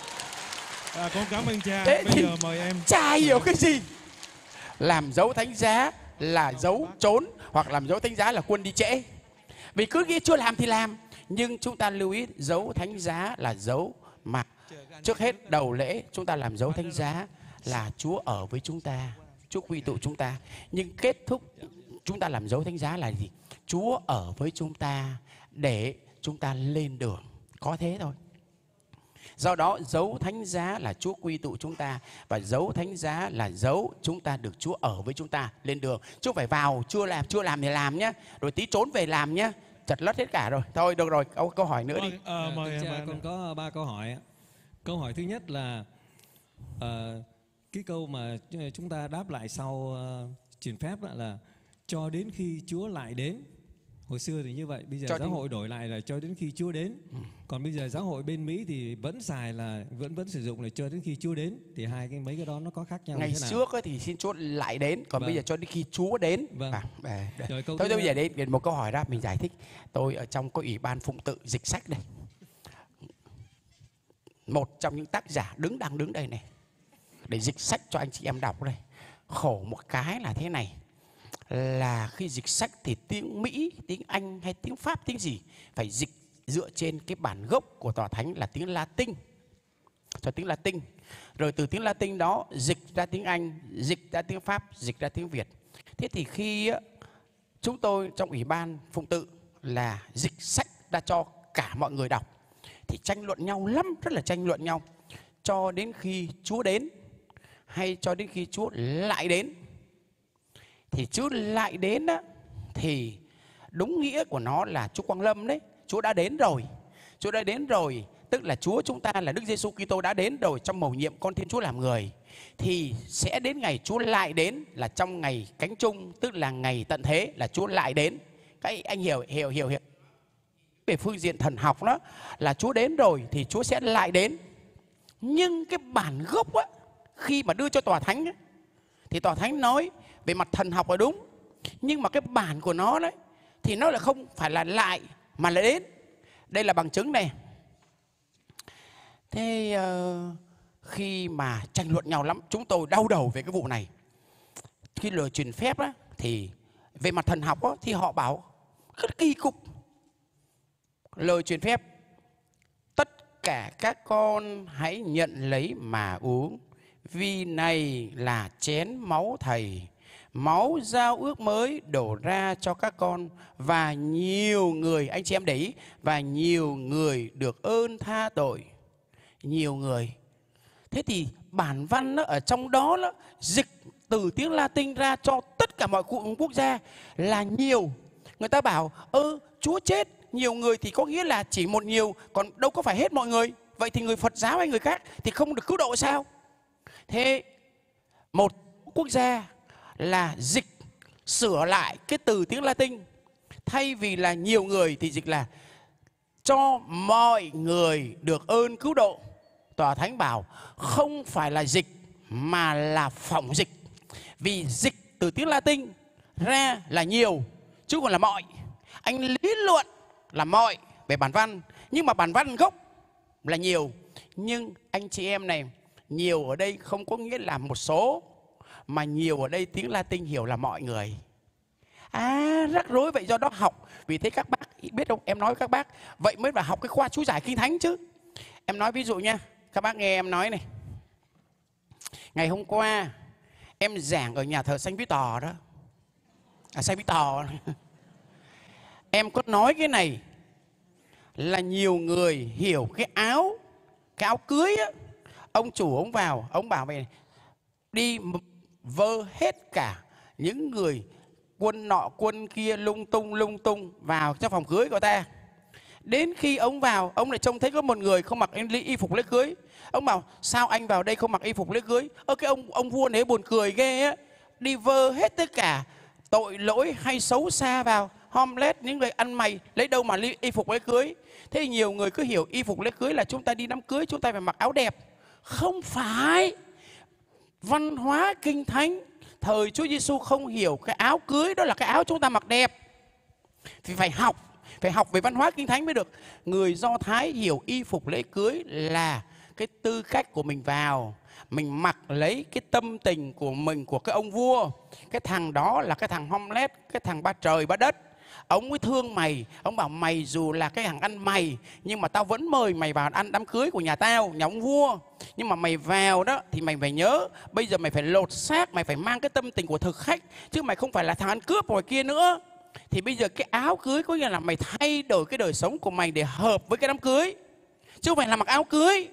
À, con cảm ơn cha. Thế Bây thì giờ mời em. cha hiểu cái gì? Làm dấu thánh giá là dấu trốn, hoặc làm dấu thánh giá là quân đi trễ. Vì cứ nghĩ chưa làm thì làm. Nhưng chúng ta lưu ý dấu thánh giá là dấu mà trước hết đầu lễ chúng ta làm dấu thánh giá là Chúa ở với chúng ta, Chúa quy tụ chúng ta. Nhưng kết thúc chúng ta làm dấu thánh giá là gì? Chúa ở với chúng ta để chúng ta lên đường. Có thế thôi. Do đó dấu thánh giá là Chúa quy tụ chúng ta, và dấu thánh giá là dấu chúng ta được Chúa ở với chúng ta lên đường. Chứ không phải vào chưa làm, chưa làm thì làm nhá, rồi tí trốn về làm nhá, chật lất hết cả rồi. Thôi được rồi, câu, câu hỏi nữa đi. À, mời Thưa em. cha, con có ba câu hỏi. Câu hỏi thứ nhất là uh, cái câu mà chúng ta đáp lại sau uh, truyền phép là cho đến khi Chúa lại đến. Hồi xưa thì như vậy, bây giờ cho giáo đến... hội đổi lại là cho đến khi Chúa đến. Ừ. Còn bây giờ giáo hội bên Mỹ thì vẫn xài là vẫn vẫn sử dụng là cho đến khi Chúa đến. Thì hai cái mấy cái đó nó có khác nhau. Ngày thế nào? trước ấy thì xin Chúa lại đến, còn vâng. bây giờ cho đến khi Chúa đến. Vâng. À, à, Rồi, câu thôi thứ bây giờ đến một câu hỏi đó mình giải thích. Tôi ở trong có ủy ban phụng tự dịch sách đây. Một trong những tác giả đứng đang đứng đây này để dịch sách cho anh chị em đọc đây. Khổ một cái là thế này, là khi dịch sách thì tiếng Mỹ, tiếng Anh hay tiếng Pháp, tiếng gì phải dịch dựa trên cái bản gốc của Tòa Thánh là tiếng Latin, cho tiếng Latin. Rồi từ tiếng Latin đó dịch ra tiếng Anh, dịch ra tiếng Pháp, dịch ra tiếng Việt. Thế thì khi chúng tôi trong ủy ban phụng tự là dịch sách ra cho cả mọi người đọc thì tranh luận nhau lắm, rất là tranh luận nhau. Cho đến khi Chúa đến hay cho đến khi Chúa lại đến. Thì Chúa lại đến á, thì đúng nghĩa của nó là Chúa Quang Lâm đấy. Chúa đã đến rồi. Chúa đã đến rồi, tức là Chúa chúng ta là Đức Giêsu Kitô đã đến rồi trong mầu nhiệm con Thiên Chúa làm người. Thì sẽ đến ngày Chúa lại đến là trong ngày cánh chung, tức là ngày tận thế là Chúa lại đến. Cái anh hiểu hiểu hiểu hiểu. Về phương diện thần học đó là Chúa đến rồi thì Chúa sẽ lại đến. Nhưng cái bản gốc á, khi mà đưa cho Tòa Thánh á, thì Tòa Thánh nói về mặt thần học là đúng, nhưng mà cái bản của nó đấy thì nó là không phải là lại mà là đến. Đây là bằng chứng này. Thế uh, khi mà tranh luận nhau lắm, chúng tôi đau đầu về cái vụ này. Khi lời truyền phép á, thì về mặt thần học á, thì họ bảo rất kỳ cục. Lời truyền phép tất tất cả các con hãy nhận lấy mà uống, vì này là chén máu Thầy, máu giao ước mới đổ ra cho các con, và nhiều người, anh chị em để ý, và nhiều người được ơn tha tội. Nhiều người. Thế thì bản văn nó ở trong đó nó dịch từ tiếng Latin ra cho tất cả mọi quốc gia là nhiều. Người ta bảo ơ Chúa chết nhiều người thì có nghĩa là chỉ một nhiều, còn đâu có phải hết mọi người. Vậy thì người Phật giáo hay người khác thì không được cứu độ sao? Thế một quốc gia là dịch sửa lại cái từ tiếng Latin, thay vì là nhiều người thì dịch là cho mọi người được ơn cứu độ. Tòa Thánh bảo không phải là dịch mà là phỏng dịch, vì dịch từ tiếng Latin ra là nhiều chứ còn là mọi. Anh lý luận là mọi về bản văn, nhưng mà bản văn gốc là nhiều. Nhưng anh chị em này, nhiều ở đây không có nghĩa là một số, mà nhiều ở đây tiếng Latin hiểu là mọi người. À, rắc rối vậy, do đó học. Vì thế các bác biết không, em nói các bác, vậy mới phải học cái khoa chú giải Kinh Thánh chứ. Em nói ví dụ nha, các bác nghe em nói này. Ngày hôm qua em giảng ở nhà thờ Saint Victor đó, à Saint Victor. Em có nói cái này là nhiều người hiểu cái áo, cái áo cưới á. Ông chủ ông vào, ông bảo về đi vơ hết cả những người quân nọ quân kia lung tung lung tung vào trong phòng cưới của ta. Đến khi ông vào, ông lại trông thấy có một người không mặc y phục lễ cưới. Ông bảo sao anh vào đây không mặc y phục lễ cưới? Ơ cái ông ông vua này buồn cười ghê á, đi vơ hết tất cả tội lỗi hay xấu xa vào, homeless, những người ăn mày, lấy đâu mà y phục lễ cưới? Thế thì nhiều người cứ hiểu y phục lễ cưới là chúng ta đi đám cưới chúng ta phải mặc áo đẹp. Không phải. Văn hóa Kinh Thánh thời Chúa Giêsu không hiểu cái áo cưới đó là cái áo chúng ta mặc đẹp. Thì phải học, phải học về văn hóa Kinh Thánh mới được. Người Do Thái hiểu y phục lễ cưới là cái tư cách của mình vào, mình mặc lấy cái tâm tình của mình, của cái ông vua. Cái thằng đó là cái thằng homeless, cái thằng ba trời ba đất. Ông mới thương mày, ông bảo mày dù là cái thằng ăn mày, nhưng mà tao vẫn mời mày vào ăn đám cưới của nhà tao, nhà ông vua. Nhưng mà mày vào đó thì mày phải nhớ, bây giờ mày phải lột xác, mày phải mang cái tâm tình của thực khách, chứ mày không phải là thằng ăn cướp ngoài kia nữa. Thì bây giờ cái áo cưới có nghĩa là mày thay đổi cái đời sống của mày để hợp với cái đám cưới, chứ không phải là mặc áo cưới.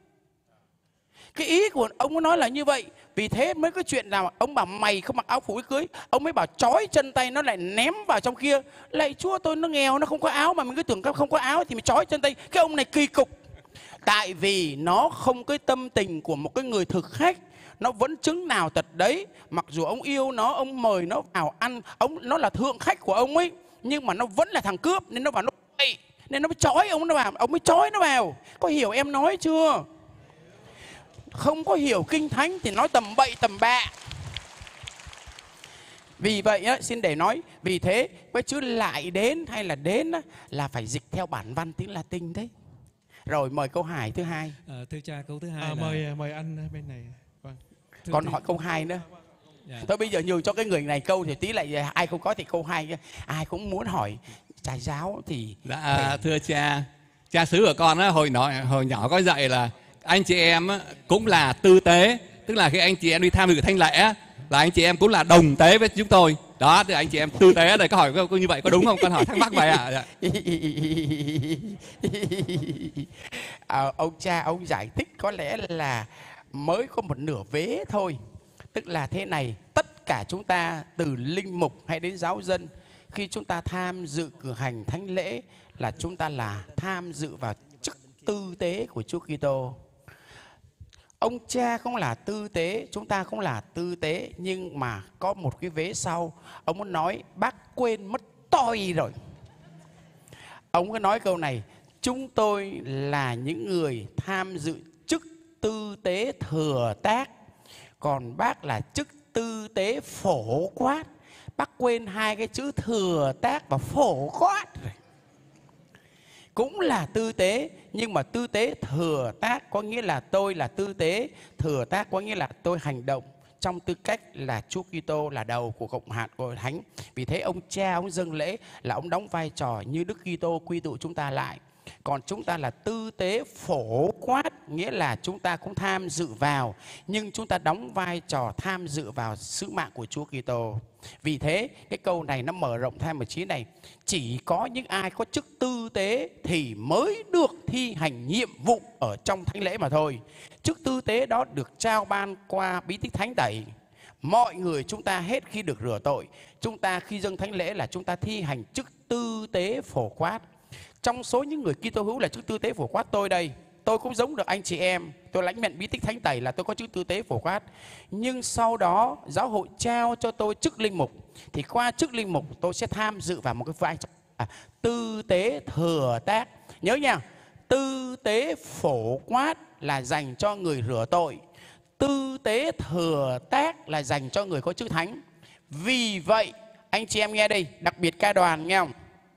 Cái ý của ông có nói là như vậy. Vì thế mới có chuyện nào ông bảo mày không mặc áo phục cưới, ông mới bảo trói chân tay nó lại ném vào trong kia. Lạy Chúa tôi nó nghèo, nó không có áo mà mình cứ tưởng không có áo thì mình trói chân tay. Cái ông này kỳ cục. Tại vì nó không cái tâm tình của một cái người thực khách. Nó vẫn chứng nào tật đấy. Mặc dù ông yêu nó, ông mời nó vào ăn, ông nó là thượng khách của ông ấy, nhưng mà nó vẫn là thằng cướp, nên nó vào nó bậy, nên nó mới trói ông nó vào, ông mới trói nó vào. Có hiểu em nói chưa? Không có hiểu Kinh Thánh thì nói tầm bậy tầm bạ. Vì vậy á, xin để nói, vì thế cái chữ lại đến hay là đến á, là phải dịch theo bản văn tiếng Latin đấy. Rồi mời câu hỏi thứ hai. À, thưa cha, câu thứ hai à, là... mời mời anh bên này. Vâng. Thưa Còn thưa... hỏi câu hai nữa. Dạ. Thôi bây giờ nhường cho cái người này câu thì tí lại ai không có thì câu hai. Ai cũng muốn hỏi cha giáo thì... Dạ, thưa cha, cha xứ của con á, hồi, nói, hồi nhỏ có dạy là anh chị em á, cũng là tư tế. Tức là khi anh chị em đi tham dự thanh lễ á, là anh chị em cũng là đồng tế với chúng tôi. Đó, thì anh chị em tư tế đây, có hỏi có, có như vậy có đúng không? Con hỏi thắc mắc vậy ạ. À? à, ông cha ông giải thích có lẽ là mới có một nửa vế thôi. Tức là thế này, tất cả chúng ta từ linh mục hay đến giáo dân, khi chúng ta tham dự cử hành thánh lễ là chúng ta là tham dự vào chức tư tế của Chúa Kitô. Ông cha cũng là tư tế, chúng ta cũng là tư tế, nhưng mà có một cái vế sau, ông muốn nói bác quên mất tôi rồi. Ông có nói câu này, chúng tôi là những người tham dự chức tư tế thừa tác, còn bác là chức tư tế phổ quát. Bác quên hai cái chữ thừa tác và phổ quát rồi. Cũng là tư tế, nhưng mà tư tế thừa tác có nghĩa là tôi là tư tế, thừa tác có nghĩa là tôi hành động trong tư cách là Chúa Kitô là đầu của cộng hạt của Thánh. Vì thế ông cha ông dâng lễ là ông đóng vai trò như Đức Kitô quy tụ chúng ta lại. Còn chúng ta là tư tế phổ quát, nghĩa là chúng ta cũng tham dự vào, nhưng chúng ta đóng vai trò tham dự vào sứ mạng của Chúa Kitô. Vì thế cái câu này nó mở rộng thêm một chí này, chỉ có những ai có chức tư tế thì mới được thi hành nhiệm vụ ở trong thánh lễ mà thôi. Chức tư tế đó được trao ban qua bí tích thánh tẩy. Mọi người chúng ta hết khi được rửa tội, chúng ta khi dâng thánh lễ là chúng ta thi hành chức tư tế phổ quát. Trong số những người Kitô hữu là chức tư tế phổ quát, tôi đây, tôi cũng giống được anh chị em, tôi lãnh nhận bí tích thánh tẩy là tôi có chức tư tế phổ quát. Nhưng sau đó giáo hội trao cho tôi chức linh mục, thì qua chức linh mục tôi sẽ tham dự vào một cái vai trò à, tư tế thừa tác. Nhớ nha, tư tế phổ quát là dành cho người rửa tội, tư tế thừa tác là dành cho người có chức thánh. Vì vậy anh chị em nghe đây, đặc biệt ca đoàn nghe không?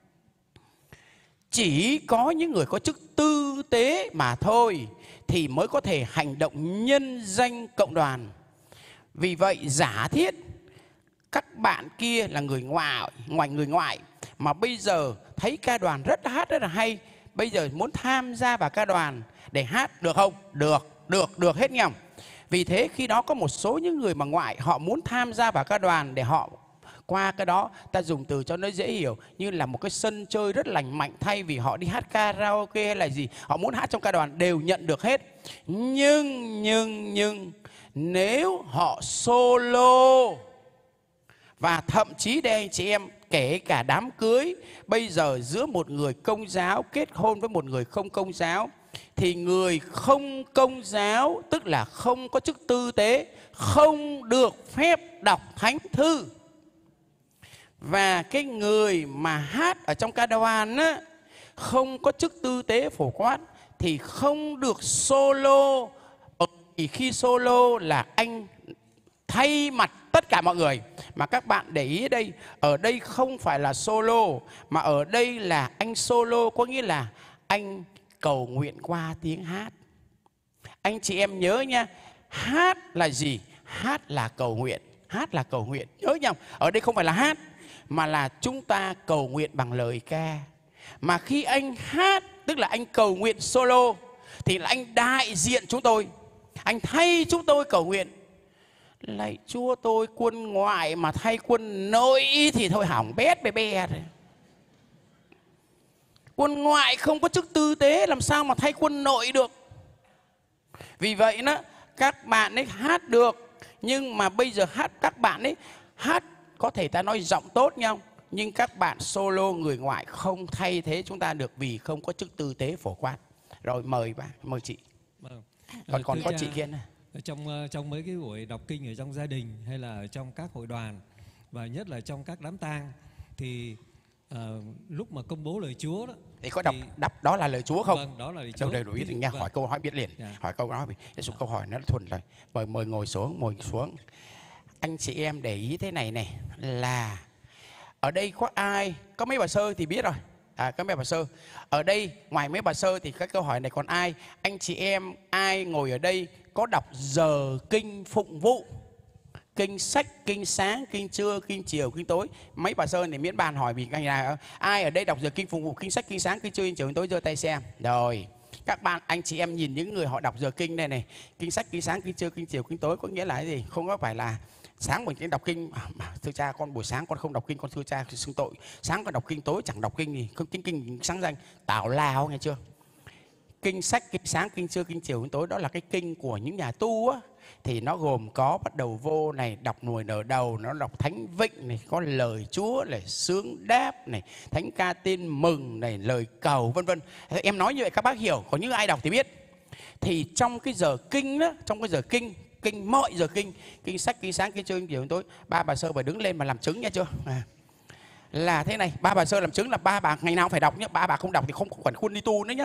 Chỉ có những người có chức tư tế mà thôi thì mới có thể hành động nhân danh cộng đoàn. Vì vậy giả thiết các bạn kia là người ngoại, ngoài người ngoại mà bây giờ thấy ca đoàn rất hát rất là hay, bây giờ muốn tham gia vào ca đoàn để hát được không? Được, được, được hết nghe không? Vì thế khi đó có một số những người mà ngoại họ muốn tham gia vào ca đoàn để họ qua cái đó, ta dùng từ cho nó dễ hiểu, như là một cái sân chơi rất lành mạnh, thay vì họ đi hát karaoke hay là gì, họ muốn hát trong ca đoàn đều nhận được hết. Nhưng, nhưng, nhưng nếu họ solo, và thậm chí đây anh chị em, kể cả đám cưới, bây giờ giữa một người công giáo kết hôn với một người không công giáo, thì người không công giáo, tức là không có chức tư tế, không được phép đọc thánh thư. Và cái người mà hát ở trong ca đoàn á, không có chức tư tế phổ quát thì không được solo. Vì khi solo là anh thay mặt tất cả mọi người. Mà các bạn để ý đây, ở đây không phải là solo, mà ở đây là anh solo, có nghĩa là anh cầu nguyện qua tiếng hát. Anh chị em nhớ nha, hát là gì? Hát là cầu nguyện. Hát là cầu nguyện, nhớ nhầm. Ở đây không phải là hát, mà là chúng ta cầu nguyện bằng lời ca. Mà khi anh hát, tức là anh cầu nguyện solo, thì là anh đại diện chúng tôi, anh thay chúng tôi cầu nguyện. Lạy Chúa, tôi quân ngoại mà thay quân nội thì thôi hỏng bét bè bè rồi. Quân ngoại không có chức tư tế làm sao mà thay quân nội được. Vì vậy đó, các bạn ấy hát được, nhưng mà bây giờ hát các bạn ấy hát có thể ta nói giọng tốt nhau, nhưng các bạn solo người ngoại không thay thế chúng ta được vì không có chức tư tế phổ quát. Rồi mời bà, mời chị. Vâng. Còn còn có cha, chị kia này. Trong trong mấy cái buổi đọc kinh ở trong gia đình hay là ở trong các hội đoàn và nhất là trong các đám tang thì uh, lúc mà công bố lời Chúa đó thì có đọc thì... đọc đó là lời Chúa không? Vâng, đó là lời Chúa. Đâu đầy đủ ý thì nghe, vâng. Hỏi câu hỏi biết liền. Yeah. Hỏi câu nói cái số câu hỏi nó thuần rồi. Mời mời ngồi xuống, ngồi xuống. Anh chị em để ý thế này này, là ở đây có ai, có mấy bà sơ thì biết rồi. À, có mấy bà sơ. Ở đây ngoài mấy bà sơ thì các câu hỏi này còn ai? Anh chị em ai ngồi ở đây có đọc giờ kinh phụng vụ? Kinh sách, kinh sáng, kinh trưa, kinh chiều, kinh tối. Mấy bà sơ này miễn bàn hỏi vì anh là ai ở đây đọc giờ kinh phụng vụ, kinh sách, kinh sáng, kinh trưa, kinh chiều, kinh tối, giơ tay xem. Rồi. Các bạn, anh chị em nhìn những người họ đọc giờ kinh đây này, kinh sách, kinh sáng, kinh trưa, kinh chiều, kinh tối có nghĩa là cái gì? Không có phải là sáng mình đọc kinh, thưa cha con buổi sáng con không đọc kinh, con thưa cha xưng tội. Sáng con đọc kinh, tối chẳng đọc kinh gì, không kinh kinh sáng danh, tào lao nghe chưa? Kinh sách, kinh sáng, kinh trưa, kinh chiều, kinh tối đó là cái kinh của những nhà tu á. Thì nó gồm có bắt đầu vô này, đọc nùi nở đầu, nó đọc thánh vịnh này, có lời Chúa này, sướng đáp này, thánh ca tin mừng này, lời cầu vân vân. Em nói như vậy các bác hiểu, còn những ai đọc thì biết. Thì trong cái giờ kinh đó, trong cái giờ kinh, kinh mọi giờ kinh, kinh sách, kinh sáng, kinh trưa, kinh chiều, kinh tối, ba bà sơ phải đứng lên mà làm chứng nha chưa? À, là thế này, ba bà sơ làm chứng là ba bà ngày nào phải đọc nhé, ba bà không đọc thì không quản khuôn đi tu nữa nhé.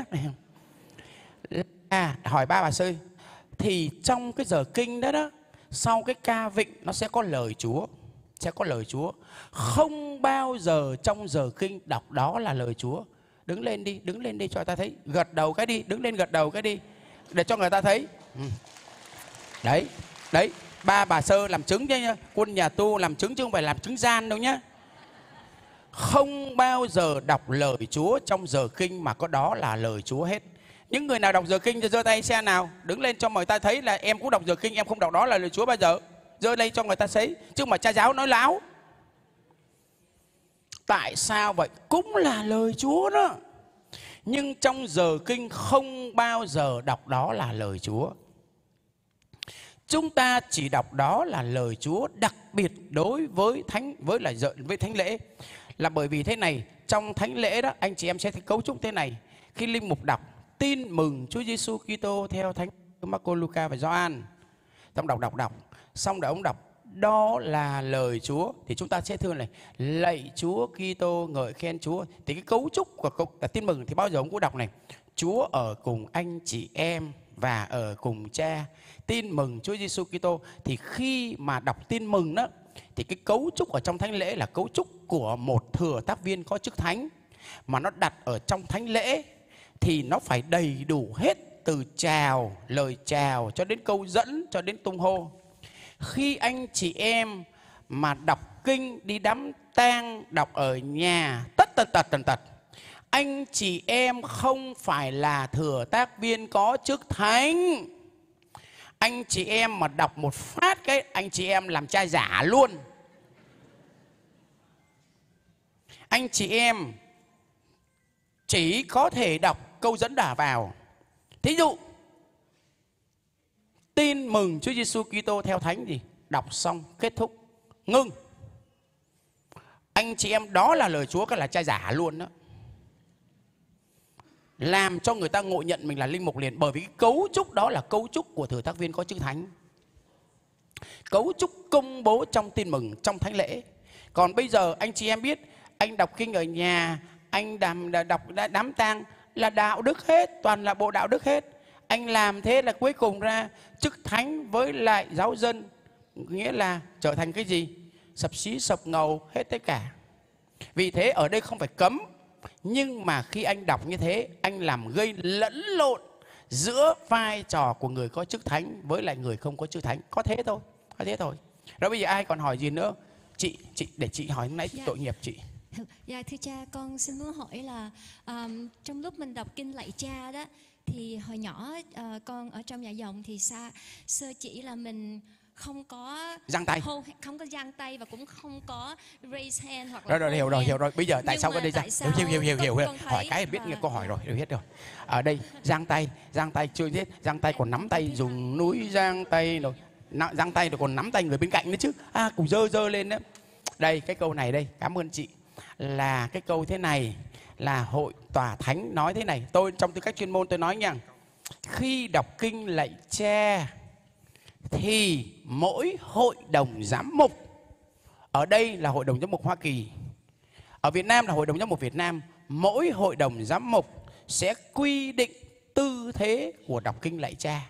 À, hỏi ba bà sơ, thì trong cái giờ kinh đó đó, sau cái ca vịnh nó sẽ có lời Chúa, sẽ có lời Chúa. Không bao giờ trong giờ kinh đọc đó là lời Chúa. Đứng lên đi, đứng lên đi cho người ta thấy, gật đầu cái đi, đứng lên gật đầu cái đi, để cho người ta thấy. Ừ. Đấy, đấy, ba bà sơ làm chứng nha, quân nhà tu làm chứng chứ không phải làm chứng gian đâu nhá. không bao giờ đọc lời Chúa trong giờ kinh mà có đó là lời Chúa hết. Những người nào đọc giờ kinh thì giơ tay xe nào, đứng lên cho người ta thấy là em cũng đọc giờ kinh, em không đọc đó là lời Chúa bao giờ. Giơ lên cho người ta thấy, chứ mà cha giáo nói láo. Tại sao vậy? Cũng là lời Chúa đó. Nhưng trong giờ kinh không bao giờ đọc đó là lời Chúa. Chúng ta chỉ đọc đó là lời Chúa, đặc biệt đối với thánh với là với thánh lễ. Là bởi vì thế này, trong thánh lễ đó anh chị em sẽ thấy cấu trúc thế này. Khi linh mục đọc tin mừng Chúa Giêsu Kitô theo thánh Marco, Luca và Gioan, xong đọc đọc đọc, xong rồi ông đọc đó là lời Chúa, thì chúng ta sẽ thương này lạy Chúa Kitô, ngợi khen Chúa. Thì cái cấu trúc của câu tin mừng thì bao giờ ông cũng đọc này: Chúa ở cùng anh chị em và ở cùng Cha. Tin mừng Chúa Giêsu Kitô. Thì khi mà đọc tin mừng đó, thì cái cấu trúc ở trong thánh lễ là cấu trúc của một thừa tác viên có chức thánh, mà nó đặt ở trong thánh lễ thì nó phải đầy đủ hết, từ chào, lời chào cho đến câu dẫn, cho đến tung hô. Khi anh chị em mà đọc kinh đi đám tang, đọc ở nhà tất tần tật tần tật, anh chị em không phải là thừa tác viên có chức thánh. Anh chị em mà đọc một phát cái anh chị em làm cha giả luôn. Anh chị em chỉ có thể đọc câu dẫn đả vào. Thí dụ tin mừng Chúa Giêsu Kitô theo thánh gì? Đọc xong kết thúc ngưng. Anh chị em đó là lời Chúa, cái là cha giả luôn đó. Làm cho người ta ngộ nhận mình là linh mục liền. Bởi vì cái cấu trúc đó là cấu trúc của thừa tác viên có chức thánh, cấu trúc công bố trong tin mừng, trong thánh lễ. Còn bây giờ anh chị em biết, anh đọc kinh ở nhà, anh đàm, đọc đám tang là đạo đức hết, toàn là bộ đạo đức hết. Anh làm thế là cuối cùng ra chức thánh với lại giáo dân, nghĩa là trở thành cái gì? Sập xí sập ngầu hết tất cả. Vì thế ở đây không phải cấm, nhưng mà khi anh đọc như thế, anh làm gây lẫn lộn giữa vai trò của người có chức thánh với lại người không có chức thánh. Có thế thôi, có thế thôi. Rồi bây giờ ai còn hỏi gì nữa? Chị, chị để chị hỏi nãy Dạ. tội nghiệp chị. Dạ thưa cha, con xin muốn hỏi là um, trong lúc mình đọc kinh lạy cha đó, thì hồi nhỏ uh, con ở trong nhà dòng thì xa, sơ chỉ là mình không có giang tay, không, không có giang tay và cũng không có raise hand hoặc là rồi rồi hiểu rồi hiểu rồi. Bây giờ tại Nhưng sao có mà đây ra? tại sao Hiểu hiểu hiểu hiểu. con- hiểu. con Hỏi thấy cái biết là- nghe câu hỏi rồi, đều biết rồi. Ở đây giang tay, giang tay chưa biết, giang tay còn nắm tay, dùng núi giang tay rồi, Nạ- giang tay rồi còn nắm tay người bên cạnh nữa chứ. À cùng dơ dơ lên đó. Đây cái câu này đây, cảm ơn chị. Là cái câu thế này là hội tòa thánh nói thế này. Tôi trong tư cách chuyên môn tôi nói nha. Khi đọc kinh lạy cha thì mỗi hội đồng giám mục, ở đây là hội đồng giám mục Hoa Kỳ, ở Việt Nam là hội đồng giám mục Việt Nam, mỗi hội đồng giám mục sẽ quy định tư thế của đọc kinh lạy cha.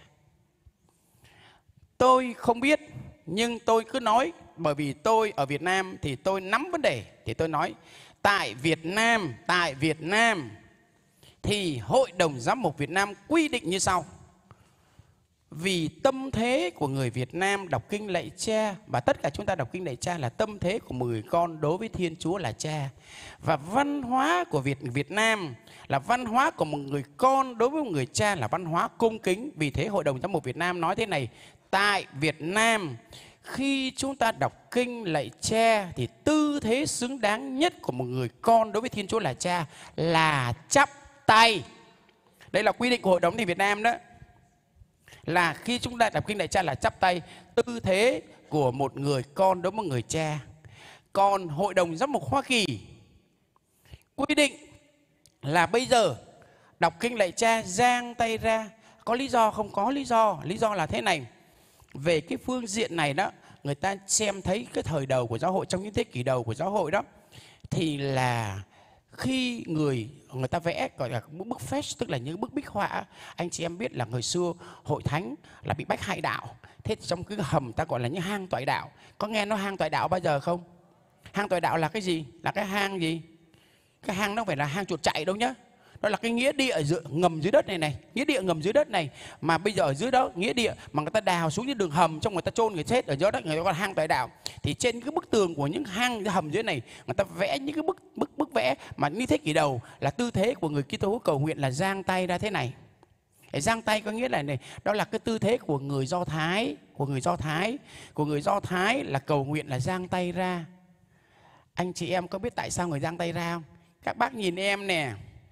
Tôi không biết, nhưng tôi cứ nói, bởi vì tôi ở Việt Nam thì tôi nắm vấn đề, thì tôi nói tại Việt Nam, tại Việt Nam thì hội đồng giám mục Việt Nam quy định như sau. Vì tâm thế của người Việt Nam đọc kinh lạy cha, và tất cả chúng ta đọc kinh lạy cha là tâm thế của một người con đối với Thiên Chúa là cha. Và văn hóa của Việt Việt Nam là văn hóa của một người con đối với một người cha là văn hóa cung kính. Vì thế hội đồng giám mục Việt Nam nói thế này: tại Việt Nam khi chúng ta đọc kinh lạy cha thì tư thế xứng đáng nhất của một người con đối với Thiên Chúa là cha là chắp tay. Đây là quy định của hội đồng thì Việt Nam đó. Là khi chúng ta đọc kinh lạy cha là chắp tay, tư thế của một người con đối với một người cha. Còn hội đồng giám mục Hoa Kỳ quy định là bây giờ đọc kinh lạy cha giang tay ra. Có lý do không? Có lý do. Lý do là thế này. Về cái phương diện này đó, người ta xem thấy cái thời đầu của giáo hội, trong những thế kỷ đầu của giáo hội đó, thì là khi người người ta vẽ gọi là bức phét, tức là những bức bích họa. Anh chị em biết là người xưa hội thánh là bị bách hại đạo. Thế trong cái hầm ta gọi là những hang toại đạo. Có nghe nó hang toại đạo bao giờ không? Hang toại đạo là cái gì? Là cái hang gì? Cái hang nó phải là hang chuột chạy đâu nhá. Đó là cái nghĩa địa giữa, ngầm dưới đất này này, nghĩa địa ngầm dưới đất này. Mà bây giờ ở dưới đó nghĩa địa mà người ta đào xuống những đường hầm, trong người ta chôn người chết ở dưới đất, người ta gọi là hang tọa đạo. Thì trên cái bức tường của những hang hầm dưới này, người ta vẽ những cái bức bức bức vẽ mà như thế kỷ đầu là tư thế của người Kitô hữu cầu nguyện là giang tay ra thế này. Để giang tay có nghĩa là này, đó là cái tư thế của người Do Thái, của người Do Thái, của người Do Thái là cầu nguyện là giang tay ra. Anh chị em có biết tại sao người giang tay ra không? Các bác nhìn em nè.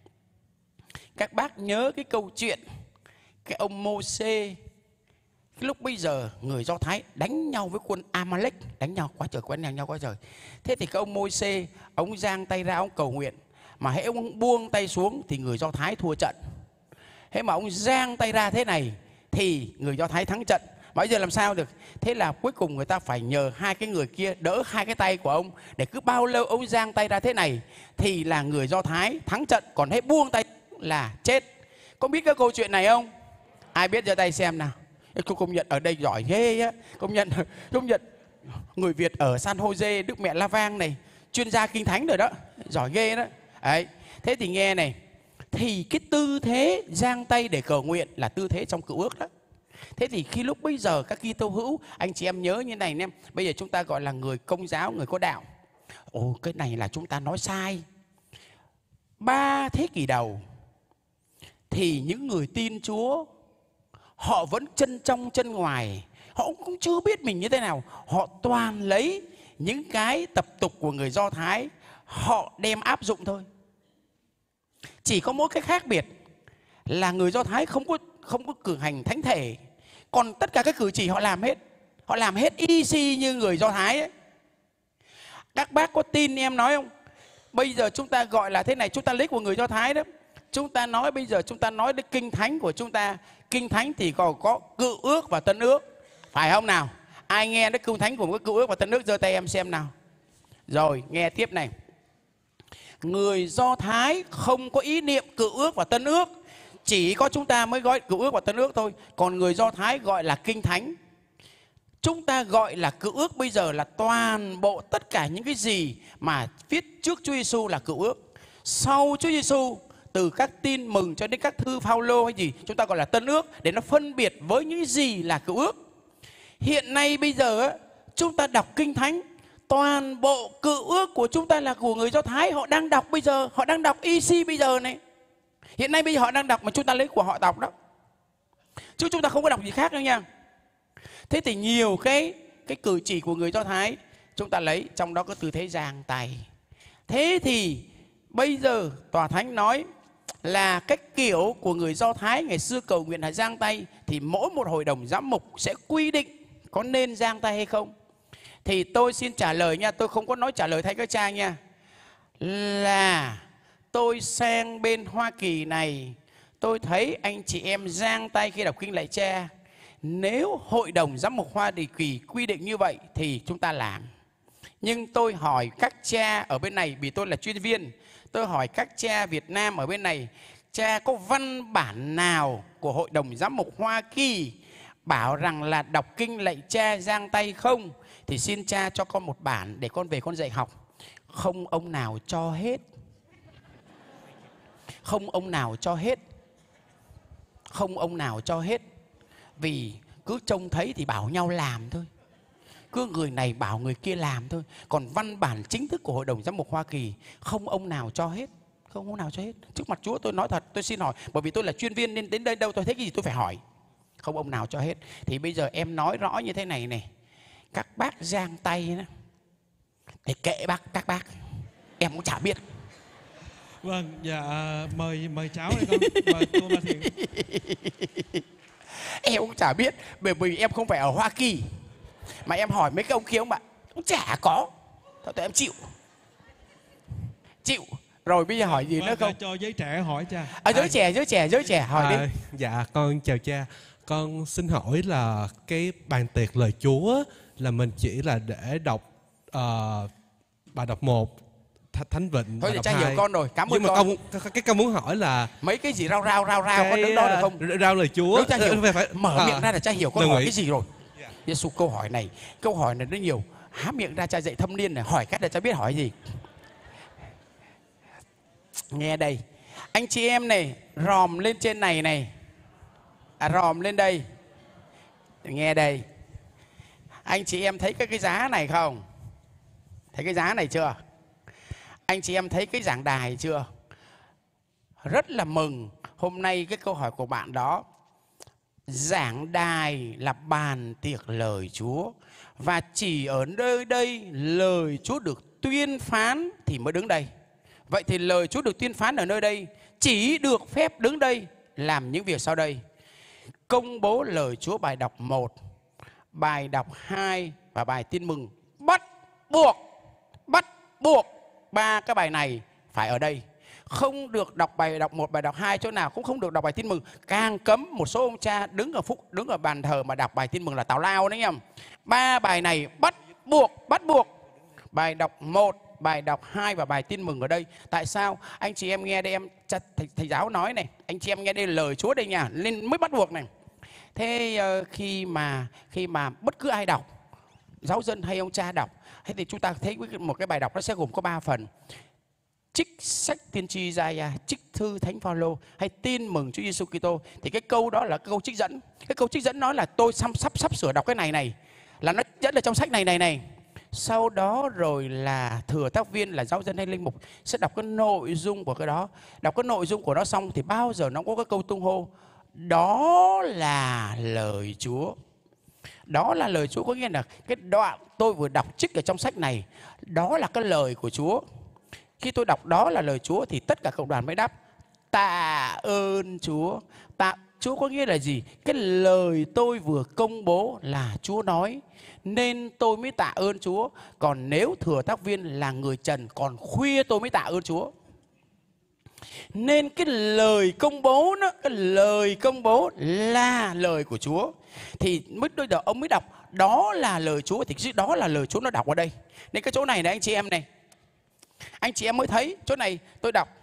Các bác nhớ cái câu chuyện cái ông Mô-xê, cái lúc bây giờ người Do Thái đánh nhau với quân Amalek, đánh nhau quá trời, quen nhau quá trời. Thế thì cái ông Mô-xê, ông giang tay ra, ông cầu nguyện, mà hễ ông buông tay xuống thì người Do Thái thua trận. Thế mà ông giang tay ra thế này thì người Do Thái thắng trận. Bây giờ làm sao được? Thế là cuối cùng người ta phải nhờ hai cái người kia đỡ hai cái tay của ông, để cứ bao lâu ông giang tay ra thế này thì là người Do Thái thắng trận, còn hết buông tay là chết. Có biết cái câu chuyện này không? Ai biết giơ tay xem nào. Tôi công nhận ở đây giỏi ghê á. Công nhận, công nhận người Việt ở San Jose, Đức Mẹ La Vang này, chuyên gia kinh thánh rồi đó, giỏi ghê đó. Đấy. Thế thì nghe này, thì cái tư thế giang tay để cầu nguyện là tư thế trong Cựu Ước đó. Thế thì khi lúc bây giờ các Kitô hữu, anh chị em nhớ như này nè, bây giờ chúng ta gọi là người Công giáo, người có đạo. Ồ, cái này là chúng ta nói sai. Ba thế kỷ đầu thì những người tin Chúa họ vẫn chân trong chân ngoài, họ cũng chưa biết mình như thế nào. Họ toàn lấy những cái tập tục của người Do Thái, họ đem áp dụng thôi. Chỉ có mỗi cái khác biệt là người Do Thái không có không có cử hành thánh thể, còn tất cả các cử chỉ họ làm hết, họ làm hết y xi như người Do Thái ấy. Các bác có tin em nói không? Bây giờ chúng ta gọi là thế này, chúng ta lấy của người Do Thái đó. Chúng ta nói bây giờ chúng ta nói đến kinh thánh của chúng ta. Kinh thánh thì còn có Cựu Ước và Tân Ước, phải không nào? Ai nghe đến kinh thánh của cái Cựu Ước và Tân Ước giơ tay em xem nào. Rồi nghe tiếp này. Người Do Thái không có ý niệm Cựu Ước và Tân Ước, chỉ có chúng ta mới gọi Cựu Ước và Tân Ước thôi. Còn người Do Thái gọi là kinh thánh. Chúng ta gọi là Cựu Ước bây giờ là toàn bộ tất cả những cái gì mà viết trước Chúa Giêsu là Cựu Ước. Sau Chúa Giêsu, từ các tin mừng cho đến các thư Phaolô hay gì, chúng ta gọi là Tân Ước, để nó phân biệt với những gì là Cựu Ước. Hiện nay bây giờ chúng ta đọc kinh thánh, toàn bộ Cựu Ước của chúng ta là của người Do Thái, họ đang đọc bây giờ, họ đang đọc e xê bây giờ này. Hiện nay bây giờ họ đang đọc mà chúng ta lấy của họ đọc đó, chứ chúng ta không có đọc gì khác nữa nha. Thế thì nhiều cái cái cử chỉ của người Do Thái chúng ta lấy, trong đó có tư thế giang tay. Thế thì bây giờ Tòa Thánh nói là cái kiểu của người Do Thái ngày xưa cầu nguyện là giang tay, thì mỗi một hội đồng giám mục sẽ quy định có nên giang tay hay không. Thì tôi xin trả lời nha, tôi không có nói trả lời thay các cha nha. Là tôi sang bên Hoa Kỳ này, tôi thấy anh chị em giang tay khi đọc kinh lạy Cha. Nếu hội đồng giám mục Hoa Kỳ quy định như vậy thì chúng ta làm. Nhưng tôi hỏi các cha ở bên này, vì tôi là chuyên viên, tôi hỏi các cha Việt Nam ở bên này, cha có văn bản nào của hội đồng giám mục Hoa Kỳ bảo rằng là đọc kinh lạy Cha giang tay không? Thì xin cha cho con một bản để con về con dạy học. Không ông nào cho hết. Không ông nào cho hết. Không ông nào cho hết. Vì cứ trông thấy thì bảo nhau làm thôi. Cứ người này bảo người kia làm thôi. Còn văn bản chính thức của hội đồng giám mục Hoa Kỳ không ông nào cho hết. Không ông nào cho hết. Trước mặt Chúa tôi nói thật, tôi xin hỏi, bởi vì tôi là chuyên viên nên đến đây đâu tôi thấy cái gì tôi phải hỏi. Không ông nào cho hết. Thì bây giờ em nói rõ như thế này này. Các bác giang tay đó, thì kệ bác các bác, em cũng chả biết. Vâng, dạ mời mời cháu đây con, mời cô Ba Thiện. Em cũng chả biết, bởi vì em không phải ở Hoa Kỳ. Mà em hỏi mấy cái ông kia ông bạn cũng chả có. Thôi tụi em chịu. Chịu. Rồi bây giờ hỏi gì Vâng, nữa không? cho giới trẻ hỏi cha. À, giới trẻ, giới trẻ, giới trẻ hỏi à, đi. Dạ con chào cha. Con xin hỏi là cái bàn tiệc lời Chúa là mình chỉ là để đọc uh, bài đọc một, Thánh Vịnh. Thôi thì cha hai. hiểu con rồi, cảm ơn Nhưng mà con. con, cái con muốn hỏi là mấy cái gì rao rao rao rao con đứng đó được không? Rao lời Chúa. Nếu cha hiểu, phải, phải, mở à, miệng ra là cha hiểu con đồng hỏi ý. cái gì rồi. Giê-xu câu hỏi này, câu hỏi này nó nhiều. Há miệng ra cha dạy thâm niên này, hỏi cách là cha biết hỏi gì. Nghe đây, Anh chị em này, ròm lên trên này này. À, ròm lên đây. Nghe đây. Anh chị em thấy cái, cái giá này không? Thấy cái giá này chưa? Anh chị em thấy cái giảng đài chưa? Rất là mừng. Hôm nay cái câu hỏi của bạn đó, giảng đài là bàn tiệc lời Chúa, và chỉ ở nơi đây lời Chúa được tuyên phán thì mới đứng đây. Vậy thì lời Chúa được tuyên phán ở nơi đây, chỉ được phép đứng đây làm những việc sau đây: công bố lời Chúa bài đọc một, bài đọc hai và bài tin mừng. Bắt buộc, bắt buộc ba cái bài này phải ở đây. Không được đọc bài đọc một, bài đọc hai chỗ nào, cũng không được đọc bài tin mừng. Càng cấm một số ông cha đứng ở phúc đứng ở bàn thờ mà đọc bài tin mừng là tào lao đấy nha. Ba bài này bắt buộc, bắt buộc. Bài đọc một, bài đọc hai và bài tin mừng ở đây. Tại sao? Anh chị em nghe đây, em thầy, thầy giáo nói này, anh chị em nghe đây lời Chúa đây nha, nên mới bắt buộc này. Thế uh, khi mà khi mà bất cứ ai đọc, giáo dân hay ông cha đọc, hay thì chúng ta thấy một cái bài đọc nó sẽ gồm có ba phần: trích sách tiên tri Isaiah, trích thư Thánh Phaolô, hay tin mừng Chúa Giêsu Kitô. Thì cái câu đó là câu trích dẫn. Cái câu trích dẫn nói là tôi sắp sắp sắp sửa đọc cái này này, là nó dẫn ở trong sách này này này. Sau đó rồi là thừa tác viên là giáo dân hay linh mục sẽ đọc cái nội dung của cái đó. Đọc cái nội dung của nó xong thì bao giờ nó có cái câu tung hô: đó là lời Chúa. Đó là lời Chúa có nghĩa là cái đoạn tôi vừa đọc trích ở trong sách này, đó là cái lời của Chúa. Khi tôi đọc đó là lời Chúa thì tất cả cộng đoàn mới đáp tạ ơn Chúa. Tạ Chúa có nghĩa là gì? Cái lời tôi vừa công bố là Chúa nói, nên tôi mới tạ ơn Chúa. Còn nếu thừa tác viên là người trần, còn khuya tôi mới tạ ơn Chúa. Nên cái lời công bố đó, cái lời công bố là lời của Chúa, thì mới đôi giờ ông mới đọc đó là lời Chúa, thì đó là lời Chúa nó đọc ở đây. Nên cái chỗ này này anh chị em này, anh chị em mới thấy chỗ này tôi đọc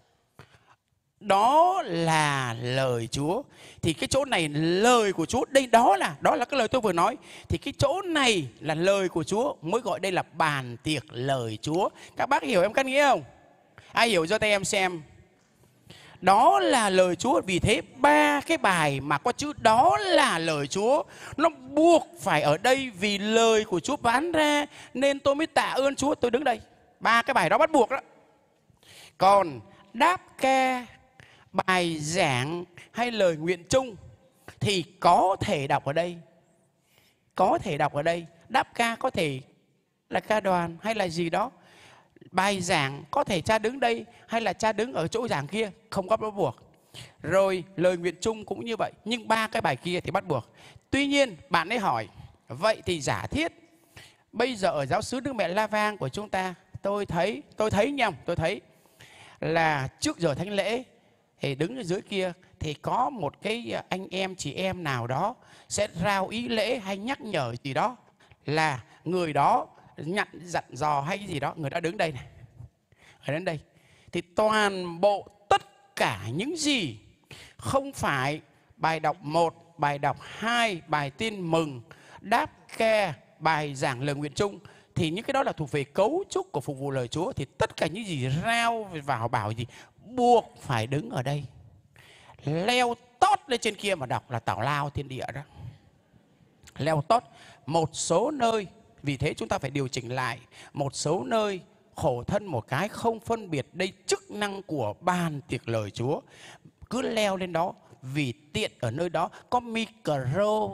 đó là lời Chúa, thì cái chỗ này lời của Chúa đây, đó là đó là cái lời tôi vừa nói, thì cái chỗ này là lời của Chúa, mới gọi đây là bàn tiệc lời Chúa. Các bác hiểu em cắt nghĩa không? Ai hiểu cho tay em xem. Đó là lời Chúa. Vì thế ba cái bài mà có chữ đó là lời Chúa nó buộc phải ở đây, vì lời của Chúa phán ra nên tôi mới tạ ơn Chúa, tôi đứng đây. Ba cái bài đó bắt buộc đó. Còn đáp ca, bài giảng hay lời nguyện chung thì có thể đọc ở đây. Có thể đọc ở đây. Đáp ca có thể là ca đoàn hay là gì đó. Bài giảng có thể cha đứng đây hay là cha đứng ở chỗ giảng kia, không có bắt buộc. Rồi lời nguyện chung cũng như vậy. Nhưng ba cái bài kia thì bắt buộc. Tuy nhiên bạn ấy hỏi, vậy thì giả thiết bây giờ ở giáo xứ Đức Mẹ La Vang của chúng ta, tôi thấy, tôi thấy nha, tôi thấy là trước giờ thánh lễ thì đứng ở dưới kia thì có một cái anh em chị em nào đó sẽ rao ý lễ hay nhắc nhở gì đó, là người đó nhận dặn dò hay cái gì đó, người đã đứng đây này, ở đến đây thì toàn bộ tất cả những gì không phải bài đọc một, bài đọc hai, bài tin mừng, đáp ca, bài giảng lời nguyện chung, thì những cái đó là thuộc về cấu trúc của phục vụ lời Chúa. Thì tất cả những gì rao vào bảo gì buộc phải đứng ở đây, leo tót lên trên kia mà đọc là tào lao thiên địa đó, leo tót. Một số nơi, vì thế chúng ta phải điều chỉnh lại. Một số nơi khổ thân một cái không phân biệt đây chức năng của bàn tiệc lời Chúa, cứ leo lên đó vì tiện ở nơi đó có micro.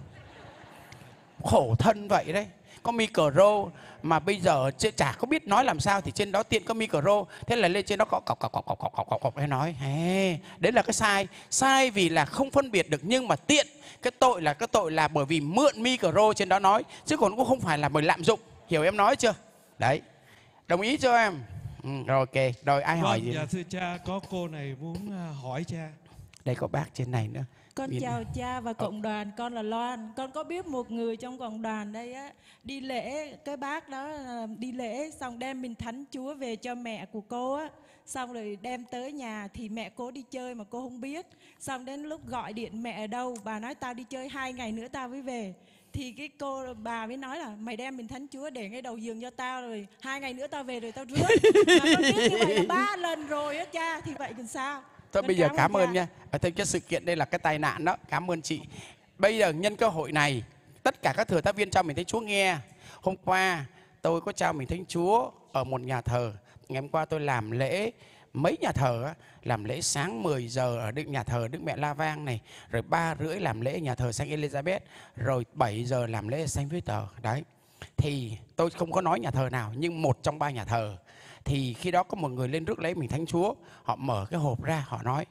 Khổ thân vậy đấy, có micro mà bây giờ chả có biết nói làm sao, thì trên đó tiện có micro, thế là lên trên đó có cọc cọc cọc cọc cọc cọc cọc cọc hay nói. Hey, đấy là cái sai. Sai vì là không phân biệt được, nhưng mà tiện. Cái tội là cái tội là bởi vì mượn micro trên đó nói, chứ còn cũng không phải là bởi lạm dụng. Hiểu em nói chưa? Đấy, đồng ý chưa em? Ừ, rồi ok, rồi ai hỏi vâng, gì? Dạ thưa cha, có cô này muốn hỏi cha. Đây có bác trên này nữa. Con Nhìn. chào cha và cộng đoàn, con là Loan. Con có biết một người trong cộng đoàn đây á, đi lễ, cái bác đó đi lễ xong đem mình thánh Chúa về cho mẹ của cô á. Xong rồi đem tới nhà thì mẹ cô đi chơi mà cô không biết. Xong đến lúc gọi điện mẹ ở đâu, bà nói tao đi chơi hai ngày nữa tao mới về. Thì cái cô bà mới nói là mày đem mình thánh Chúa để ngay đầu giường cho tao, rồi hai ngày nữa tao về rồi tao rước. Mà con biết như vậy là ba lần rồi á cha, thì vậy còn sao? Thôi Con bây giờ cảm cảm ơn ơn cha. nha. Ở đây cái sự kiện đây là cái tai nạn đó. Cảm ơn chị. Bây giờ nhân cơ hội này, tất cả các thừa tác viên trao mình Thánh Chúa nghe. Hôm qua tôi có trao mình Thánh Chúa ở một nhà thờ. Ngày hôm qua tôi làm lễ mấy nhà thờ á, làm lễ sáng mười giờ ở Đức nhà thờ Đức Mẹ La Vang này, rồi ba rưỡi làm lễ nhà thờ Saint Elizabeth, rồi bảy giờ làm lễ Saint Victor. Đấy. Thì tôi không có nói nhà thờ nào, nhưng một trong ba nhà thờ. Thì khi đó có một người lên rước lễ mình Thánh Chúa, họ mở cái hộp ra, họ nói: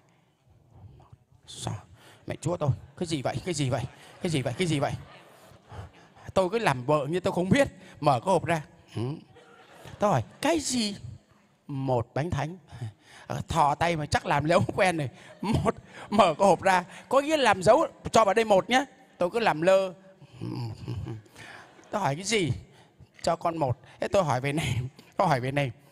sao mẹ Chúa tôi, cái gì vậy, cái gì vậy, cái gì vậy, cái gì vậy? Tôi cứ làm vợ như tôi không biết, mở cái hộp ra. Ừ. Tôi hỏi cái gì? Một bánh thánh. Thò tay mà chắc làm lễ không quen này. Một, mở cái hộp ra, có nghĩa làm dấu cho vào đây một nhé. Tôi cứ làm lơ. Tôi hỏi cái gì? Cho con một. Thế tôi hỏi về này, tôi hỏi về này.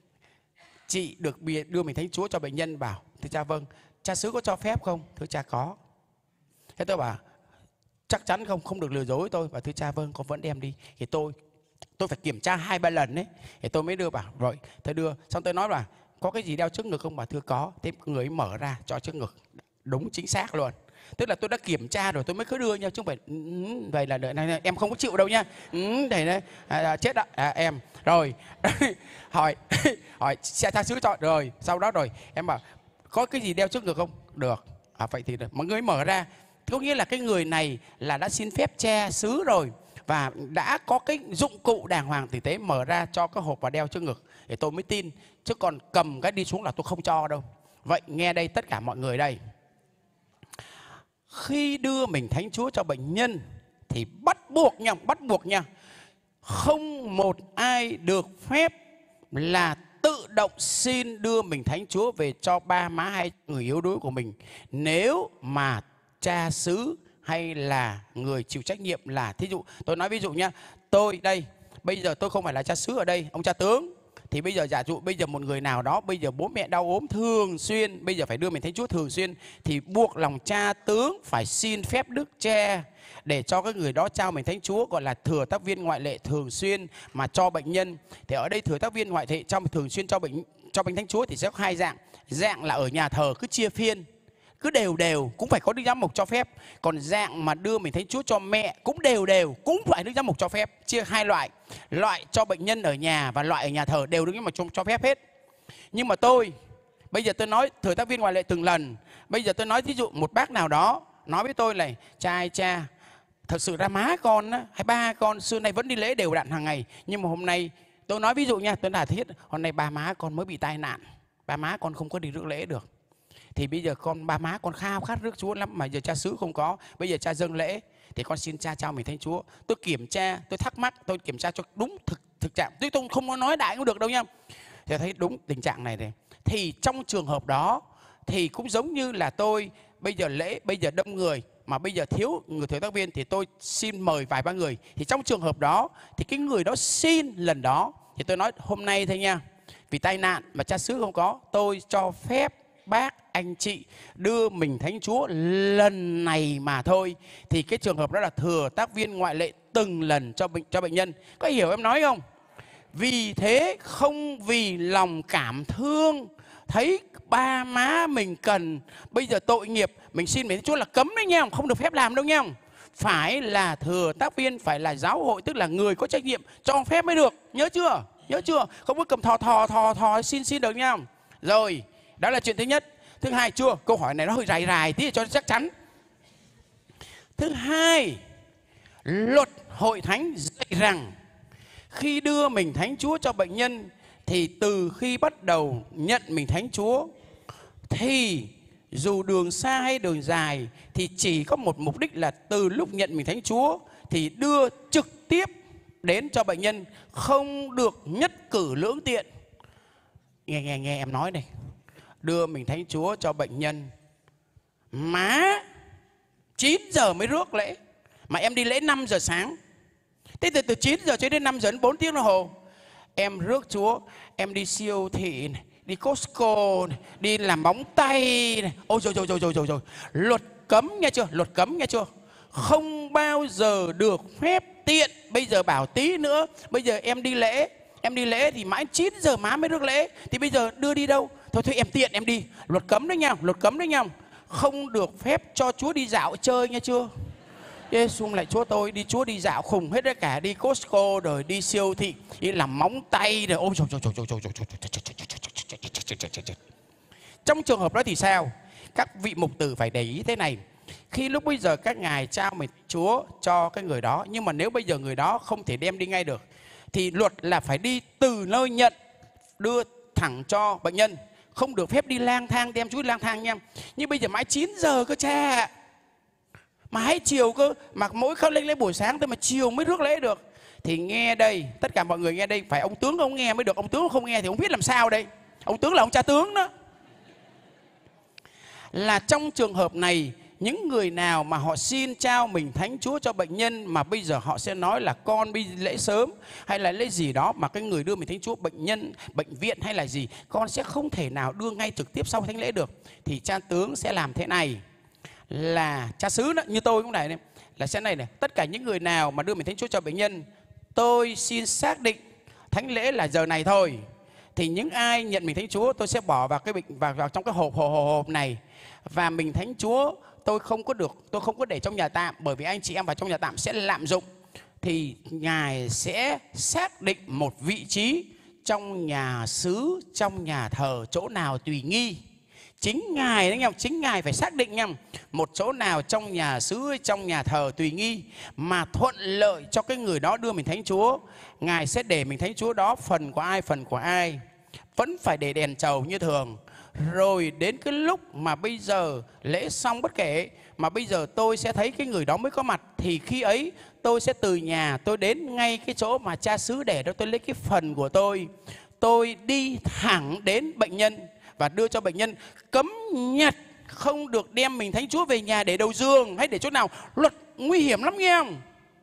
Chị được đưa mình Thánh Chúa cho bệnh nhân bảo. Thưa cha vâng. Cha xứ có cho phép không? Thưa cha có. Thế tôi bảo chắc chắn không, không được lừa dối tôi. Và thưa cha vâng, con vẫn đem đi. Thì tôi tôi phải kiểm tra hai ba lần đấy, thì tôi mới đưa bảo rồi. Tôi đưa, xong tôi nói là có cái gì đeo trước ngực không? Bà thưa có. Thế người ấy mở ra cho trước ngực, đúng chính xác luôn. Tức là tôi đã kiểm tra rồi tôi mới cứ đưa nhau, chứ không phải ừ, vậy là đợi này, em không có chịu đâu nha. Ừ, đây đấy, à, chết đó à, em rồi hỏi hỏi xe tha sứ cho rồi. Sau đó rồi em bảo có cái gì đeo trước ngực không? Được. À, vậy thì được. Mọi người mở ra, có nghĩa là cái người này là đã xin phép cha xứ rồi và đã có cái dụng cụ đàng hoàng tử tế, mở ra cho cái hộp và đeo trước ngực để tôi mới tin, chứ còn cầm cái đi xuống là tôi không cho đâu. Vậy nghe đây tất cả mọi người đây, khi đưa mình Thánh Chúa cho bệnh nhân thì bắt buộc nha, bắt buộc nha, không một ai được phép là tự động xin đưa mình Thánh Chúa về cho ba má hay người yếu đuối của mình. Nếu mà cha xứ hay là người chịu trách nhiệm là, thí dụ tôi nói ví dụ nhá, tôi đây bây giờ tôi không phải là cha xứ ở đây, ông cha tướng, thì bây giờ giả dụ bây giờ một người nào đó bây giờ bố mẹ đau ốm thường xuyên, bây giờ phải đưa mình Thánh Chúa thường xuyên, thì buộc lòng cha tướng phải xin phép Đức Cha để cho cái người đó trao mình Thánh Chúa, gọi là thừa tác viên ngoại lệ thường xuyên mà cho bệnh nhân. Thì ở đây thừa tác viên ngoại lệ trong thường xuyên cho bệnh cho bệnh Thánh Chúa thì sẽ có hai dạng. Dạng là ở nhà thờ cứ chia phiên, cứ đều đều cũng phải có Đức Giám mục cho phép. Còn dạng mà đưa mình Thánh Chúa cho mẹ cũng đều đều cũng phải Đức Giám mục cho phép. Chia hai loại, loại cho bệnh nhân ở nhà và loại ở nhà thờ đều Đức Giám mục cho, cho phép hết. Nhưng mà tôi bây giờ tôi nói thừa tác viên ngoại lệ từng lần. Bây giờ tôi nói thí dụ một bác nào đó nói với tôi này: cha ơi cha, thật sự ra má con á, hay ba con xưa nay vẫn đi lễ đều đặn hàng ngày, nhưng mà hôm nay tôi nói ví dụ nha, tôi là thiết hôm nay ba má con mới bị tai nạn, ba má con không có đi rước lễ được. Thì bây giờ con ba má con khao khát rước Chúa lắm mà giờ cha xứ không có, bây giờ cha dâng lễ thì con xin cha trao mình Thánh Chúa. Tôi kiểm tra, tôi thắc mắc, tôi kiểm tra cho đúng thực thực trạng. Tôi không, không có nói đại cũng được đâu nha. Thì thấy đúng tình trạng này này. Thì trong trường hợp đó thì cũng giống như là tôi bây giờ lễ bây giờ đông người mà bây giờ thiếu người thừa tác viên thì tôi xin mời vài ba người. Thì trong trường hợp đó thì cái người đó xin lần đó thì tôi nói hôm nay thôi nha, vì tai nạn mà cha xứ không có, tôi cho phép bác anh chị đưa mình Thánh Chúa lần này mà thôi. Thì cái trường hợp đó là thừa tác viên ngoại lệ từng lần cho bệnh cho bệnh nhân. Có hiểu em nói không? Vì thế không vì lòng cảm thương, thấy ba má mình cần, bây giờ tội nghiệp mình xin mình Thánh Chúa là cấm đấy nha, không được phép làm đâu nha. Phải là thừa tác viên, phải là giáo hội, tức là người có trách nhiệm cho phép mới được. Nhớ chưa? Nhớ chưa? Không có cầm thò thò thò thò xin xin được nha. Rồi, đó là chuyện thứ nhất. Thứ hai, chưa, câu hỏi này nó hơi dài dài tí cho chắc chắn. Thứ hai, luật hội thánh dạy rằng khi đưa mình Thánh Chúa cho bệnh nhân thì từ khi bắt đầu nhận mình Thánh Chúa thì dù đường xa hay đường dài thì chỉ có một mục đích là từ lúc nhận mình Thánh Chúa thì đưa trực tiếp đến cho bệnh nhân, không được nhất cử lưỡng tiện. Nghe nghe nghe em nói này, đưa mình Thánh Chúa cho bệnh nhân Má chín giờ mới rước lễ, mà em đi lễ năm giờ sáng. Thế từ từ chín giờ cho đến năm giờ đến bốn tiếng đồng hồ em rước Chúa. Em đi siêu thị này, đi Costco này, đi làm móng tay này. Ôi rồi rồi rồi rồi rồi rồi. Luật cấm nghe chưa? Luật cấm nghe chưa? Không bao giờ được phép tiện. Bây giờ bảo tí nữa, bây giờ em đi lễ, em đi lễ thì mãi chín giờ má mới rước lễ, thì bây giờ đưa đi đâu? Thôi thôi em tiện em đi. Luật cấm đấy nha, luật cấm đấy nha. Không được phép cho Chúa đi dạo chơi nghe chưa? Giê-xu lại Chúa tôi đi Chúa đi dạo khùng hết tất cả, đi Costco rồi đi siêu thị, đi làm móng tay rồi. Ôi trời trời trời trời trời. Trong trường hợp đó thì sao? Các vị mục tử phải để ý thế này. Khi lúc bây giờ các ngài trao mình Chúa cho cái người đó, nhưng mà nếu bây giờ người đó không thể đem đi ngay được, thì luật là phải đi từ nơi nhận đưa thẳng cho bệnh nhân, không được phép đi lang thang đem Chúa lang thang nha. Nhưng bây giờ mãi chín giờ cơ cha, mà hãy chiều cơ, mà mỗi khâu lên lễ buổi sáng thôi mà chiều mới rước lễ được. Thì nghe đây, tất cả mọi người nghe đây, phải ông tướng ông nghe mới được, ông tướng không nghe thì không biết làm sao đây. Ông tướng là ông cha tướng đó. Là trong trường hợp này, những người nào mà họ xin trao mình Thánh Chúa cho bệnh nhân mà bây giờ họ sẽ nói là con đi lễ sớm hay là lễ gì đó, mà cái người đưa mình Thánh Chúa bệnh nhân, bệnh viện hay là gì, con sẽ không thể nào đưa ngay trực tiếp sau thánh lễ được. Thì cha tướng sẽ làm thế này, là cha xứ đó, như tôi cũng này, này là sẽ này này, tất cả những người nào mà đưa mình Thánh Chúa cho bệnh nhân, tôi xin xác định thánh lễ là giờ này thôi. Thì những ai nhận mình Thánh Chúa tôi sẽ bỏ vào cái bệnh vào, vào trong cái hộp hộp hộp này, và mình Thánh Chúa tôi không có được, tôi không có để trong nhà tạm, bởi vì anh chị em vào trong nhà tạm sẽ lạm dụng. Thì ngài sẽ xác định một vị trí trong nhà xứ, trong nhà thờ, chỗ nào tùy nghi. Chính ngài đấy nha, chính ngài phải xác định nha, một chỗ nào trong nhà xứ, trong nhà thờ tùy nghi mà thuận lợi cho cái người đó đưa mình Thánh Chúa, ngài sẽ để mình Thánh Chúa đó, phần của ai phần của ai, vẫn phải để đèn trầu như thường. Rồi đến cái lúc mà bây giờ lễ xong bất kể, mà bây giờ tôi sẽ thấy cái người đó mới có mặt, thì khi ấy tôi sẽ từ nhà tôi đến ngay cái chỗ mà cha xứ để đó, tôi lấy cái phần của tôi, tôi đi thẳng đến bệnh nhân và đưa cho bệnh nhân. Cấm nhặt, không được đem mình Thánh Chúa về nhà để đầu giường hay để chỗ nào, luật nguy hiểm lắm nghe không?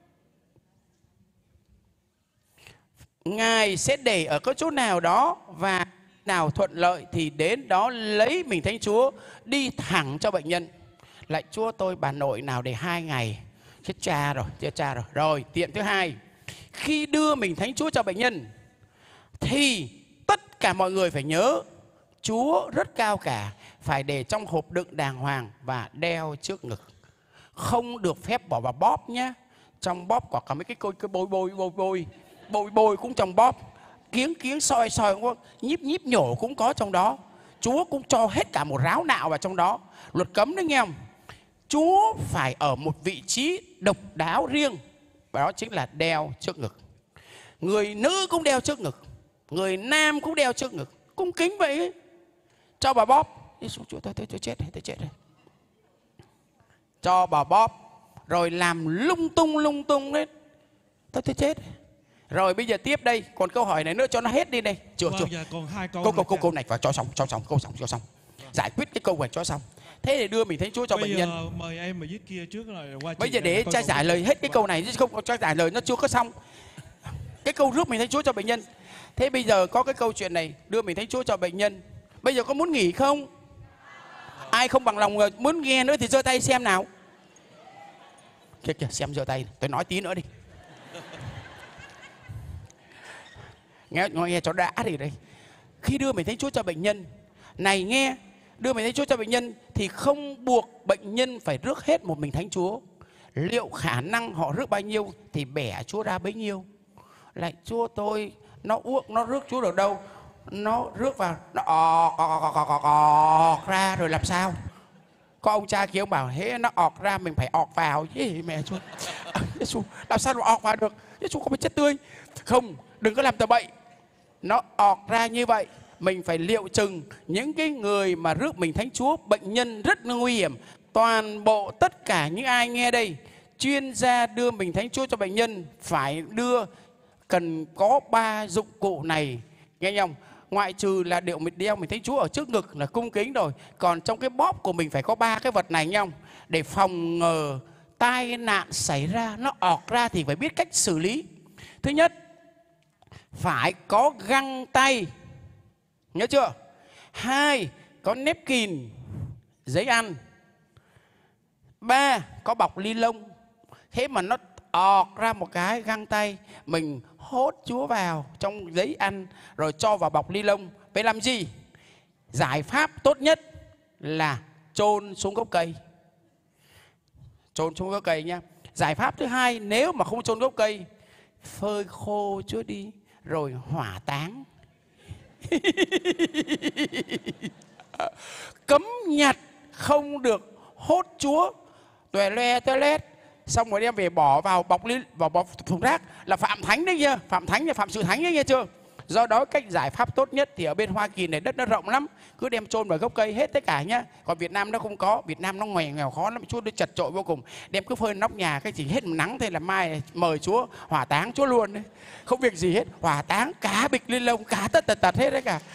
Ngài sẽ để ở cái chỗ nào đó, và nào thuận lợi thì đến đó lấy mình Thánh Chúa đi thẳng cho bệnh nhân. Lại Chúa tôi bà nội nào để hai ngày, chết cha rồi, chết cha rồi. Rồi tiện thứ hai, khi đưa mình Thánh Chúa cho bệnh nhân thì tất cả mọi người phải nhớ, Chúa rất cao cả, phải để trong hộp đựng đàng hoàng và đeo trước ngực. Không được phép bỏ vào bóp nhé. Trong bóp có cả mấy cái, cái bôi bôi bôi bôi bôi bôi cũng trong bóp, kiếng kiếng soi soi cũng có, nhíp nhíp nhổ cũng có trong đó. Chúa cũng cho hết cả một ráo nạo vào trong đó. Luật cấm đấy nghe không? Chúa phải ở một vị trí độc đáo riêng, và đó chính là đeo trước ngực. Người nữ cũng đeo trước ngực, người nam cũng đeo trước ngực, cung kính vậy ấy. Cho bà bóp, Chúa tôi, tôi, tôi chết rồi, tôi chết rồi. Cho bà bóp, rồi làm lung tung lung tung đấy, tôi tôi chết. Rồi bây giờ tiếp đây, còn câu hỏi này nữa cho nó hết đi đây. Chưa Vâng, chưa. dạ, còn hai câu Câu nữa câu câu cha. câu này phải cho xong, cho xong, câu xong, cho xong. Giải quyết cái câu này cho xong. Thế để đưa mình Thánh Chúa cho Bây bệnh giờ nhân. mời em mà viết kia trước rồi qua Bây chị giờ để để coi cha câu giải tiếp. lời hết cái câu này, chứ không cho giải lời nó chưa có xong. Cái câu rước mình Thánh Chúa cho bệnh nhân. Thế bây giờ có cái câu chuyện này, đưa mình Thánh Chúa cho bệnh nhân. Bây giờ có muốn nghỉ không? Ai không bằng lòng muốn nghe nữa thì giơ tay xem nào. Kìa kìa, xem giơ tay, tôi nói tí nữa đi. Nghe, nghe cho đã thì đây. Khi đưa mình Thánh Chúa cho bệnh nhân, này nghe, đưa mình Thánh Chúa cho bệnh nhân thì không buộc bệnh nhân phải rước hết một mình Thánh Chúa. Liệu khả năng họ rước bao nhiêu thì bẻ Chúa ra bấy nhiêu. Lại Chúa tôi, nó uống, nó rước Chúa được đâu, nó rước vào, nó ọt, ọt, ọt, ọt, ọt, ọt ra rồi làm sao? Có ông cha kia ông bảo, thế nó ọt ra mình phải ọt vào chứ mẹ Chúa. Giê-xu, làm sao nó ọt vào được? Giê-xu không phải chết tươi. Không, đừng có làm tờ bậy. Nó ọt ra như vậy, mình phải liệu chừng. Những cái người mà rước mình Thánh Chúa, bệnh nhân rất nguy hiểm. Toàn bộ tất cả những ai nghe đây, chuyên gia đưa mình Thánh Chúa cho bệnh nhân phải đưa, cần có ba dụng cụ này, nghe không? ngoại trừ là điệu mình đeo mình thấy Chúa ở trước ngực là cung kính rồi, còn trong cái bóp của mình phải có ba cái vật này nhau để phòng ngừa tai nạn xảy ra, nó ọt ra thì phải biết cách xử lý. Thứ nhất, phải có găng tay, nhớ chưa? Hai, có nếp kìn giấy ăn. Ba, có bọc ni lông. Thế mà nó ọt ra một cái găng tay, mình hốt Chúa vào trong giấy ăn rồi cho vào bọc ni lông. Phải làm gì? Giải pháp tốt nhất là chôn xuống gốc cây. Chôn xuống gốc cây nhá. Giải pháp thứ hai, nếu mà không chôn gốc cây, phơi khô Chúa đi rồi hỏa táng. Cấm nhặt không được hốt Chúa tuè loe toilet xong rồi đem về bỏ vào bọc li, vào bọc thùng rác là phạm thánh đấy nha, phạm thánh là phạm sự thánh đấy nghe chưa? Do đó cách giải pháp tốt nhất thì ở bên Hoa Kỳ này đất nó rộng lắm, cứ đem chôn vào gốc cây hết tất cả nhá. Còn Việt Nam nó không có, Việt Nam nó nghèo nghèo khó lắm, Chúa nó chật chội vô cùng. Đem cứ phơi nóc nhà cái gì hết nắng thế là mai mời Chúa hỏa táng Chúa luôn đấy. Không việc gì hết, hỏa táng cả bịch ni lông, cả tất tật tật hết đấy cả.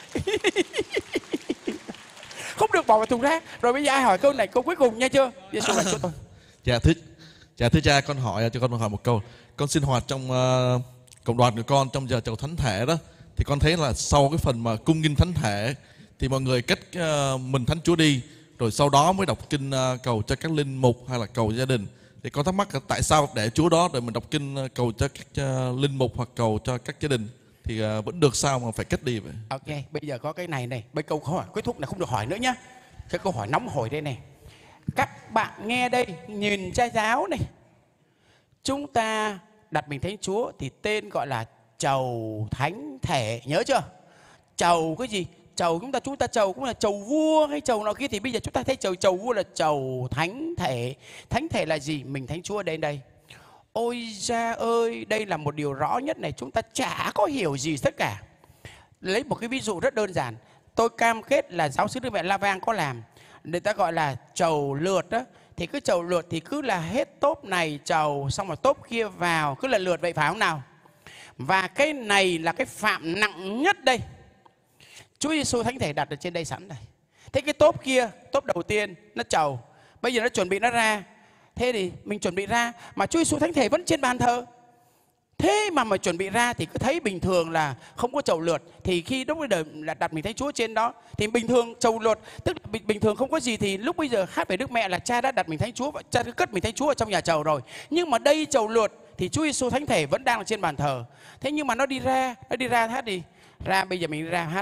Không được bỏ vào thùng rác. Rồi bây giờ ai hỏi câu này câu cuối cùng nha chưa? Giê-xu là Chúa tôi. Dạ thưa, dạ thưa cha, con hỏi cho con hỏi một câu. Con sinh hoạt trong uh, cộng đoàn của con trong giờ chầu thánh thể đó, thì con thấy là sau cái phần mà cung nghinh thánh thể thì mọi người cách uh, mình thánh Chúa đi, rồi sau đó mới đọc kinh uh, cầu cho các linh mục hay là cầu gia đình. Thì con thắc mắc là tại sao để Chúa đó rồi mình đọc kinh uh, cầu cho các uh, linh mục hoặc cầu cho các gia đình thì uh, vẫn được sao mà phải cách đi vậy? Ok, bây giờ có cái này này, bây câu hỏi kết thúc là không được hỏi nữa nhá. Cái câu hỏi nóng hổi đây này. Các bạn nghe đây, nhìn cha giáo này. Chúng ta đặt mình thánh Chúa thì tên gọi là chầu thánh thể, nhớ chưa? Chầu cái gì? Chầu chúng ta chúng ta chầu cũng là chầu vua hay chầu nào kia, thì bây giờ chúng ta thấy chầu chầu vua là chầu thánh thể. Thánh thể là gì? Mình thánh Chúa đây đây. Ôi cha ơi, đây là một điều rõ nhất này, chúng ta chả có hiểu gì tất cả. Lấy một cái ví dụ rất đơn giản, tôi cam kết là giáo xứ Đức Mẹ La Vang có làm, người ta gọi là chầu lượt đó. Thì cứ chầu lượt thì cứ là hết tốp này chầu xong rồi tốp kia vào, cứ là lượt vậy phải không nào? Và cái này là cái phạm nặng nhất đây. Chúa Giêsu thánh thể đặt ở trên đây sẵn đây. Thế cái tốp kia, tốp đầu tiên nó chầu, bây giờ nó chuẩn bị nó ra. Thế thì mình chuẩn bị ra mà Chúa Giêsu thánh thể vẫn trên bàn thờ. Thế mà mà chuẩn bị ra thì cứ thấy bình thường là không có chầu lượt. Thì khi lúc bây giờ là đặt mình thánh Chúa trên đó thì bình thường chầu lượt, tức là bình, bình thường không có gì. Thì lúc bây giờ hát về Đức Mẹ là cha đã đặt mình thánh Chúa, cha đã cất mình thánh Chúa ở trong nhà chầu rồi. Nhưng mà đây chầu lượt thì Chúa Giêsu thánh thể vẫn đang ở trên bàn thờ. Thế nhưng mà nó đi ra, nó đi ra hát đi. Ra bây giờ mình đi ra hát: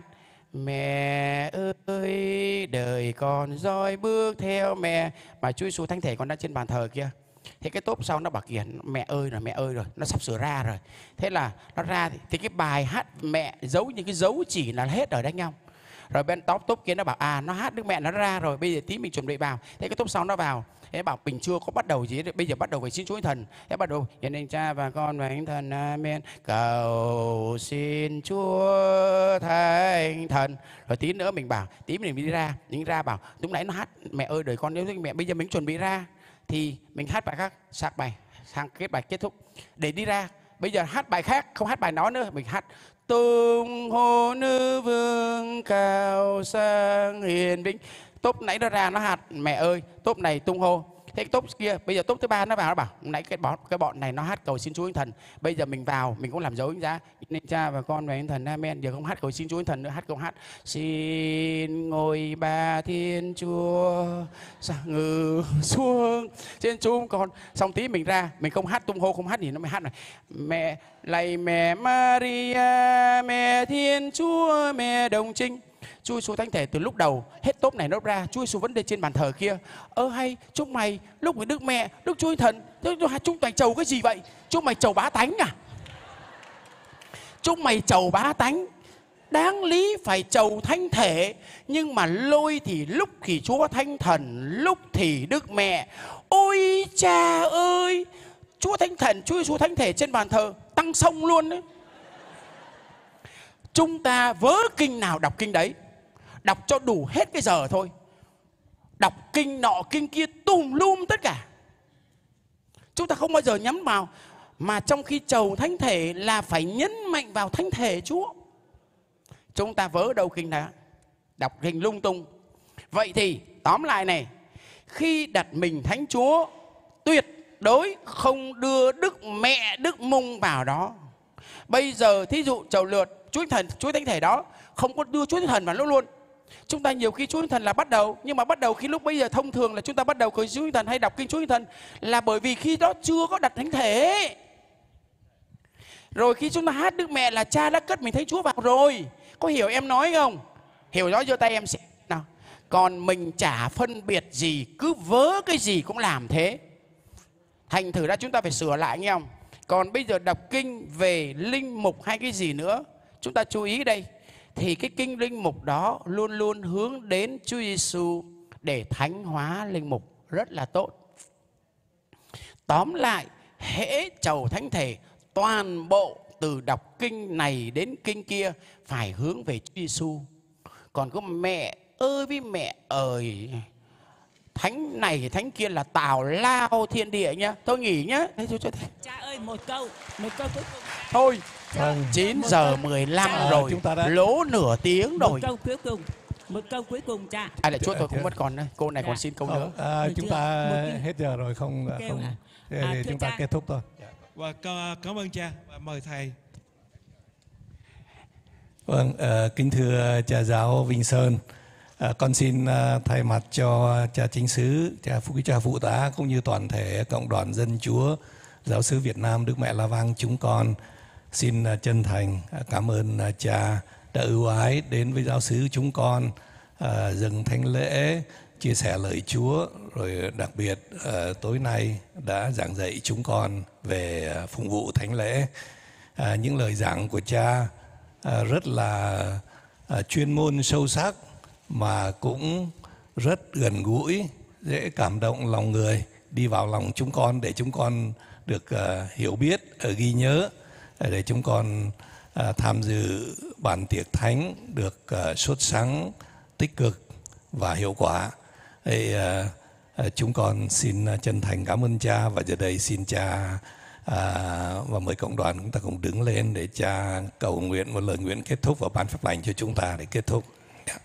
mẹ ơi đời con dõi bước theo mẹ. Mà Chúa Giêsu thánh thể còn đang trên bàn thờ kia. Thế cái tốp sau nó bảo kìa, mẹ ơi rồi, mẹ ơi rồi, nó sắp sửa ra rồi. Thế là nó ra thì, thì cái bài hát mẹ giấu những cái dấu chỉ là hết ở đấy nhau. Rồi bên tốp tốp kia nó bảo à nó hát Đức Mẹ nó ra rồi, bây giờ tí mình chuẩn bị vào. Thế cái tốp sau nó vào, thế bảo mình chưa có bắt đầu gì hết, bây giờ bắt đầu phải xin Chúa Thánh Thần. Thế bắt đầu nhân danh Cha và Con và Thánh Thần, amen. Cầu xin Chúa Thánh Thần. Rồi tí nữa mình bảo, tí mình đi ra, mình ra bảo lúc nãy nó hát mẹ ơi đời con yêu thương mẹ, bây giờ mình chuẩn bị ra thì mình hát bài khác, sang bài, sang cái bài kết thúc để đi ra. Bây giờ hát bài khác, không hát bài đó nữa, mình hát tung hô nữ vương cao sang hiền vinh. Tốp nãy nó ra nó hát mẹ ơi, tốp này tung hô. Thế cái tốp kia, bây giờ tốp thứ ba nó vào nó bảo nãy cái bọn cái bọn này nó hát cầu xin Chúa Thánh Thần. Bây giờ mình vào, mình cũng làm dấu đánh giá nên Cha và Con và Thánh Thần, amen. Giờ không hát cầu xin Chúa Thánh Thần nữa, hát câu hát xin ngôi ba Thiên Chúa ngự xuống trên chúng con. Xong tí mình ra, mình không hát tung hô, không hát gì nó mới hát này. Mẹ lạy mẹ Maria, mẹ Thiên Chúa, mẹ Đồng Trinh. Chúa Giêsu thánh thể từ lúc đầu hết tốp này nó ra, Chúa Giêsu vẫn đi trên bàn thờ kia. Ơ hay chúng mày lúc với Đức Mẹ, Đức Chúa Thánh Thần, chúng mày chầu cái gì vậy? Chúng mày chầu bá tánh à? Chúng mày chầu bá tánh, đáng lý phải chầu thánh thể, nhưng mà lôi thì lúc thì Chúa Thánh Thần, lúc thì Đức Mẹ. Ôi cha ơi, Chúa Thánh Thần, Chúa Giêsu thánh thể trên bàn thờ tăng sông luôn đấy. Chúng ta vớ kinh nào đọc kinh đấy, đọc cho đủ hết cái giờ thôi. Đọc kinh nọ kinh kia tùm lum tất cả. Chúng ta không bao giờ nhắm vào. Mà trong khi chầu thánh thể là phải nhấn mạnh vào thánh thể Chúa. Chúng ta vớ đâu kinh đó, đọc kinh lung tung. Vậy thì tóm lại này, khi đặt mình Thánh Chúa, tuyệt đối không đưa Đức Mẹ, Đức Mung vào đó. Bây giờ thí dụ chầu lượt Chúa Thần, Chúa Thánh Thể đó không có đưa Chúa Thần vào đó luôn. Chúng ta nhiều khi Chúa Thần là bắt đầu, nhưng mà bắt đầu khi lúc bây giờ thông thường là chúng ta bắt đầu với Chúa Thần hay đọc kinh Chúa Thần là bởi vì khi đó chưa có đặt Thánh Thể. Rồi khi chúng ta hát Đức Mẹ là Cha đã cất mình Thánh Chúa vào rồi. Có hiểu em nói không? Hiểu đó, giơ tay em sẽ nào. Còn mình chả phân biệt gì, cứ vớ cái gì cũng làm thế. Thành thử ra chúng ta phải sửa lại nghe không? Còn bây giờ đọc kinh về linh mục hay cái gì nữa, chúng ta chú ý đây. Thì cái kinh linh mục đó luôn luôn hướng đến Chúa Giêsu để thánh hóa linh mục, rất là tốt. Tóm lại, hễ chầu Thánh Thể, toàn bộ từ đọc kinh này đến kinh kia phải hướng về Chúa Giêsu. Còn có mẹ ơi với mẹ ơi, thánh này thánh kia là tào lao thiên địa nhá. Tôi nghỉ nhá. Cha ơi, một câu, một câu cuối cùng. Thôi, Vâng. chín giờ mười lăm Cha, rồi, chúng ta đã... lố nửa tiếng rồi. Một câu cuối cùng, một câu cuối cùng cha. À, để chút tôi cũng mất còn đây. Cô này còn xin câu nữa. À, chúng ta hết giờ rồi, không không à, thì chúng ta cha. kết thúc thôi. Và cảm ơn cha và mời thầy. Vâng, uh, kính thưa cha giáo Vinh Sơn, uh, con xin uh, thay mặt cho cha chính xứ, cha phụ cha phụ tá cũng như toàn thể cộng đoàn dân Chúa giáo xứ Việt Nam Đức Mẹ La Vang chúng con xin uh, chân thành uh, cảm ơn uh, cha đã ưu ái đến với giáo xứ chúng con uh, dâng thánh lễ, chia sẻ lời Chúa, rồi đặc biệt uh, tối nay đã giảng dạy chúng con về uh, phụng vụ thánh lễ. Uh, những lời giảng của cha À, rất là à, chuyên môn sâu sắc mà cũng rất gần gũi, dễ cảm động lòng người, đi vào lòng chúng con để chúng con được à, hiểu biết, à, ghi nhớ, à, để chúng con à, tham dự bản tiệc thánh được à, sốt sắng, tích cực và hiệu quả. Thì, à, à, chúng con xin chân thành cảm ơn cha, và giờ đây xin cha À, và mời cộng đoàn chúng ta cùng đứng lên để cha cầu nguyện một lời nguyện kết thúc và ban phép lành cho chúng ta để kết thúc. Yeah.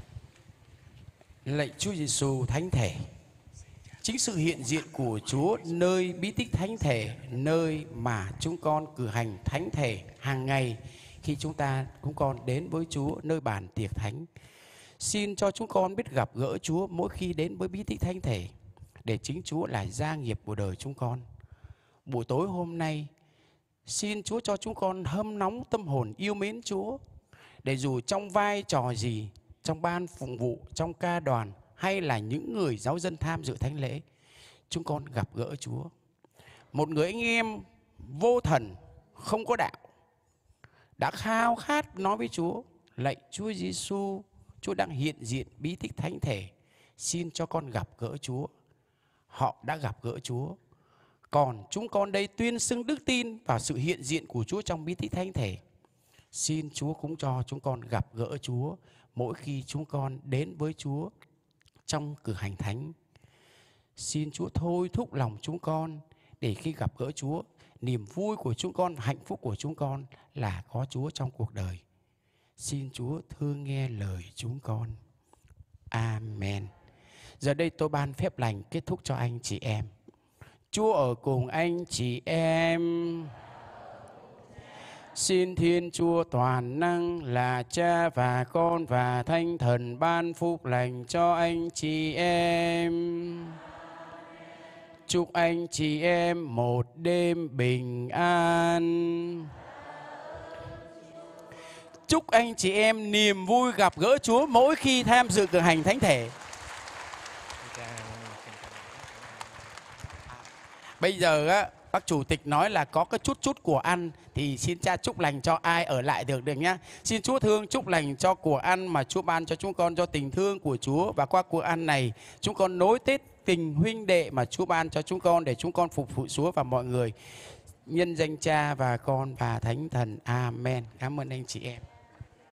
Lạy Chúa Giêsu Thánh Thể, chính sự hiện diện của Chúa nơi bí tích Thánh Thể, nơi mà chúng con cử hành Thánh Thể hàng ngày khi chúng ta chúng con đến với Chúa nơi bàn tiệc thánh. Xin cho chúng con biết gặp gỡ Chúa mỗi khi đến với bí tích Thánh Thể, để chính Chúa là gia nghiệp của đời chúng con. Buổi tối hôm nay, xin Chúa cho chúng con hâm nóng tâm hồn yêu mến Chúa, để dù trong vai trò gì, trong ban phụng vụ, trong ca đoàn, hay là những người giáo dân tham dự thánh lễ, chúng con gặp gỡ Chúa. Một người anh em vô thần, không có đạo, đã khao khát nói với Chúa: lạy Chúa Giêsu, Chúa đang hiện diện bí tích Thánh Thể, xin cho con gặp gỡ Chúa. Họ đã gặp gỡ Chúa. Còn chúng con đây tuyên xưng đức tin vào sự hiện diện của Chúa trong bí tích Thánh Thể. Xin Chúa cũng cho chúng con gặp gỡ Chúa mỗi khi chúng con đến với Chúa trong cử hành thánh. Xin Chúa thôi thúc lòng chúng con để khi gặp gỡ Chúa, niềm vui của chúng con và hạnh phúc của chúng con là có Chúa trong cuộc đời. Xin Chúa thương nghe lời chúng con. Amen. Giờ đây tôi ban phép lành kết thúc cho anh chị em. Chúa ở cùng anh chị em. Xin Thiên Chúa toàn năng là Cha và Con và Thánh Thần ban phúc lành cho anh chị em. Chúc anh chị em một đêm bình an. Chúc anh chị em niềm vui gặp gỡ Chúa mỗi khi tham dự cử hành Thánh Thể. Bây giờ á, bác chủ tịch nói là có cái chút chút của ăn, thì xin cha chúc lành cho ai ở lại được được nhá. Xin Chúa thương chúc lành cho của ăn mà Chúa ban cho chúng con, cho tình thương của Chúa, và qua của ăn này chúng con nối tiếp tình huynh đệ mà Chúa ban cho chúng con để chúng con phục vụ Chúa và mọi người. Nhân danh Cha và Con và Thánh Thần. Amen. Cảm ơn anh chị em.